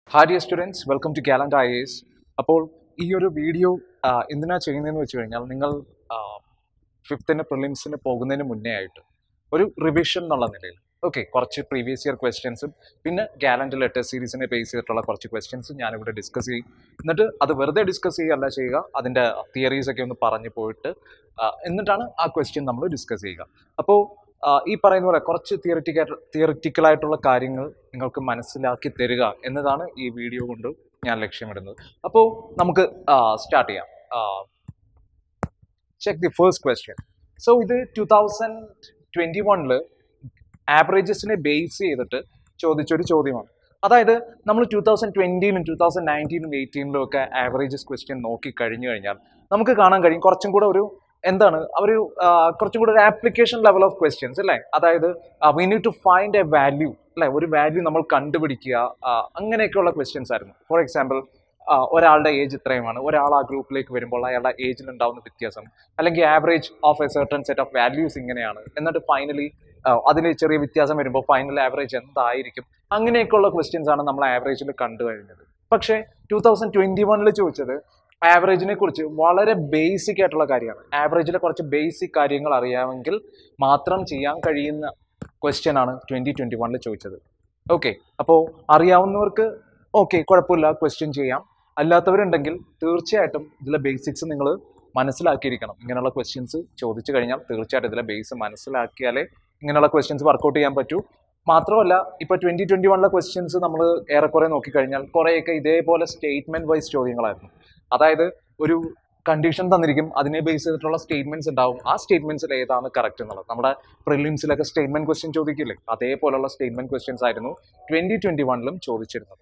Hi dear students, welcome to Gallant IAS. അപ്പോൾ ഈ ഒരു വീഡിയോ എന്തിനാ ചെയ്യുന്നതെന്ന് വെച്ച് കഴിഞ്ഞാൽ നിങ്ങൾ ഫിഫ്ത്തിന് പ്രിലിംസിന് പോകുന്നതിന് മുന്നേ ആയിട്ട് ഒരു റിവിഷൻ എന്നുള്ള നിലയിൽ കുറച്ച് പ്രീവിയസ് ഇയർ ക്വസ്റ്റ്യൻസും പിന്നെ ഗാലന്റ് ലെറ്റർ സീരീസിനെ ബേസ് ചെയ്തിട്ടുള്ള കുറച്ച് ക്വസ്റ്റ്യൻസും ഞാനിവിടെ ഡിസ്കസ് ചെയ്യും. എന്നിട്ട് അത് വെറുതെ ഡിസ്കസ് ചെയ്യുകയല്ല ചെയ്യുക, അതിൻ്റെ തിയറീസ് ഒക്കെ ഒന്ന് പറഞ്ഞു പോയിട്ട് എന്നിട്ടാണ് ആ ക്വസ്റ്റ്യൻ നമ്മൾ ഡിസ്കസ് ചെയ്യുക. അപ്പോൾ ഈ പറയുന്ന പോലെ കുറച്ച് തിയറിറ്റിക്കലായിട്ടുള്ള കാര്യങ്ങൾ നിങ്ങൾക്ക് മനസ്സിലാക്കി തരിക എന്നതാണ് ഈ വീഡിയോ കൊണ്ട് ഞാൻ ലക്ഷ്യമിടുന്നത്. അപ്പോൾ നമുക്ക് സ്റ്റാർട്ട് ചെയ്യാം. Check the first question. So ഇത് 2021 ആവറേജസിനെ ബേസ് ചെയ്തിട്ട് ചോദിച്ചൊരു ചോദ്യമാണ്. അതായത് നമ്മൾ 2020-ലും 2019-ലും 2018-ലും ഒക്കെ ആവറേജസ് ക്വസ്റ്റ്യൻ നോക്കി കഴിഞ്ഞു കഴിഞ്ഞാൽ നമുക്ക് കാണാൻ കഴിയും കുറച്ചും കൂടെ ഒരു കുറച്ചും കൂടെ ഒരു ആപ്ലിക്കേഷൻ ലെവൽ ഓഫ് ക്വസ്റ്റ്യൻസ് അല്ലേ. അതായത് we need to find a value അല്ലെ, ഒരു വാല്യൂ നമ്മൾ കണ്ടുപിടിക്കുക, അങ്ങനെയൊക്കെയുള്ള ക്വസ്റ്റ്യൻസ് ആയിരുന്നു. ഫോർ എക്സാമ്പിൾ, ഒരാളുടെ ഏജ് ഇത്രയുമാണ്, ഒരാൾ ആ ഗ്രൂപ്പിലേക്ക് വരുമ്പോൾ അയാളുടെ ഏജിൽ ഉണ്ടാവുന്ന വ്യത്യാസം, അല്ലെങ്കിൽ average of a certain set of values ഇങ്ങനെയാണ്, എന്നിട്ട് ഫൈനലി അതിന് ചെറിയ വ്യത്യാസം വരുമ്പോൾ ഫൈനൽ ആവറേജ് എന്തായിരിക്കും, അങ്ങനെയൊക്കെയുള്ള ക്വസ്റ്റ്യൻസ് ആണ് നമ്മൾ ആവറേജിൽ കണ്ടു കഴിഞ്ഞത്. പക്ഷേ 2021 ചോദിച്ചത് ആവറേജിനെ കുറിച്ച് വളരെ ബേസിക് ആയിട്ടുള്ള കാര്യമാണ്. ആവറേജിലെ കുറച്ച് ബേസിക് കാര്യങ്ങൾ അറിയാമെങ്കിൽ മാത്രം ചെയ്യാൻ കഴിയുന്ന ക്വസ്റ്റ്യൻ ആണ് 2021 ചോദിച്ചത്. അപ്പോൾ അറിയാവുന്നവർക്ക് കുഴപ്പമില്ല, ക്വസ്റ്റ്യൻ ചെയ്യാം. അല്ലാത്തവരുണ്ടെങ്കിൽ തീർച്ചയായിട്ടും ഇതിലെ ബേസിക്സ് നിങ്ങൾ മനസ്സിലാക്കിയിരിക്കണം. ഇങ്ങനെയുള്ള ക്വസ്റ്റ്യൻസ് ചോദിച്ചു കഴിഞ്ഞാൽ തീർച്ചയായിട്ടും ഇതിലെ ബേസ് മനസ്സിലാക്കിയാലേ ഇങ്ങനെയുള്ള ക്വസ്റ്റ്യൻസ് വർക്കൗട്ട് ചെയ്യാൻ പറ്റൂ. മാത്രമല്ല, ഇപ്പോൾ 2021 ക്വസ്റ്റ്യൻസ് നമ്മൾ ഏറെക്കുറെ നോക്കിക്കഴിഞ്ഞാൽ കുറേയൊക്കെ ഇതേപോലെ സ്റ്റേറ്റ്മെന്റ് വൈസ് ചോദ്യങ്ങളായിരുന്നു. അതായത് ഒരു കണ്ടീഷൻ തന്നിരിക്കും, അതിനെ ബേസ് ചെയ്തിട്ടുള്ള സ്റ്റേറ്റ്മെന്റ്സ് ഉണ്ടാവും. ആ സ്റ്റേറ്റ്മെന്റ്സിൽ ഏതാണ് കറക്റ്റ് എന്നുള്ളത് നമ്മുടെ പ്രിലിംസിലൊക്കെ സ്റ്റേറ്റ്മെന്റ് ക്വസ്റ്റ്യൻ ചോദിക്കില്ലേ, അതേപോലുള്ള സ്റ്റേറ്റ്മെന്റ് ക്വസ്റ്റ്യൻസ് ആയിരുന്നു 2021 ചോദിച്ചിരുന്നത്.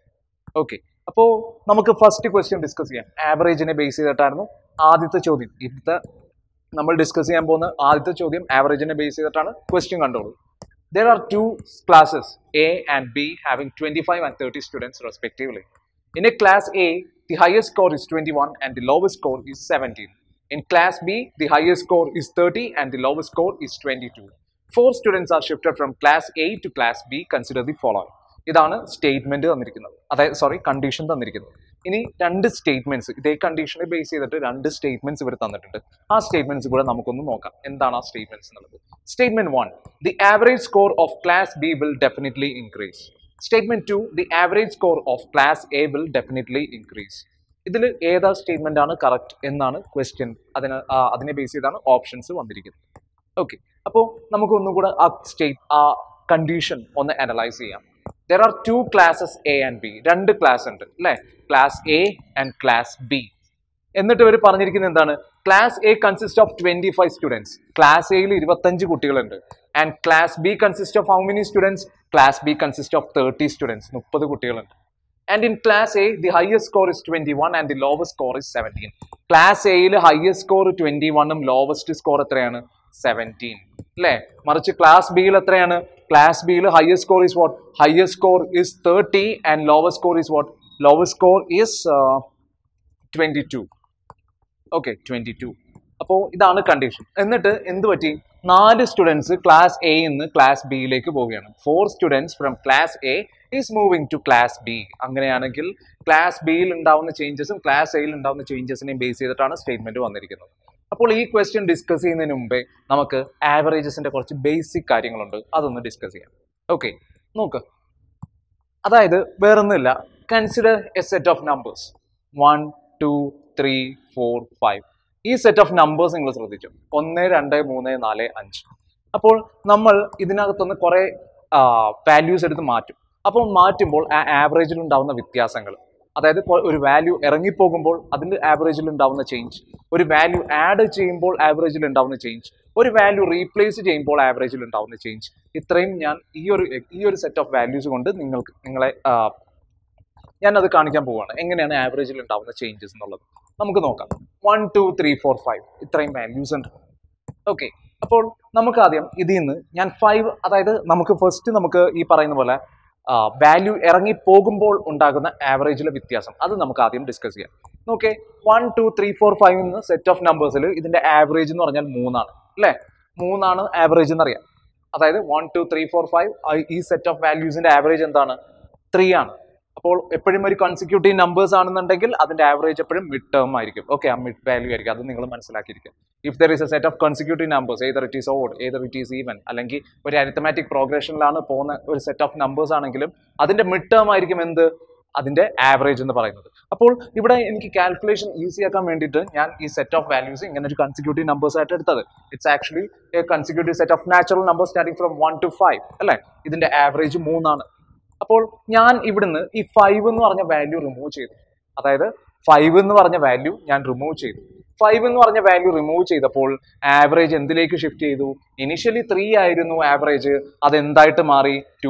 അപ്പോൾ നമുക്ക് ഫസ്റ്റ് ക്വസ്റ്റ്യൻ ഡിസ്കസ് ചെയ്യാം. ആവറേജിനെ ബേസ് ചെയ്തിട്ടായിരുന്നു ആദ്യത്തെ ചോദ്യം. ഇപ്പോഴത്തെ നമ്മൾ ഡിസ്കസ് ചെയ്യാൻ പോകുന്ന ആദ്യത്തെ ചോദ്യം ആവറേജിനെ ബേസ് ചെയ്തിട്ടാണ്. ക്വസ്റ്റ്യൻ കണ്ടോളൂ. There are two classes, A and B, having 25 and 30 students respectively. In a class A, the highest score is 21 and the lowest score is 17. In class B, the highest score is 30 and the lowest score is 22. 4 students are shifted from class A to class B. Consider the following. ഇതാണ് statement തന്നിരിക്കുന്നത്, അതായത് condition തന്നിരിക്കുന്നത്. ഇനി രണ്ട് statements, ഇതേ കണ്ടീഷനെ base ചെയ്തിട്ട് രണ്ട് statements ഇവർ തന്നിട്ടുണ്ട്. ആ സ്റ്റേറ്റ്മെന്റ്സ് കൂടെ നമുക്കൊന്ന് നോക്കാം, എന്താണ് ആ സ്റ്റേറ്റ്മെന്റ്സ് എന്നുള്ളത്. Statement 1, the average score of class B will definitely increase. Statement 2, the average score of class A will definitely increase. ഇതിൽ ഏതാ സ്റ്റേറ്റ്മെന്റ് ആണ് കറക്റ്റ് എന്നാണ് ക്വസ്റ്റ്യൻ. അതിനെ ബേസ് ചെയ്താണ് ഓപ്ഷൻസ് വന്നിരിക്കുന്നത്. അപ്പോൾ നമുക്ക് ഒന്നും കൂടെ ആ കണ്ടീഷൻ ഒന്ന് അനലൈസ് ചെയ്യാം. There are two classes A and B. രണ്ട് ക്ലാസ് ഉണ്ട് അല്ലേ, class A and class B. എന്നിട്ട് ഇവർ പറഞ്ഞിരിക്കുന്നത് എന്താണ്? Class A consist of 25 students. Class എയിൽ 25 കുട്ടികളുണ്ട്. And class B consist of how many students? Class B consist of 30 students, 30 കുട്ടികളുണ്ട്. And in class A the highest score is 21 and the lowest score is 17. Class എയിൽ highest score 21-ഉം lowest score എത്രയാണ്? 17 അല്ലേ. മറിച്ച് class ബിയിൽ എത്രയാണ്? Class ബിയിൽ highest score is what? Highest score is 30 and lowest score is what? Lowest score is 22. 22. അപ്പോൾ ഇതാണ് കണ്ടീഷൻ. എന്നിട്ട് എന്ത് പറ്റി? 4 സ്റ്റുഡൻസ് ക്ലാസ് എ നിന്ന് ക്ലാസ് ബിയിലേക്ക് പോവുകയാണ്. 4 students from class A is moving to class B. അങ്ങനെയാണെങ്കിൽ ക്ലാസ് ബിയിൽ ഉണ്ടാവുന്ന ചേഞ്ചസും ക്ലാസ് എയിൽ ഉണ്ടാവുന്ന ചേഞ്ചസിനെയും ബേസ് ചെയ്തിട്ടാണ് സ്റ്റേറ്റ്മെന്റ് വന്നിരിക്കുന്നത്. അപ്പോൾ ഈ ക്വസ്റ്റ്യൻ ഡിസ്കസ് ചെയ്യുന്നതിന് മുമ്പേ നമുക്ക് ആവറേജസിന്റെ കുറച്ച് ബേസിക് കാര്യങ്ങളുണ്ട്, അതൊന്ന് ഡിസ്കസ് ചെയ്യാം. നോക്ക്. അതായത് വേറൊന്നുമില്ല, consider a set of numbers 1 2 3 4 5. ഈ സെറ്റ് ഓഫ് നമ്പേഴ്സ് നിങ്ങൾ ശ്രദ്ധിച്ചു, 1 2 3 4 5. അപ്പോൾ നമ്മൾ ഇതിനകത്തുനിന്ന് കുറെ വാല്യൂസ് എടുത്ത് മാറ്റും. അപ്പോൾ മാറ്റുമ്പോൾ ആ ആവറേജിൽ ഉണ്ടാവുന്ന വ്യത്യാസങ്ങൾ, അതായത് ഒരു വാല്യൂ ഇറങ്ങിപ്പോകുമ്പോൾ അതിൻ്റെ ആവറേജിൽ ഉണ്ടാവുന്ന ചേഞ്ച്, ഒരു വാല്യൂ ആഡ് ചെയ്യുമ്പോൾ ആവറേജിൽ ഉണ്ടാവുന്ന ചേഞ്ച്, ഒരു വാല്യൂ റീപ്ലേസ് ചെയ്യുമ്പോൾ ആവറേജിൽ ഉണ്ടാവുന്ന ചേഞ്ച്, ഇത്രയും ഞാൻ ഈ ഒരു സെറ്റ് ഓഫ് വാല്യൂസ് കൊണ്ട് നിങ്ങളെ ഞാനത് കാണിക്കാൻ പോവുകയാണ്, എങ്ങനെയാണ് ആവറേജിൽ ഉണ്ടാവുന്ന ചേഞ്ചസ് എന്നുള്ളത്. നമുക്ക് നോക്കാം. 1 2 3 4 5 ഇത്രയും വാല്യൂസ് ഉണ്ട്. അപ്പോൾ നമുക്ക് ആദ്യം ഇതിൽ നിന്ന് ഞാൻ 5, അതായത് നമുക്ക് ഈ പറയുന്ന പോലെ വാല്യൂ ഇറങ്ങി പോകുമ്പോൾ ഉണ്ടാകുന്ന ആവറേജിലെ വ്യത്യാസം അത് നമുക്ക് ആദ്യം ഡിസ്കസ് ചെയ്യാം. 1 2 3 4 5 എന്ന സെറ്റ് ഓഫ് നമ്പേഴ്സിൽ ഇതിന്റെ ആവറേജ് എന്ന് പറഞ്ഞാൽ 3 ആണ് അല്ലേ. 3 ആവറേജ് എന്നറിയാം. അതായത് 1 2 3 4 5 ഈ സെറ്റ് ഓഫ് വാല്യൂസിന്റെ ആവറേജ് എന്താണ്? 3 ആണ്. അപ്പോൾ എപ്പോഴും ഒരു കൺസിക്യൂട്ടീവ് നമ്പേഴ്സ് ആണെന്നുണ്ടെങ്കിൽ അതിന്റെ ആവറേജ് എപ്പോഴും മിഡ് ടേം ആയിരിക്കും. ഓക്കെ, ആ മിഡ് വാല്യൂ ആയിരിക്കും. അത് നിങ്ങൾ മനസ്സിലാക്കിയിരിക്കും. If there is a set of consecutive numbers, either it is odd, either it is even, അല്ലെങ്കിൽ ഒരു അരിത്തമാറ്റിക് പ്രോഗ്രഷനിലാണ് പോകുന്ന ഒരു സെറ്റ് ഓഫ് നമ്പേഴ്സ് ആണെങ്കിലും അതിന്റെ മിഡ് ടേം ആയിരിക്കും എന്ത്, അതിന്റെ ആവറേജ് എന്ന് പറയുന്നത്. അപ്പോൾ ഇവിടെ എനിക്ക് കാൽക്കുലേഷൻ ഈസി ആക്കാൻ വേണ്ടിയിട്ട് ഞാൻ ഈ സെറ്റ് ഓഫ് വാല്യൂസ് ഇങ്ങനെ ഒരു കൺസിക്യൂട്ടീവ് നമ്പേഴ്സ് ആയിട്ട് എടുത്തത്. It's actually a consecutive set of natural numbers starting from 1 to 5 അല്ലേ. ഇതിന്റെ ആവറേജ് 3 ആണ്. അപ്പോൾ ഞാൻ ഇവിടുന്ന് ഈ 5 എന്ന് പറഞ്ഞ വാല്യൂ റിമൂവ് ചെയ്തു. അതായത് 5 എന്ന് പറഞ്ഞ വാല്യൂ ഞാൻ റിമൂവ് ചെയ്തു. 5 എന്ന് പറഞ്ഞ വാല്യൂ റിമൂവ് ചെയ്തപ്പോൾ ആവറേജ് എന്തിലേക്ക് ഷിഫ്റ്റ് ചെയ്തു? ഇനിഷ്യലി 3 ആയിരുന്നു ആവറേജ്, അത് എന്തായിട്ട് മാറി?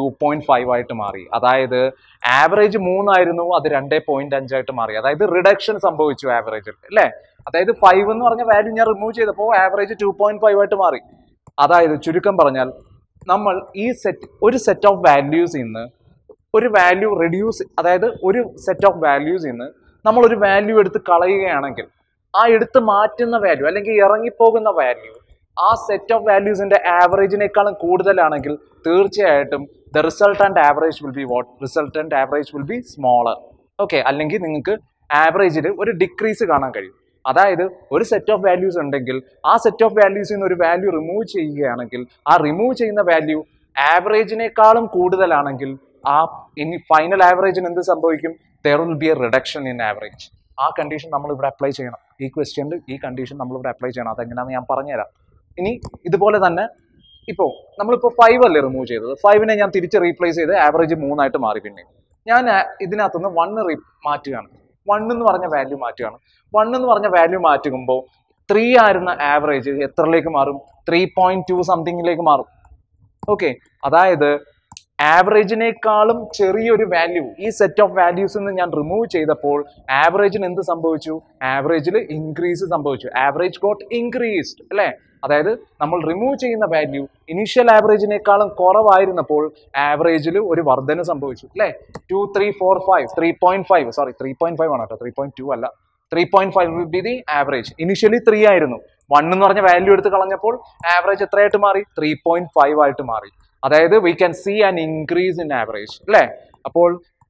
2.5 ആയിട്ട് മാറി. അതായത് ആവറേജ് 3 ആയിരുന്നു, അത് 2.5 ആയിട്ട് മാറി. അതായത് റിഡക്ഷൻ സംഭവിച്ചു ആവറേജിൽ അല്ലേ. അതായത് 5 എന്ന് പറഞ്ഞ വാല്യൂ ഞാൻ റിമൂവ് ചെയ്തപ്പോൾ ആവറേജ് 2.5 ആയിട്ട് മാറി. അതായത് ചുരുക്കം പറഞ്ഞാൽ നമ്മൾ ഈ ഒരു സെറ്റ് ഓഫ് വാല്യൂസിൽ നിന്ന് ഒരു വാല്യൂ റെഡ്യൂസ്, അതായത് ഒരു സെറ്റ് ഓഫ് വാല്യൂസിൽ നിന്ന് നമ്മൾ ഒരു വാല്യൂ എടുത്ത് കളയുകയാണെങ്കിൽ ആ എടുത്ത് മാറ്റുന്ന വാല്യൂ അല്ലെങ്കിൽ ഇറങ്ങിപ്പോകുന്ന വാല്യൂ ആ സെറ്റ് ഓഫ് വാല്യൂസിന്റെ ആവറേജിനേക്കാളും കൂടുതലാണെങ്കിൽ തീർച്ചയായിട്ടും the resultant average will be what? Resultant average will be smaller. Okay, അല്ലെങ്കിൽ നിങ്ങൾക്ക് ആവറേജിൽ ഒരു ഡിക്രീസ് കാണാൻ കഴിയും. അതായത് ഒരു സെറ്റ് ഓഫ് വാല്യൂസ് ഉണ്ടെങ്കിൽ ആ സെറ്റ് ഓഫ് വാല്യൂസിൽ നിന്ന് ഒരു വാല്യൂ റിമൂവ് ചെയ്യുകയാണെങ്കിൽ ആ റിമൂവ് ചെയ്യുന്ന വാല്യൂ ആവറേജിനേക്കാളും കൂടുതലാണെങ്കിൽ ആ ഇനി ഫൈനൽ ആവറേജിന് എന്ത് സംഭവിക്കും? there will be a reduction in average. ആ കണ്ടീഷൻ നമ്മൾ ഇവിടെ അപ്ലൈ ചെയ്യണം. ഈ ക്വസ്റ്റ്യനിൽ ഈ കണ്ടീഷൻ നമ്മൾ ഇവിടെ അപ്ലൈ ചെയ്യണം. അതെങ്ങനെയാണെന്ന് ഞാൻ പറഞ്ഞുതരാം. ഇനി ഇതുപോലെ തന്നെ ഇപ്പോൾ നമ്മളിപ്പോൾ 5 അല്ലേ റിമൂവ് ചെയ്തത്, 5നെ ഞാൻ തിരിച്ച് റീപ്ലേസ് ചെയ്ത് ആവറേജ് 3 ആയിട്ട് മാറി. പിന്നെ ഞാൻ ഇതിനകത്തുനിന്ന് 1 മാറ്റുകയാണ്. 1 എന്ന് പറഞ്ഞ വാല്യൂ മാറ്റുകയാണ്. 1 എന്ന് പറഞ്ഞ വാല്യൂ മാറ്റുമ്പോൾ 3 ആയിരുന്ന ആവറേജ് എത്രയിലേക്ക് മാറും? 3.2 സംതിങ്ങിലേക്ക് മാറും. ഓക്കെ, അതായത് ആവറേജിനേക്കാളും ചെറിയൊരു വാല്യൂ ഈ സെറ്റ് ഓഫ് വാല്യൂസിൽ നിന്ന് ഞാൻ റിമൂവ് ചെയ്തപ്പോൾ ആവറേജിന് എന്ത് സംഭവിച്ചു? ആവറേജിൽ ഇൻക്രീസ് സംഭവിച്ചു. ആവറേജ് ഗോട്ട് ഇൻക്രീസ്ഡ് അല്ലേ. അതായത് നമ്മൾ റിമൂവ് ചെയ്യുന്ന വാല്യൂ ഇനീഷ്യൽ ആവറേജിനേക്കാളും കുറവായിരുന്നപ്പോൾ ആവറേജിൽ ഒരു വർധന സംഭവിച്ചു അല്ലേ. 2, 3, 4, 5, 3.5 സോറി 3.5 ആണ് കേട്ടോ, 3.2 അല്ല. 3.5 will be the average. Initially 3 ആയിരുന്നു. 1 എന്ന് പറഞ്ഞ വാല്യൂ എടുത്ത് കളഞ്ഞപ്പോൾ ആവറേജ് എത്രയായിട്ട് മാറി? 3.5 ആയിട്ട് മാറി. അതായത് we can see an increase in average അല്ലേ. അപ്പോൾ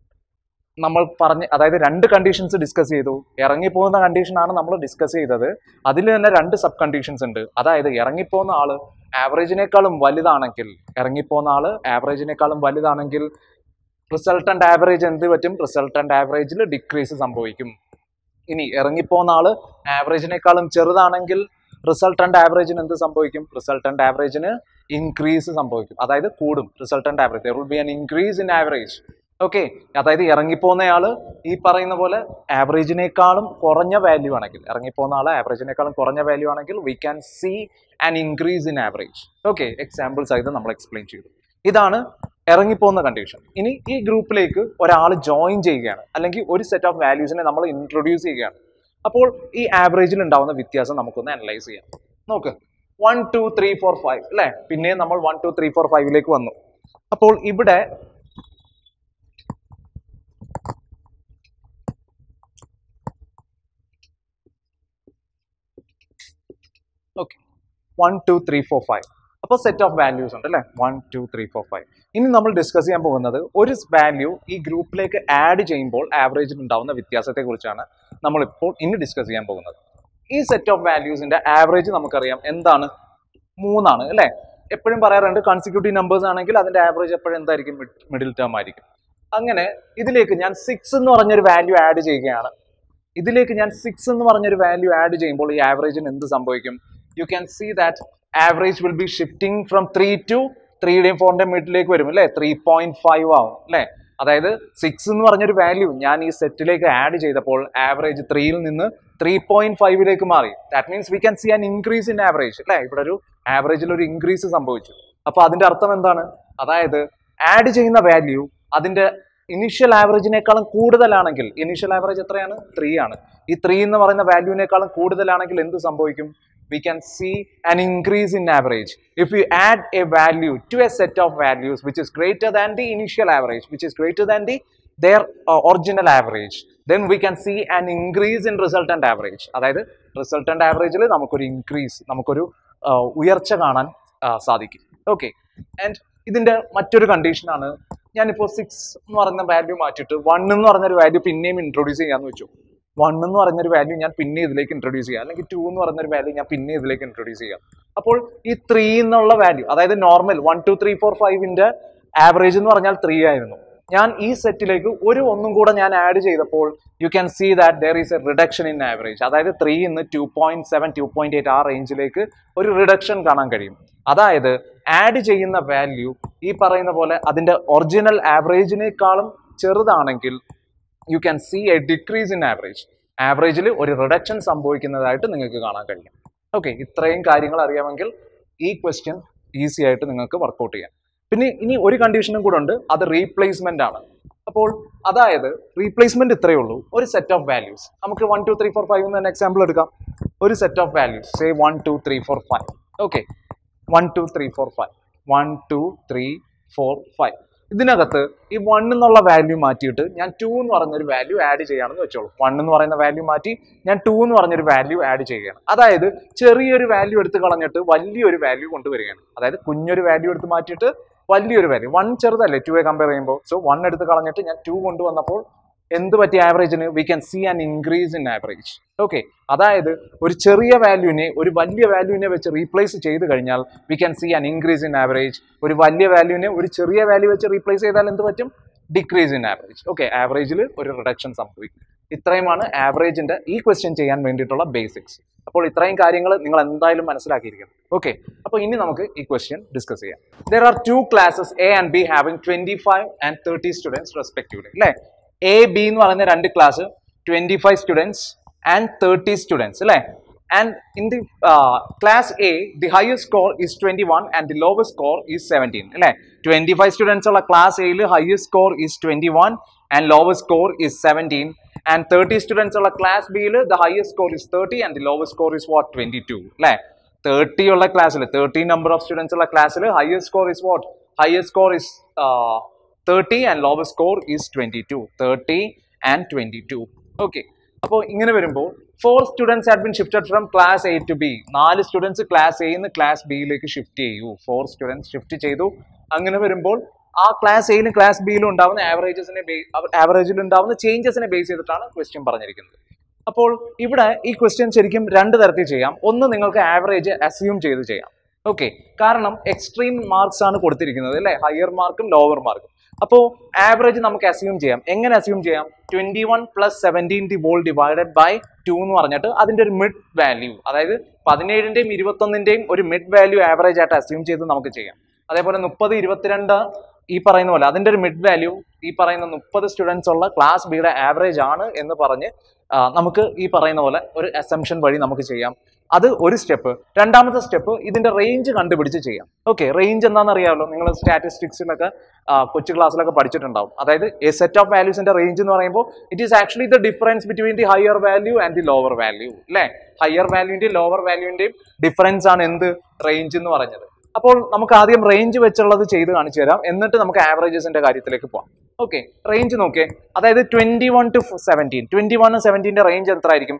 നമ്മൾ അതായത് 2 കണ്ടീഷൻസ് ഡിസ്കസ് ചെയ്തു. ഇറങ്ങിപ്പോകുന്ന കണ്ടീഷനാണ് നമ്മൾ ഡിസ്കസ് ചെയ്തത്. അതിൽ തന്നെ 2 സബ് കണ്ടീഷൻസ് ഉണ്ട്. അതായത് ഇറങ്ങിപ്പോകുന്ന ആള് ആവറേജിനേക്കാളും വലുതാണെങ്കിൽ, റിസൾട്ടന്റ് ആവറേജ് എന്ത് പറ്റും? റിസൾട്ടന്റ് ആവറേജിൽ ഡിക്രീസ് സംഭവിക്കും. ഇനി ഇറങ്ങിപ്പോകുന്ന ആള് ആവറേജിനേക്കാളും ചെറുതാണെങ്കിൽ റിസൾട്ടന്റ് ആവറേജിന് എന്ത് സംഭവിക്കും? റിസൾട്ടന്റ് ആവറേജിന് ഇൻക്രീസ് സംഭവിക്കും. അതായത് കൂടും resultant average. there will be an increase in average. Okay, അതായത് ഇറങ്ങിപ്പോകുന്നയാള് ഈ പറയുന്ന പോലെ ആവറേജിനേക്കാളും കുറഞ്ഞ വാല്യൂ ആണെങ്കിൽ, ഇറങ്ങിപ്പോകുന്ന ആള് ആവറേജിനേക്കാളും കുറഞ്ഞ വാല്യൂ ആണെങ്കിൽ we can see an increase in average. Okay, examples ആയിട്ട് നമ്മൾ എക്സ്പ്ലെയിൻ ചെയ്തു. ഇതാണ് ഇറങ്ങിപ്പോകുന്ന കണ്ടീഷൻ. ഇനി ഈ ഗ്രൂപ്പിലേക്ക് ഒരാൾ ജോയിൻ ചെയ്യുകയാണ്, അല്ലെങ്കിൽ ഒരു സെറ്റ് ഓഫ് വാല്യൂസിനെ നമ്മൾ ഇൻട്രൊഡ്യൂസ് ചെയ്യുകയാണ്. അപ്പോൾ ഈ ആവറേജിൽ ഉണ്ടാവുന്ന വ്യത്യാസം നമുക്കൊന്ന് അനലൈസ് ചെയ്യാം. നോക്ക്, 1, 2, 3, 4, 5 അല്ലേ. പിന്നെ നമ്മൾ 1, 2, 3, 4, 5ലേക്ക് വന്നു. അപ്പോൾ ഇവിടെ ഓക്കെ 1, 2, 3, 4, 5 അപ്പോൾ സെറ്റ് ഓഫ് വാല്യൂസ് ഉണ്ട് അല്ലേ. 1, 2, 3, 4, 5. ഇനി നമ്മൾ ഡിസ്കസ് ചെയ്യാൻ പോകുന്നത് ഒരു വാല്യൂ ഈ ഗ്രൂപ്പിലേക്ക് ആഡ് ചെയ്യുമ്പോൾ ആവറേജിൽ ഉണ്ടാവുന്ന വ്യത്യാസത്തെ കുറിച്ചാണ് നമ്മളിപ്പോൾ ഇനി ഡിസ്കസ് ചെയ്യാൻ പോകുന്നത്. ഈ സെറ്റ് ഓഫ് വാല്യൂസിന്റെ ആവറേജ് നമുക്കറിയാം എന്താണ്? 3 ആണ് അല്ലേ. എപ്പോഴും പറയാറുണ്ട് കൺസിക്യൂട്ടീവ് നമ്പേഴ്സ് ആണെങ്കിൽ അതിന്റെ ആവറേജ് എപ്പോഴും എന്തായിരിക്കും? മിഡിൽ ടേം ആയിരിക്കും. അങ്ങനെ ഇതിലേക്ക് ഞാൻ 6 എന്ന് പറഞ്ഞൊരു വാല്യൂ ആഡ് ചെയ്യുകയാണ്. ഇതിലേക്ക് ഞാൻ 6 എന്ന് പറഞ്ഞൊരു വാല്യൂ ആഡ് ചെയ്യുമ്പോൾ ഈ ആവറേജിന് എന്ത് സംഭവിക്കും? You can see that average will be shifting from 3 to 3യുടെയും 4ന്റെയും മിഡിലേക്ക് വരും അല്ലേ. 3.5 ആവും അല്ലേ. അതായത് 6 എന്ന് പറഞ്ഞൊരു വാല്യൂ ഞാൻ ഈ സെറ്റിലേക്ക് ആഡ് ചെയ്തപ്പോൾ ആവറേജ് 3യിൽ നിന്ന് 3.5ലേക്ക് മാറി. That means we can see an increase in average അല്ലേ. ഇവിടെ ഒരു ആവറേജിൽ ഒരു ഇൻക്രീസ് സംഭവിച്ചു. അപ്പൊ അതിന്റെ അർത്ഥം എന്താണ്? അതായത് ആഡ് ചെയ്യുന്ന വാല്യൂ അതിന്റെ ഇനീഷ്യൽ ആവറേജിനേക്കാളും കൂടുതലാണെങ്കിൽ, ഇനീഷ്യൽ ആവറേജ് എത്രയാണ്? 3 ആണ്. ഈ 3 എന്ന് പറയുന്ന വാല്യൂവിനേക്കാളും കൂടുതലാണെങ്കിൽ എന്ത് സംഭവിക്കും? we can see an increase in average. If we add a value to a set of values which is greater than the initial average, which is greater than their original average, then we can see an increase in resultant average. അതായത് resultant average ൽ നമുക്കൊരു increase, നമുക്കൊരു ഉയർച്ച കാണാൻ സാധിക്കും. Okay, and ഇതിന്റെ മറ്റൊരു കണ്ടീഷനാണ് ഞാനിപ്പോൾ 6 എന്ന് പറയുന്ന വാല്യൂ മാറ്റിയിട്ട് 1 എന്ന് പറഞ്ഞൊരു വാല്യൂ പിന്നെയും ഇൻട്രൊഡ്യൂസ് ചെയ്യാന്ന് വെച്ചു. 1 എന്ന് പറഞ്ഞൊരു വാല്യൂ ഞാൻ പിന്നെ ഇതിലേക്ക് ഇൻട്രൊഡ്യൂസ് ചെയ്യാം, അല്ലെങ്കിൽ 2 എന്ന് പറഞ്ഞൊരു വാല്യൂ ഞാൻ പിന്നെ ഇതിലേക്ക് ഇൻട്രൊഡ്യൂസ് ചെയ്യാം. അപ്പോൾ ഈ 3 എന്നുള്ള വാല്യൂ, അതായത് നോർമൽ 1 2 3 4 5ന്റെ ആവറേജ് എന്ന് പറഞ്ഞാൽ 3 ആയിരുന്നു. ഞാൻ ഈ സെറ്റിലേക്ക് ഒന്നും കൂടെ ഞാൻ ആഡ് ചെയ്തപ്പോൾ you can see that there is a reduction in average. അതായത് 3 നിന്ന് 2.7 2.8 ആ റേഞ്ചിലേക്ക് ഒരു റിഡക്ഷൻ കാണാൻ കഴിയും. അതായത് ആഡ് ചെയ്യുന്ന വാല്യൂ ഈ പറയുന്ന പോലെ അതിന്റെ ഒറിജിനൽ ആവറേജിനേക്കാളും ചെറുതാണെങ്കിൽ you can see a decrease in average. ആവറേജിൽ ഒരു റിഡക്ഷൻ സംഭവിക്കുന്നതായിട്ട് നിങ്ങൾക്ക് കാണാൻ കഴിയും. ഓക്കെ, ഇത്രയും കാര്യങ്ങൾ അറിയാമെങ്കിൽ ഈ ക്വസ്റ്റ്യൻ ഈസി ആയിട്ട് നിങ്ങൾക്ക് വർക്കൗട്ട് ചെയ്യാം. പിന്നെ ഇനി ഒരു കണ്ടീഷനും കൂടെ ഉണ്ട്, അത് റീപ്ലേസ്മെന്റ് ആണ്. അപ്പോൾ അതായത് റീപ്ലേസ്മെന്റ് ഇത്രയേ ഉള്ളൂ, ഒരു സെറ്റ് ഓഫ് വാല്യൂസ്. നമുക്ക് 1 2 3 4 5 എന്ന് തന്നെ എക്സാമ്പിൾ എടുക്കാം. ഒരു set of values, say 1 2 3 4 5. Okay, 1 2 3 4 5 1 2 3 4 5. ഇതിനകത്ത് ഈ 1 എന്നുള്ള വാല്യൂ മാറ്റിയിട്ട് ഞാൻ 2 എന്ന് പറഞ്ഞൊരു വാല്യൂ ആഡ് ചെയ്യാണെന്ന് വെച്ചോളൂ. 1 എന്ന് പറയുന്ന വാല്യൂ മാറ്റി ഞാൻ 2 എന്ന് പറഞ്ഞൊരു വാല്യൂ ആഡ് ചെയ്യുകയാണ്. അതായത് ചെറിയൊരു വാല്യൂ എടുത്ത് കളഞ്ഞിട്ട് വലിയൊരു വാല്യൂ കൊണ്ടുവരികയാണ്. അതായത് കുഞ്ഞൊരു വാല്യൂ എടുത്ത് മാറ്റിയിട്ട് വലിയൊരു വാല്യൂ, 1 ചെറുതല്ലേ 2 കമ്പയർ ചെയ്യുമ്പോൾ, സോ 1 എടുത്ത് കളഞ്ഞിട്ട് ഞാൻ 2 കൊണ്ടുവന്നപ്പോൾ എന്ത് പറ്റിയ ആവറേജിന്? We can see an increase in average. Okay, അതായത് ഒരു ചെറിയ വാല്യൂവിനെ ഒരു വലിയ വാല്യൂവിനെ വെച്ച് റീപ്ലേസ് ചെയ്ത് കഴിഞ്ഞാൽ we can see an increase in average. ഒരു വലിയ വാല്യൂവിനെ ഒരു ചെറിയ വാല്യൂ വെച്ച് റീപ്ലേസ് ചെയ്താൽ എന്ത് പറ്റും? Decrease in average. ഓക്കെ, ആവറേജിൽ ഒരു റിഡക്ഷൻ സംഭവിക്കും. ഇത്രയുമാണ് ആവറേജിന്റെ ഈ ക്വസ്റ്റ്യൻ ചെയ്യാൻ വേണ്ടിയിട്ടുള്ള ബേസിക്സ്. അപ്പോൾ ഇത്രയും കാര്യങ്ങൾ നിങ്ങൾ എന്തായാലും മനസ്സിലാക്കിയിരിക്കണം. ഓക്കെ, അപ്പോൾ ഇനി നമുക്ക് ഈ ക്വസ്റ്റ്യൻ ഡിസ്കസ് ചെയ്യാം. There are two classes A and B having 25 and 30 students respectively. അല്ലേ, എ ബി എന്ന് പറയുന്ന രണ്ട് ക്ലാസ്, 25 students and 30 students. അല്ലേ, and in the class A the highest score is 21 and the lowest score is 17. അല്ലേ, 25 students ഉള്ള class എയിൽ highest score is 21 and lowest score is 17. And 30 students ഉള്ള class ബിയിൽ the highest score is 30 and the lowest score is what? 22. അല്ലേ, 30 ഉള്ള ക്ലാസ്സിൽ 30 number of students ഉള്ള ക്ലാസ്സിൽ highest score is what? Highest score is 30 and lowest score is 22. 30 and 22. Okay, അപ്പോൾ ഇങ്ങനെ വരുമ്പോൾ 4 students had been shifted from class A to B. 4 students class A നിന്ന് class ബിയിലേക്ക് ഷിഫ്റ്റ് ചെയ്യൂ. 4 students ഷിഫ്റ്റ് ചെയ്തു. അങ്ങനെ വരുമ്പോൾ ആ ക്ലാസ് എയിലും ക്ലാസ് ബിയിലും ഉണ്ടാവുന്ന ആവറേജിൽ ഉണ്ടാവുന്ന ചേഞ്ചസിനെ ബേസ് ചെയ്തിട്ടാണ് ക്വസ്റ്റ്യൻ പറഞ്ഞിരിക്കുന്നത്. അപ്പോൾ ഇവിടെ ഈ ക്വസ്റ്റ്യൻ ശരിക്കും രണ്ട് തരത്തിൽ ചെയ്യാം. ഒന്ന്, നിങ്ങൾക്ക് ആവറേജ് അസ്യൂം ചെയ്ത് ചെയ്യാം. ഓക്കെ, കാരണം എക്സ്ട്രീം മാർക്സ് ആണ് കൊടുത്തിരിക്കുന്നത് അല്ലേ, ഹയർ മാർക്കും ലോവർ മാർക്കും. അപ്പോൾ ആവറേജ് നമുക്ക് അസ്യൂം ചെയ്യാം. എങ്ങനെ അസ്യൂം ചെയ്യാം? 21 + 17 the whole divided by 2 എന്ന് പറഞ്ഞിട്ട് അതിന്റെ ഒരു മിഡ് വാല്യൂ, അതായത് 17ന്റെയും 21ന്റെയും ഒരു മിഡ് വാല്യൂ ആവറേജ് ആയിട്ട് അസ്യൂം ചെയ്ത് നമുക്ക് ചെയ്യാം. അതേപോലെ 30 22 ഈ പറയുന്ന പോലെ അതിന്റെ ഒരു മിഡ് വാല്യൂ ഈ പറയുന്ന 30 സ്റ്റുഡൻസ് ഉള്ള ക്ലാസ് ബിയുടെ ആവറേജ് ആണ് എന്ന് പറഞ്ഞ് നമുക്ക് ഈ പറയുന്ന പോലെ ഒരു അസംഷൻ വഴി നമുക്ക് ചെയ്യാം. അത് ഒരു സ്റ്റെപ്പ്. രണ്ടാമത്തെ സ്റ്റെപ്പ് ഇതിന്റെ റേഞ്ച് കണ്ടുപിടിച്ച് ചെയ്യാം. ഓക്കെ, റേഞ്ച് എന്താണെന്ന് അറിയാമല്ലോ, നിങ്ങൾ സ്റ്റാറ്റിസ്റ്റിക്സിലൊക്കെ കൊച്ചു ക്ലാസ്സിലൊക്കെ പഠിച്ചിട്ടുണ്ടാവും. അതായത് എ സെറ്റ് ഓഫ് വാല്യൂസിന്റെ റേഞ്ച് എന്ന് പറയുമ്പോൾ it is actually the difference between the higher value and the lower value. അല്ലേ, ഹയർ വാല്യൂന്റെയും ലോവർ വാല്യൂന്റെയും ഡിഫറൻസ് ആണ് എന്ത്? റേഞ്ച് എന്ന് പറഞ്ഞത്. അപ്പോൾ നമുക്ക് ആദ്യം റേഞ്ച് വെച്ചുള്ളത് ചെയ്ത് കാണിച്ചു തരാം, എന്നിട്ട് നമുക്ക് ആവറേജസിന്റെ കാര്യത്തിലേക്ക് പോകാം. ഓക്കെ, റേഞ്ച് നോക്കിയേ. അതായത് 21 to 17, 21 17ന്റെ റേഞ്ച് എത്ര ആയിരിക്കും?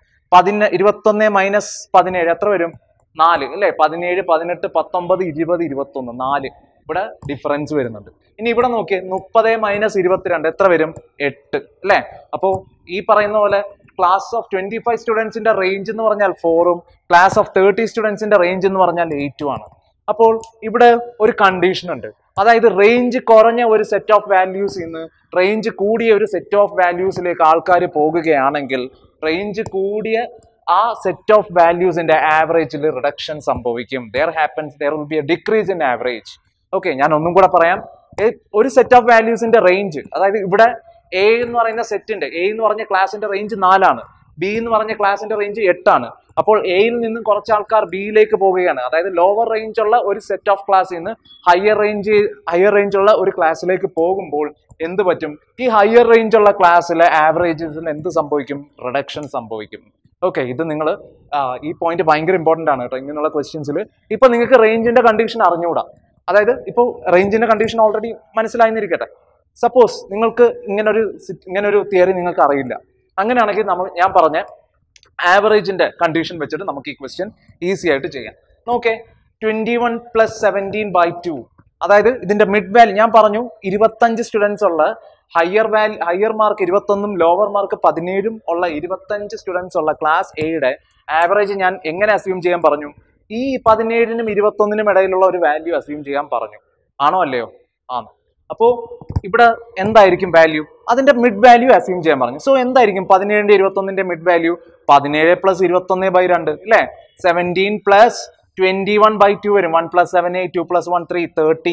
21 - 17 എത്ര വരും? 4 അല്ലേ. 17 18 19 20 21 4 ഇവിടെ ഡിഫറൻസ് വരുന്നുണ്ട്. ഇനി ഇവിടെ നോക്കിയേ, 30 - 22 എത്ര വരും? 8 അല്ലേ. അപ്പോൾ ഈ പറയുന്ന പോലെ ക്ലാസ് ഓഫ് 25 സ്റ്റുഡൻസിന്റെ റേഞ്ച് എന്ന് പറഞ്ഞാൽ 4ഉം ക്ലാസ് ഓഫ് 30 സ്റ്റുഡൻസിന്റെ റേഞ്ച് എന്ന് പറഞ്ഞാൽ 8ഉം ആണ്. അപ്പോൾ ഇവിടെ ഒരു കണ്ടീഷൻ ഉണ്ട്. അതായത് റേഞ്ച് കുറഞ്ഞ ഒരു സെറ്റ് ഓഫ് വാല്യൂസിൽ നിന്ന് റേഞ്ച് കൂടിയ ഒരു സെറ്റ് ഓഫ് വാല്യൂസിലേക്ക് ആൾക്കാർ പോകുകയാണെങ്കിൽ റേഞ്ച് കൂടിയ ആ സെറ്റ് ഓഫ് വാല്യൂസിന്റെ ആവറേജിൽ റിഡക്ഷൻ സംഭവിക്കും. there will be a decrease in average. Okay, ഞാൻ ഒന്നും കൂടെ പറയാം. ഒരു സെറ്റ് ഓഫ് വാല്യൂസിന്റെ റേഞ്ച്, അതായത് ഇവിടെ എ എന്ന് പറയുന്ന സെറ്റിന്റെ എ എന്ന് പറഞ്ഞ ക്ലാസിന്റെ റേഞ്ച് 4 ആണ്, ബി എന്ന് പറഞ്ഞ ക്ലാസിന്റെ റേഞ്ച് 8 ആണ്. അപ്പോൾ എയിൽ നിന്നും കുറച്ച് ആൾക്കാർ ബിയിലേക്ക് പോവുകയാണ്. അതായത് ലോവർ റേഞ്ച് ഉള്ള ഒരു സെറ്റ് ഓഫ് ക്ലാസ്സിൽ നിന്ന് ഹയർ റേഞ്ച് ഉള്ള ഒരു ക്ലാസ്സിലേക്ക് പോകുമ്പോൾ എന്ത് പറ്റും? ഈ ഹയർ റേഞ്ച് ഉള്ള ക്ലാസ്സിലെ ആവറേജസിൽ എന്ത് സംഭവിക്കും? റിഡക്ഷൻ സംഭവിക്കും. ഓക്കെ, ഇത് നിങ്ങൾ ഈ പോയിന്റ് ഭയങ്കര ഇമ്പോർട്ടന്റ് ആണ് കേട്ടോ ഇങ്ങനെയുള്ള ക്വസ്റ്റ്യൻസിൽ. ഇപ്പൊ നിങ്ങൾക്ക് റേഞ്ചിന്റെ കണ്ടീഷൻ അറിഞ്ഞുകൂടാ. അതായത് ഇപ്പോൾ റേഞ്ചിന്റെ കണ്ടീഷൻ ഓൾറെഡി മനസ്സിലായിരിക്കട്ടെ. സപ്പോസ് നിങ്ങൾക്ക് ഇങ്ങനൊരു തിയറി നിങ്ങൾക്ക് അറിയില്ല. അങ്ങനെയാണെങ്കിൽ ഞാൻ പറഞ്ഞ ആവറേജിന്റെ കണ്ടീഷൻ വെച്ചിട്ട് നമുക്ക് ഈ ക്വസ്റ്റ്യൻ ഈസി ആയിട്ട് ചെയ്യാം. നോക്കേ, 21 + 17/2 അതായത് ഇതിന്റെ മിഡ് വാല്യൂ ഞാൻ പറഞ്ഞു 25 സ്റ്റുഡൻസ് ഉള്ള ഹയർ മാർക്ക് 21 ലോവർ മാർക്ക് 17 ഉള്ള 25 സ്റ്റുഡൻസ് ഉള്ള ക്ലാസ് എയുടെ ആവറേജ് ഞാൻ എങ്ങനെ അസ്യൂം ചെയ്യാൻ പറഞ്ഞു? ഈ 17നും 21നും ഇടയിലുള്ള ഒരു വാല്യൂ അസ്യൂം ചെയ്യാൻ പറഞ്ഞു. ആണോ അല്ലയോ? ആണ്. അപ്പോ ഇവിടെ എന്തായിരിക്കും വാല്യൂ? അതിന്റെ മിഡ് വാല്യൂ അസ്യൂം ചെയ്യാൻ പറഞ്ഞു. സോ എന്തായിരിക്കും 17ന്റെ 21ന്റെ മിഡ് വാല്യൂ? 17 പ്ലസ് 21/2 അല്ലേ? 17 പ്ലസ് 21/2 വരും. 1 പ്ലസ് 7 8 2 പ്ലസ് 1 3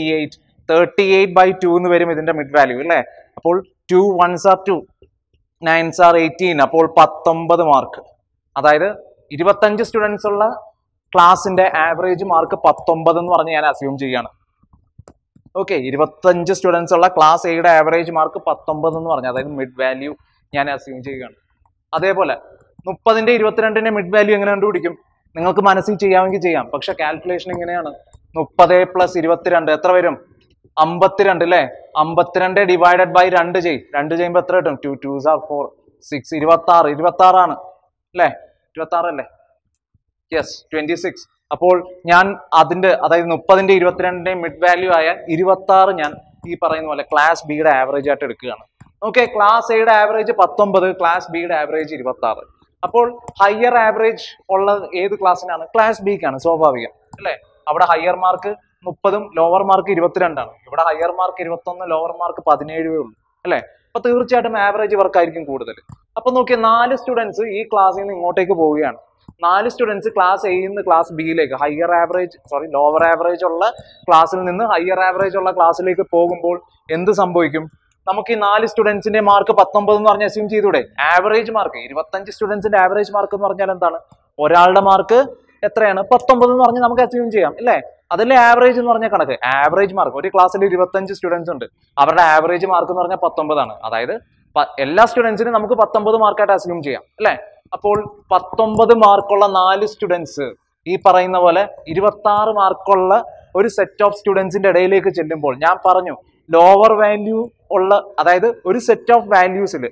38/2 എന്ന് വരും ഇതിന്റെ മിഡ് വാല്യൂ അല്ലേ? അപ്പോൾ 2 1s are 2 9s are 18. അപ്പോൾ 19 മാർക്ക്. അതായത് 25 സ്റ്റുഡൻസ് ഉള്ള ക്ലാസിന്റെ ആവറേജ് മാർക്ക് 19 എന്ന് പറഞ്ഞ് ഞാൻ അസ്യൂം ചെയ്യാണ്. ഓക്കെ, 25 സ്റ്റുഡൻസ് ഉള്ള ക്ലാസ് എയുടെ ആവറേജ് മാർക്ക് 19 എന്ന് പറഞ്ഞു, അതായത് മിഡ് വാല്യൂ ഞാൻ അസ്യൂം ചെയ്യുകയാണ്. അതേപോലെ 30ന്റെ 22ന്റെ മിഡ് വാല്യൂ എങ്ങനെ കണ്ടുപിടിക്കും? നിങ്ങൾക്ക് മനസ്സിൽ ചെയ്യാമെങ്കിൽ ചെയ്യാം. പക്ഷെ കാൽക്കുലേഷൻ ഇങ്ങനെയാണ്. 30 പ്ലസ് 22 എത്ര വരും? 52 അല്ലേ? 52 ഡിവൈഡഡ് ബൈ 2 ചെയ്യും. 2 ചെയ്യുമ്പോൾ എത്ര കിട്ടും? 2 2s are 4 6 26 ആണ് അല്ലേ? 26 അല്ലേ? യെസ് 26. അപ്പോൾ ഞാൻ അതിന്റെ അതായത് 30ന്റെ 22ന്റെ മിഡ് വാല്യൂ ആയ 26 ഞാൻ ഈ പറയുന്ന പോലെ ക്ലാസ് ബിയുടെ ആവറേജ് ആയിട്ട് എടുക്കുകയാണ്. ഓക്കെ, ക്ലാസ് എയുടെ ആവറേജ് 19, ക്ലാസ് ബിയുടെ ആവറേജ് 26. അപ്പോൾ ഹയർ ആവറേജ് ഉള്ള ഏത് ക്ലാസ്സിനാണ്? ക്ലാസ് ബിക്കാണ്, സ്വാഭാവികം അല്ലേ? അവിടെ ഹയർ മാർക്ക് 30ഉം ലോവർ മാർക്ക് 22 ആണ്. ഇവിടെ ഹയർ മാർക്ക് 21, ലോവർ മാർക്ക് 17 ഉള്ളൂ അല്ലേ? അപ്പൊ തീർച്ചയായിട്ടും ആവറേജ് വർക്കായിരിക്കും കൂടുതൽ. അപ്പൊ നോക്കിയാൽ 4 സ്റ്റുഡൻസ് ഈ ക്ലാസ്സിൽ നിന്ന് ഇങ്ങോട്ടേക്ക് പോവുകയാണ്. 4 സ്റ്റുഡൻസ് ക്ലാസ് എയിൽ നിന്ന് ക്ലാസ് ബിയിലേക്ക് ലോവർ ആവറേജ് ഉള്ള ക്ലാസ്സിൽ നിന്ന് ഹയർ ആവറേജ് ഉള്ള ക്ലാസ്സിലേക്ക് പോകുമ്പോൾ എന്ത് സംഭവിക്കും? നമുക്ക് ഈ 4 സ്റ്റുഡൻസിന്റെ മാർക്ക് 19 എന്ന് പറഞ്ഞ് അസ്യൂം ചെയ്തൂടെ? ആവറേജ് മാർക്ക് 25 സ്റ്റുഡൻസിന്റെ ആവറേജ് മാർക്ക് എന്ന് പറഞ്ഞാൽ എന്താണ്? ഒരാളുടെ മാർക്ക് എത്രയാണ്? 19 എന്ന് പറഞ്ഞ് നമുക്ക് അസ്യൂം ചെയ്യാം അല്ലേ? അതല്ലേ ആവറേജ് എന്ന് പറഞ്ഞ കണക്ക്. ആവറേജ് മാർക്ക് ഒരു ക്ലാസ്സിൽ 25 സ്റ്റുഡൻസ് ഉണ്ട്, അവരുടെ ആവറേജ് മാർക്ക് എന്ന് പറഞ്ഞാൽ 19 ആണ്. അതായത് എല്ലാ സ്റ്റുഡൻസിനും നമുക്ക് 19 മാർക്കായിട്ട് അസ്യൂം ചെയ്യാം അല്ലേ? അപ്പോൾ 19 മാർക്കുള്ള 4 സ്റ്റുഡൻസ് ഈ പറയുന്ന പോലെ 26 മാർക്കുള്ള ഒരു സെറ്റ് ഓഫ് സ്റ്റുഡൻസിന്റെ ഇടയിലേക്ക് ചെല്ലുമ്പോൾ ഞാൻ പറഞ്ഞു ലോവർ വാല്യൂ ഉള്ള, അതായത് ഒരു സെറ്റ് ഓഫ് വാല്യൂസിൽ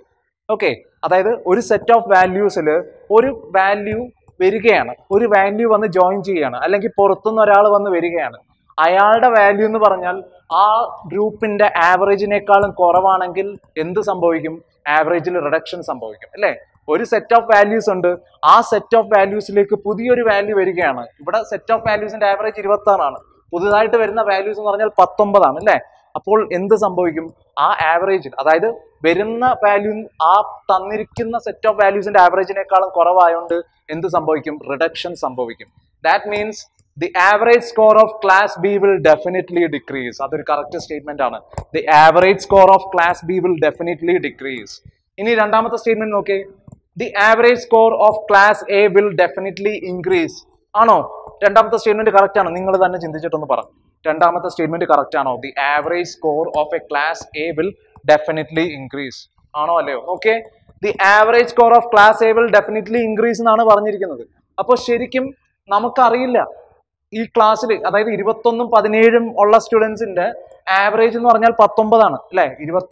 ഒരു സെറ്റ് ഓഫ് വാല്യൂസിൽ ഒരു വാല്യൂ വരികയാണ്, ഒരു വാല്യൂ വന്ന് ജോയിൻ ചെയ്യുകയാണ്, അല്ലെങ്കിൽ പുറത്തുനിന്ന് ഒരാൾ വന്ന് വരികയാണ്. അയാളുടെ വാല്യൂ എന്ന് പറഞ്ഞാൽ ആ ഗ്രൂപ്പിന്റെ ആവറേജിനേക്കാളും കുറവാണെങ്കിൽ എന്ത് സംഭവിക്കും? ആവറേജിൽ റിഡക്ഷൻ സംഭവിക്കും അല്ലേ? ഒരു സെറ്റ് ഓഫ് വാല്യൂസ് ഉണ്ട്, ആ സെറ്റ് ഓഫ് വാല്യൂസിലേക്ക് പുതിയൊരു വാല്യൂ വരികയാണ്. ഇവിടെ സെറ്റ് ഓഫ് വാല്യൂസിന്റെ ആവറേജ് 26 ആണ്, പുതുതായിട്ട് വരുന്ന വാല്യൂസ് എന്ന് പറഞ്ഞാൽ 19 ആണ് അല്ലേ? അപ്പോൾ എന്ത് സംഭവിക്കും? ആ ആവറേജിൽ, അതായത് വരുന്ന വാല്യൂ ആ തന്നിരിക്കുന്ന സെറ്റ് ഓഫ് വാല്യൂസിന്റെ ആവറേജിനേക്കാളും കുറവായതുകൊണ്ട് എന്ത് സംഭവിക്കും? റിഡക്ഷൻ സംഭവിക്കും. That means the average score of class B will definitely decrease. അതൊരു കറക്റ്റ് സ്റ്റേറ്റ്മെന്റ് ആണ്. The average score of class B will definitely decrease. ഇനി രണ്ടാമത്തെ സ്റ്റേറ്റ്മെന്റ് നോക്കേ. The average score of class A will definitely increase. ആണോ? രണ്ടാമത്തെ statement correct ആണ്. നിങ്ങൾ തന്നെ ചിന്തിച്ചിട്ടൊന്ന് പറ, രണ്ടാമത്തെ സ്റ്റേറ്റ്മെന്റ് കറക്റ്റ് ആണോ? The average score of A class A will definitely increase. ആണോ അല്ലയോ? Okay, the average score of class A will definitely increase എന്നാണ് പറഞ്ഞിരിക്കുന്നത്. അപ്പോൾ ശരിക്കും നമുക്കറിയില്ല ഈ ക്ലാസ്സിൽ, അതായത് 21ഉം 17ഉം ഉള്ള സ്റ്റുഡൻസിന്റെ ആവറേജ് എന്ന് പറഞ്ഞാൽ 19 ആണ് അല്ലെ?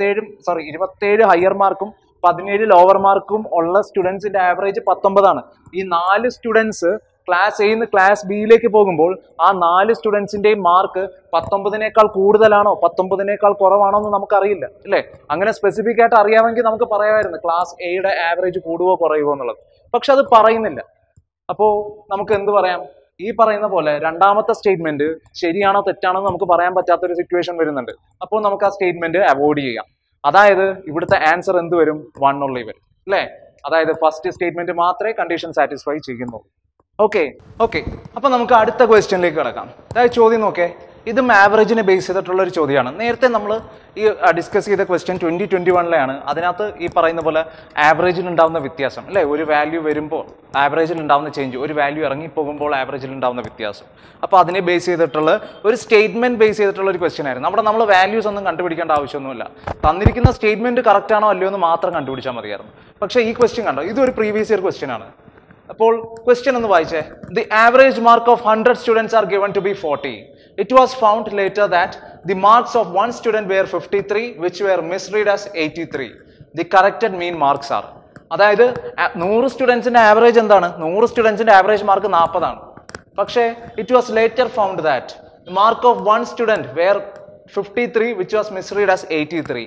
27 ഹയർ മാർക്കും 17 ലോവർ മാർക്കും ഉള്ള സ്റ്റുഡൻസിന്റെ ആവറേജ് 19 ആണ്. ഈ 4 സ്റ്റുഡൻസ് ക്ലാസ് എയിൽ നിന്ന് ക്ലാസ് ബിയിലേക്ക് പോകുമ്പോൾ ആ 4 സ്റ്റുഡൻസിന്റെയും മാർക്ക് 19നേക്കാൾ കൂടുതലാണോ 19നേക്കാൾ കുറവാണോ എന്ന് നമുക്കറിയില്ല അല്ലേ? അങ്ങനെ സ്പെസിഫിക് ആയിട്ട് അറിയാമെങ്കിൽ നമുക്ക് പറയാമായിരുന്നു ക്ലാസ് എയുടെ ആവറേജ് കൂടുവോ കുറയുവോ എന്നുള്ളത്. പക്ഷെ അത് പറയുന്നില്ല. അപ്പോ നമുക്ക് എന്ത് പറയാം? ഈ പറയുന്ന പോലെ രണ്ടാമത്തെ സ്റ്റേറ്റ്മെന്റ് ശരിയാണോ തെറ്റാണോ നമുക്ക് പറയാൻ പറ്റാത്തൊരു സിറ്റുവേഷൻ വരുന്നുണ്ട്. അപ്പോൾ നമുക്ക് ആ സ്റ്റേറ്റ്മെന്റ് അവോയ്ഡ് ചെയ്യാം. അതായത് ഇവിടുത്തെ ആൻസർ എന്ത് വരും? 1 only വരും അല്ലേ? അതായത് ഫസ്റ്റ് സ്റ്റേറ്റ്മെന്റ് മാത്രമേ കണ്ടീഷൻ സാറ്റിസ്ഫൈ ചെയ്യുന്നുള്ളൂ. ഓക്കെ, അപ്പൊ നമുക്ക് അടുത്ത ക്വസ്റ്റ്യനിലേക്ക് കിടക്കാം. അതായത് ചോദ്യം നോക്കേ, ഇതും ആവറേജിനെ ബേസ് ചെയ്തിട്ടുള്ള ഒരു ചോദ്യമാണ്. നേരത്തെ നമ്മൾ ഈ ഡിസ്കസ് ചെയ്ത ക്വസ്റ്റ്യൻ 2021 അതിനകത്ത് ഈ പറയുന്ന പോലെ ആവറേജിൽ ഉണ്ടാവുന്ന വ്യത്യാസം അല്ലേ? ഒരു വാല്യൂ വരുമ്പോൾ ആവറേജിൽ ഉണ്ടാവുന്ന ചേഞ്ച്, ഒരു വാല്യൂ ഇറങ്ങിപ്പോകുമ്പോൾ ആവറേജിൽ ഉണ്ടാവുന്ന വ്യത്യാസം. അപ്പോൾ അതിനെ ബേസ് ചെയ്തിട്ടുള്ള ഒരു സ്റ്റേറ്റ്മെന്റ് ബേസ് ചെയ്തിട്ടുള്ള ഒരു ക്വസ്റ്റ്യൻ ആയിരുന്നു. അവിടെ നമ്മൾ വാല്യൂസ് ഒന്നും കണ്ടുപിടിക്കേണ്ട ആവശ്യമൊന്നുമില്ല. തന്നിരിക്കുന്ന സ്റ്റേറ്റ്മെന്റ് കറക്റ്റ് ആണോ അല്ലയോ എന്ന് മാത്രം കണ്ടുപിടിച്ചാൽ മതിയായിരുന്നു. പക്ഷേ ഈ ക്വസ്റ്റ്യൻ കണ്ടോ, ഇതൊരു പ്രീവിയസ് ഇയർ ക്വസ്റ്റ്യൻ ആണ്. അപ്പോൾ ക്വസ്റ്റ്യൻ ഒന്ന് വായിച്ചേ. The average mark of 100 students are given to be 40. It was found later that the marks of one student were 53, which were misread as 83. The corrected mean marks are. അതായത് 100 സ്റ്റുഡൻസിന്റെ average എന്താണ്? 100 സ്റ്റുഡൻസിന്റെ average mark 40 ആണ്. പക്ഷേ it was later found that the mark of one student were 53 which was misread as 83.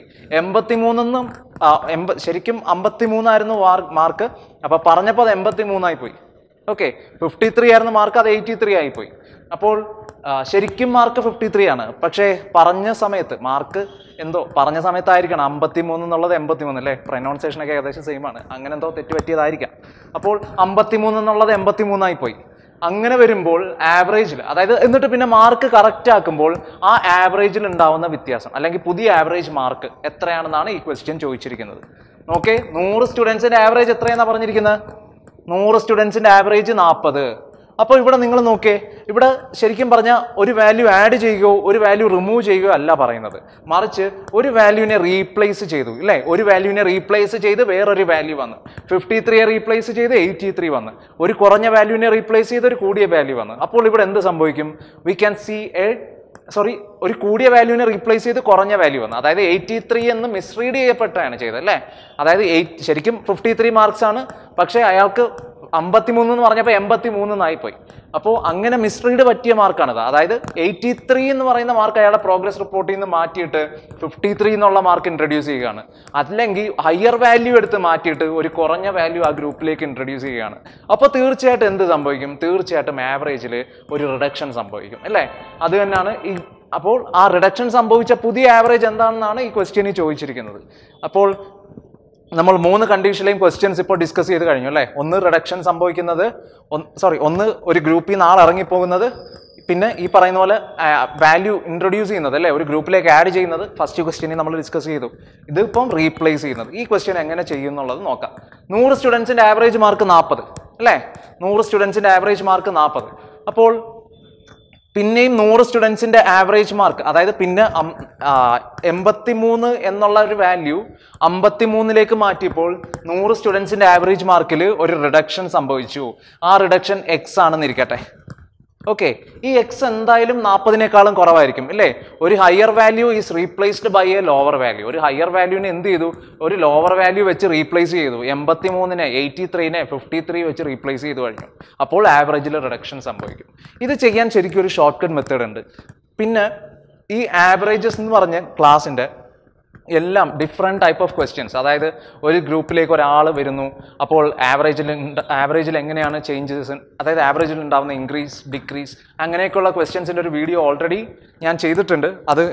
83 ശരിക്കും 53 ആയിരുന്നു mark. അപ്പൊ പറഞ്ഞപ്പോൾ അത് 83 ആയി പോയി. ഓക്കെ, 53 ആയിരുന്നു മാർക്ക്, അത് 83 ആയി പോയി. അപ്പോൾ ശരിക്കും മാർക്ക് 53 ആണ്. പക്ഷേ പറഞ്ഞ സമയത്ത് മാർക്ക് എന്തോ പറഞ്ഞ സമയത്തായിരിക്കണം 53 എന്നുള്ളത് 83 അല്ലേ? പ്രൊനൗൺസിയേഷനൊക്കെ ഏകദേശം സെയിം ആണ്. അങ്ങനെ എന്തോ തെറ്റ് പറ്റിയതായിരിക്കാം. അപ്പോൾ 53 എന്നുള്ളത് 83 ആയി പോയി. അങ്ങനെ വരുമ്പോൾ ആവറേജിൽ, അതായത് എന്നിട്ട് പിന്നെ മാർക്ക് കറക്റ്റ് ആക്കുമ്പോൾ ആ ആവറേജിൽ ഉണ്ടാവുന്ന വ്യത്യാസം അല്ലെങ്കിൽ പുതിയ ആവറേജ് മാർക്ക് എത്രയാണെന്നാണ് ഈ ക്വസ്റ്റ്യൻ ചോദിച്ചിരിക്കുന്നത്. ഓക്കെ, 100 സ്റ്റുഡൻസിന്റെ ആവറേജ് എത്രയാണെന്നാണ് പറഞ്ഞിരിക്കുന്നത്? 100 സ്റ്റുഡൻസിന്റെ ആവറേജ് 40. അപ്പോൾ ഇവിടെ നിങ്ങൾ നോക്കേ, ഇവിടെ ശരിക്കും പറഞ്ഞാൽ ഒരു വാല്യൂ ആഡ് ചെയ്യുകയോ ഒരു വാല്യൂ റിമൂവ് ചെയ്യുകയോ അല്ല പറയുന്നത്, മറിച്ച് ഒരു വാല്യൂവിനെ റീപ്ലേസ് ചെയ്തു അല്ലേ? ഒരു വാല്യൂവിനെ റീപ്ലേസ് ചെയ്ത് വേറൊരു വാല്യൂ വന്നു. 53 റീപ്ലേസ് ചെയ്ത് 83 വന്നു. ഒരു കുറഞ്ഞ വാല്യൂവിനെ റീപ്ലേസ് ചെയ്ത് ഒരു കൂടിയ വാല്യൂ വന്നു. അപ്പോൾ ഇവിടെ എന്ത് സംഭവിക്കും? വി ക്യാൻ സീ ഒരു കൂടിയ വാല്യൂവിനെ റീപ്ലേസ് ചെയ്ത് കുറഞ്ഞ വാല്യൂ വന്നു. അതായത് 83 എന്ന് മിസ്റീഡ് ചെയ്യപ്പെട്ടാണ് ചെയ്തത് അല്ലേ? അതായത് ശരിക്കും 53 മാർക്സ് ആണ്, പക്ഷേ അയാൾക്ക് 53 എന്ന് പറഞ്ഞപ്പോൾ 83 എന്നായിപ്പോയി. അപ്പോൾ അങ്ങനെ മിസ്റീഡ് പറ്റിയ മാർക്കാണിത്. അതായത് 83 എന്ന് പറയുന്ന മാർക്ക് അയാളുടെ പ്രോഗ്രസ് റിപ്പോർട്ടിൽ നിന്ന് മാറ്റിയിട്ട് 53 എന്നുള്ള മാർക്ക് ഇൻട്രൊഡ്യൂസ് ചെയ്യുകയാണ്. അല്ലെങ്കിൽ ഹയർ വാല്യൂ എടുത്ത് മാറ്റിയിട്ട് ഒരു കുറഞ്ഞ വാല്യൂ ആ ഗ്രൂപ്പിലേക്ക് ഇൻട്രൊഡ്യൂസ് ചെയ്യുകയാണ്. അപ്പോൾ തീർച്ചയായിട്ടും എന്ത് സംഭവിക്കും? തീർച്ചയായിട്ടും ആവറേജിൽ ഒരു റിഡക്ഷൻ സംഭവിക്കും അല്ലേ? അത് തന്നെയാണ് ഈ. അപ്പോൾ ആ റിഡക്ഷൻ സംഭവിച്ച പുതിയ ആവറേജ് എന്താണെന്നാണ് ഈ ക്വസ്റ്റ്യനിൽ ചോദിച്ചിരിക്കുന്നത്. അപ്പോൾ നമ്മൾ 3 കണ്ടീഷനിലെയും ക്വസ്റ്റ്യൻസ് ഇപ്പോൾ ഡിസ്കസ് ചെയ്ത് കഴിഞ്ഞു അല്ലേ? ഒന്ന് റിഡക്ഷൻ സംഭവിക്കുന്നത്, ഒന്ന് ഒരു ഗ്രൂപ്പിൽ നിന്ന് ആൾ ഇറങ്ങിപ്പോകുന്നത്, പിന്നെ ഈ പറയുന്ന പോലെ വാല്യൂ ഇൻട്രൊഡ്യൂസ് ചെയ്യുന്നത് അല്ലേ? ഒരു ഗ്രൂപ്പിലേക്ക് ആഡ് ചെയ്യുന്നത് ഫസ്റ്റ് ക്വസ്റ്റ്യനിൽ നമ്മൾ ഡിസ്കസ് ചെയ്തു. ഇതിപ്പം റീപ്ലേസ് ചെയ്യുന്നത്. ഈ ക്വസ്റ്റ്യൻ എങ്ങനെ ചെയ്യും എന്നുള്ളത് നോക്കാം. 100 സ്റ്റുഡൻസിന്റെ ആവറേജ് മാർക്ക് 40 അല്ലേ? 100 സ്റ്റുഡൻസിന്റെ ആവറേജ് മാർക്ക് 40. അപ്പോൾ പിന്നെയും 100 സ്റ്റുഡൻസിന്റെ ആവറേജ് മാർക്ക്, അതായത് പിന്നെ 83 എന്നുള്ള ഒരു വാല്യൂ 53ലേക്ക് മാറ്റിയപ്പോൾ 100 സ്റ്റുഡൻസിന്റെ ആവറേജ് മാർക്കിൽ ഒരു റിഡക്ഷൻ സംഭവിച്ചു. ആ റിഡക്ഷൻ എക്സ് ആണെന്ന് ഇരിക്കട്ടെ. ഓക്കെ, ഈ എക്സ് എന്തായാലും 40നേക്കാളും കുറവായിരിക്കും അല്ലേ? ഒരു higher value is replaced by a lower value. ഒരു ഹയർ വാല്യൂവിനെ എന്ത് ചെയ്തു? ഒരു ലോവർ വാല്യൂ വെച്ച് റീപ്ലേസ് ചെയ്തു. 83നെ 83നെ 53 വെച്ച് റീപ്ലേസ് ചെയ്തു കഴിഞ്ഞു. അപ്പോൾ ആവറേജിൽ റിഡക്ഷൻ സംഭവിക്കും. ഇത് ചെയ്യാൻ ശരിക്കും ഒരു ഷോർട്ട് കട്ട് മെത്തേഡ് ഉണ്ട്. പിന്നെ ഈ ആവറേജസ് എന്ന് പറഞ്ഞ ക്ലാസ്സിന്റെ എല്ലാം ഡിഫറെൻറ്റ് ടൈപ്പ് ഓഫ് ക്വസ്റ്റ്യൻസ്, അതായത് ഒരു ഗ്രൂപ്പിലേക്ക് ഒരാൾ വരുന്നു, അപ്പോൾ ആവറേജിൽ എങ്ങനെയാണ് ചേഞ്ചസ്, അതായത് ആവറേജിൽ ഉണ്ടാകുന്ന ഇൻക്രീസ് ഡിക്രീസ് അങ്ങനെയൊക്കെയുള്ള ക്വസ്റ്റ്യൻസിൻ്റെ ഒരു വീഡിയോ ഓൾറെഡി ഞാൻ ചെയ്തിട്ടുണ്ട്. അത്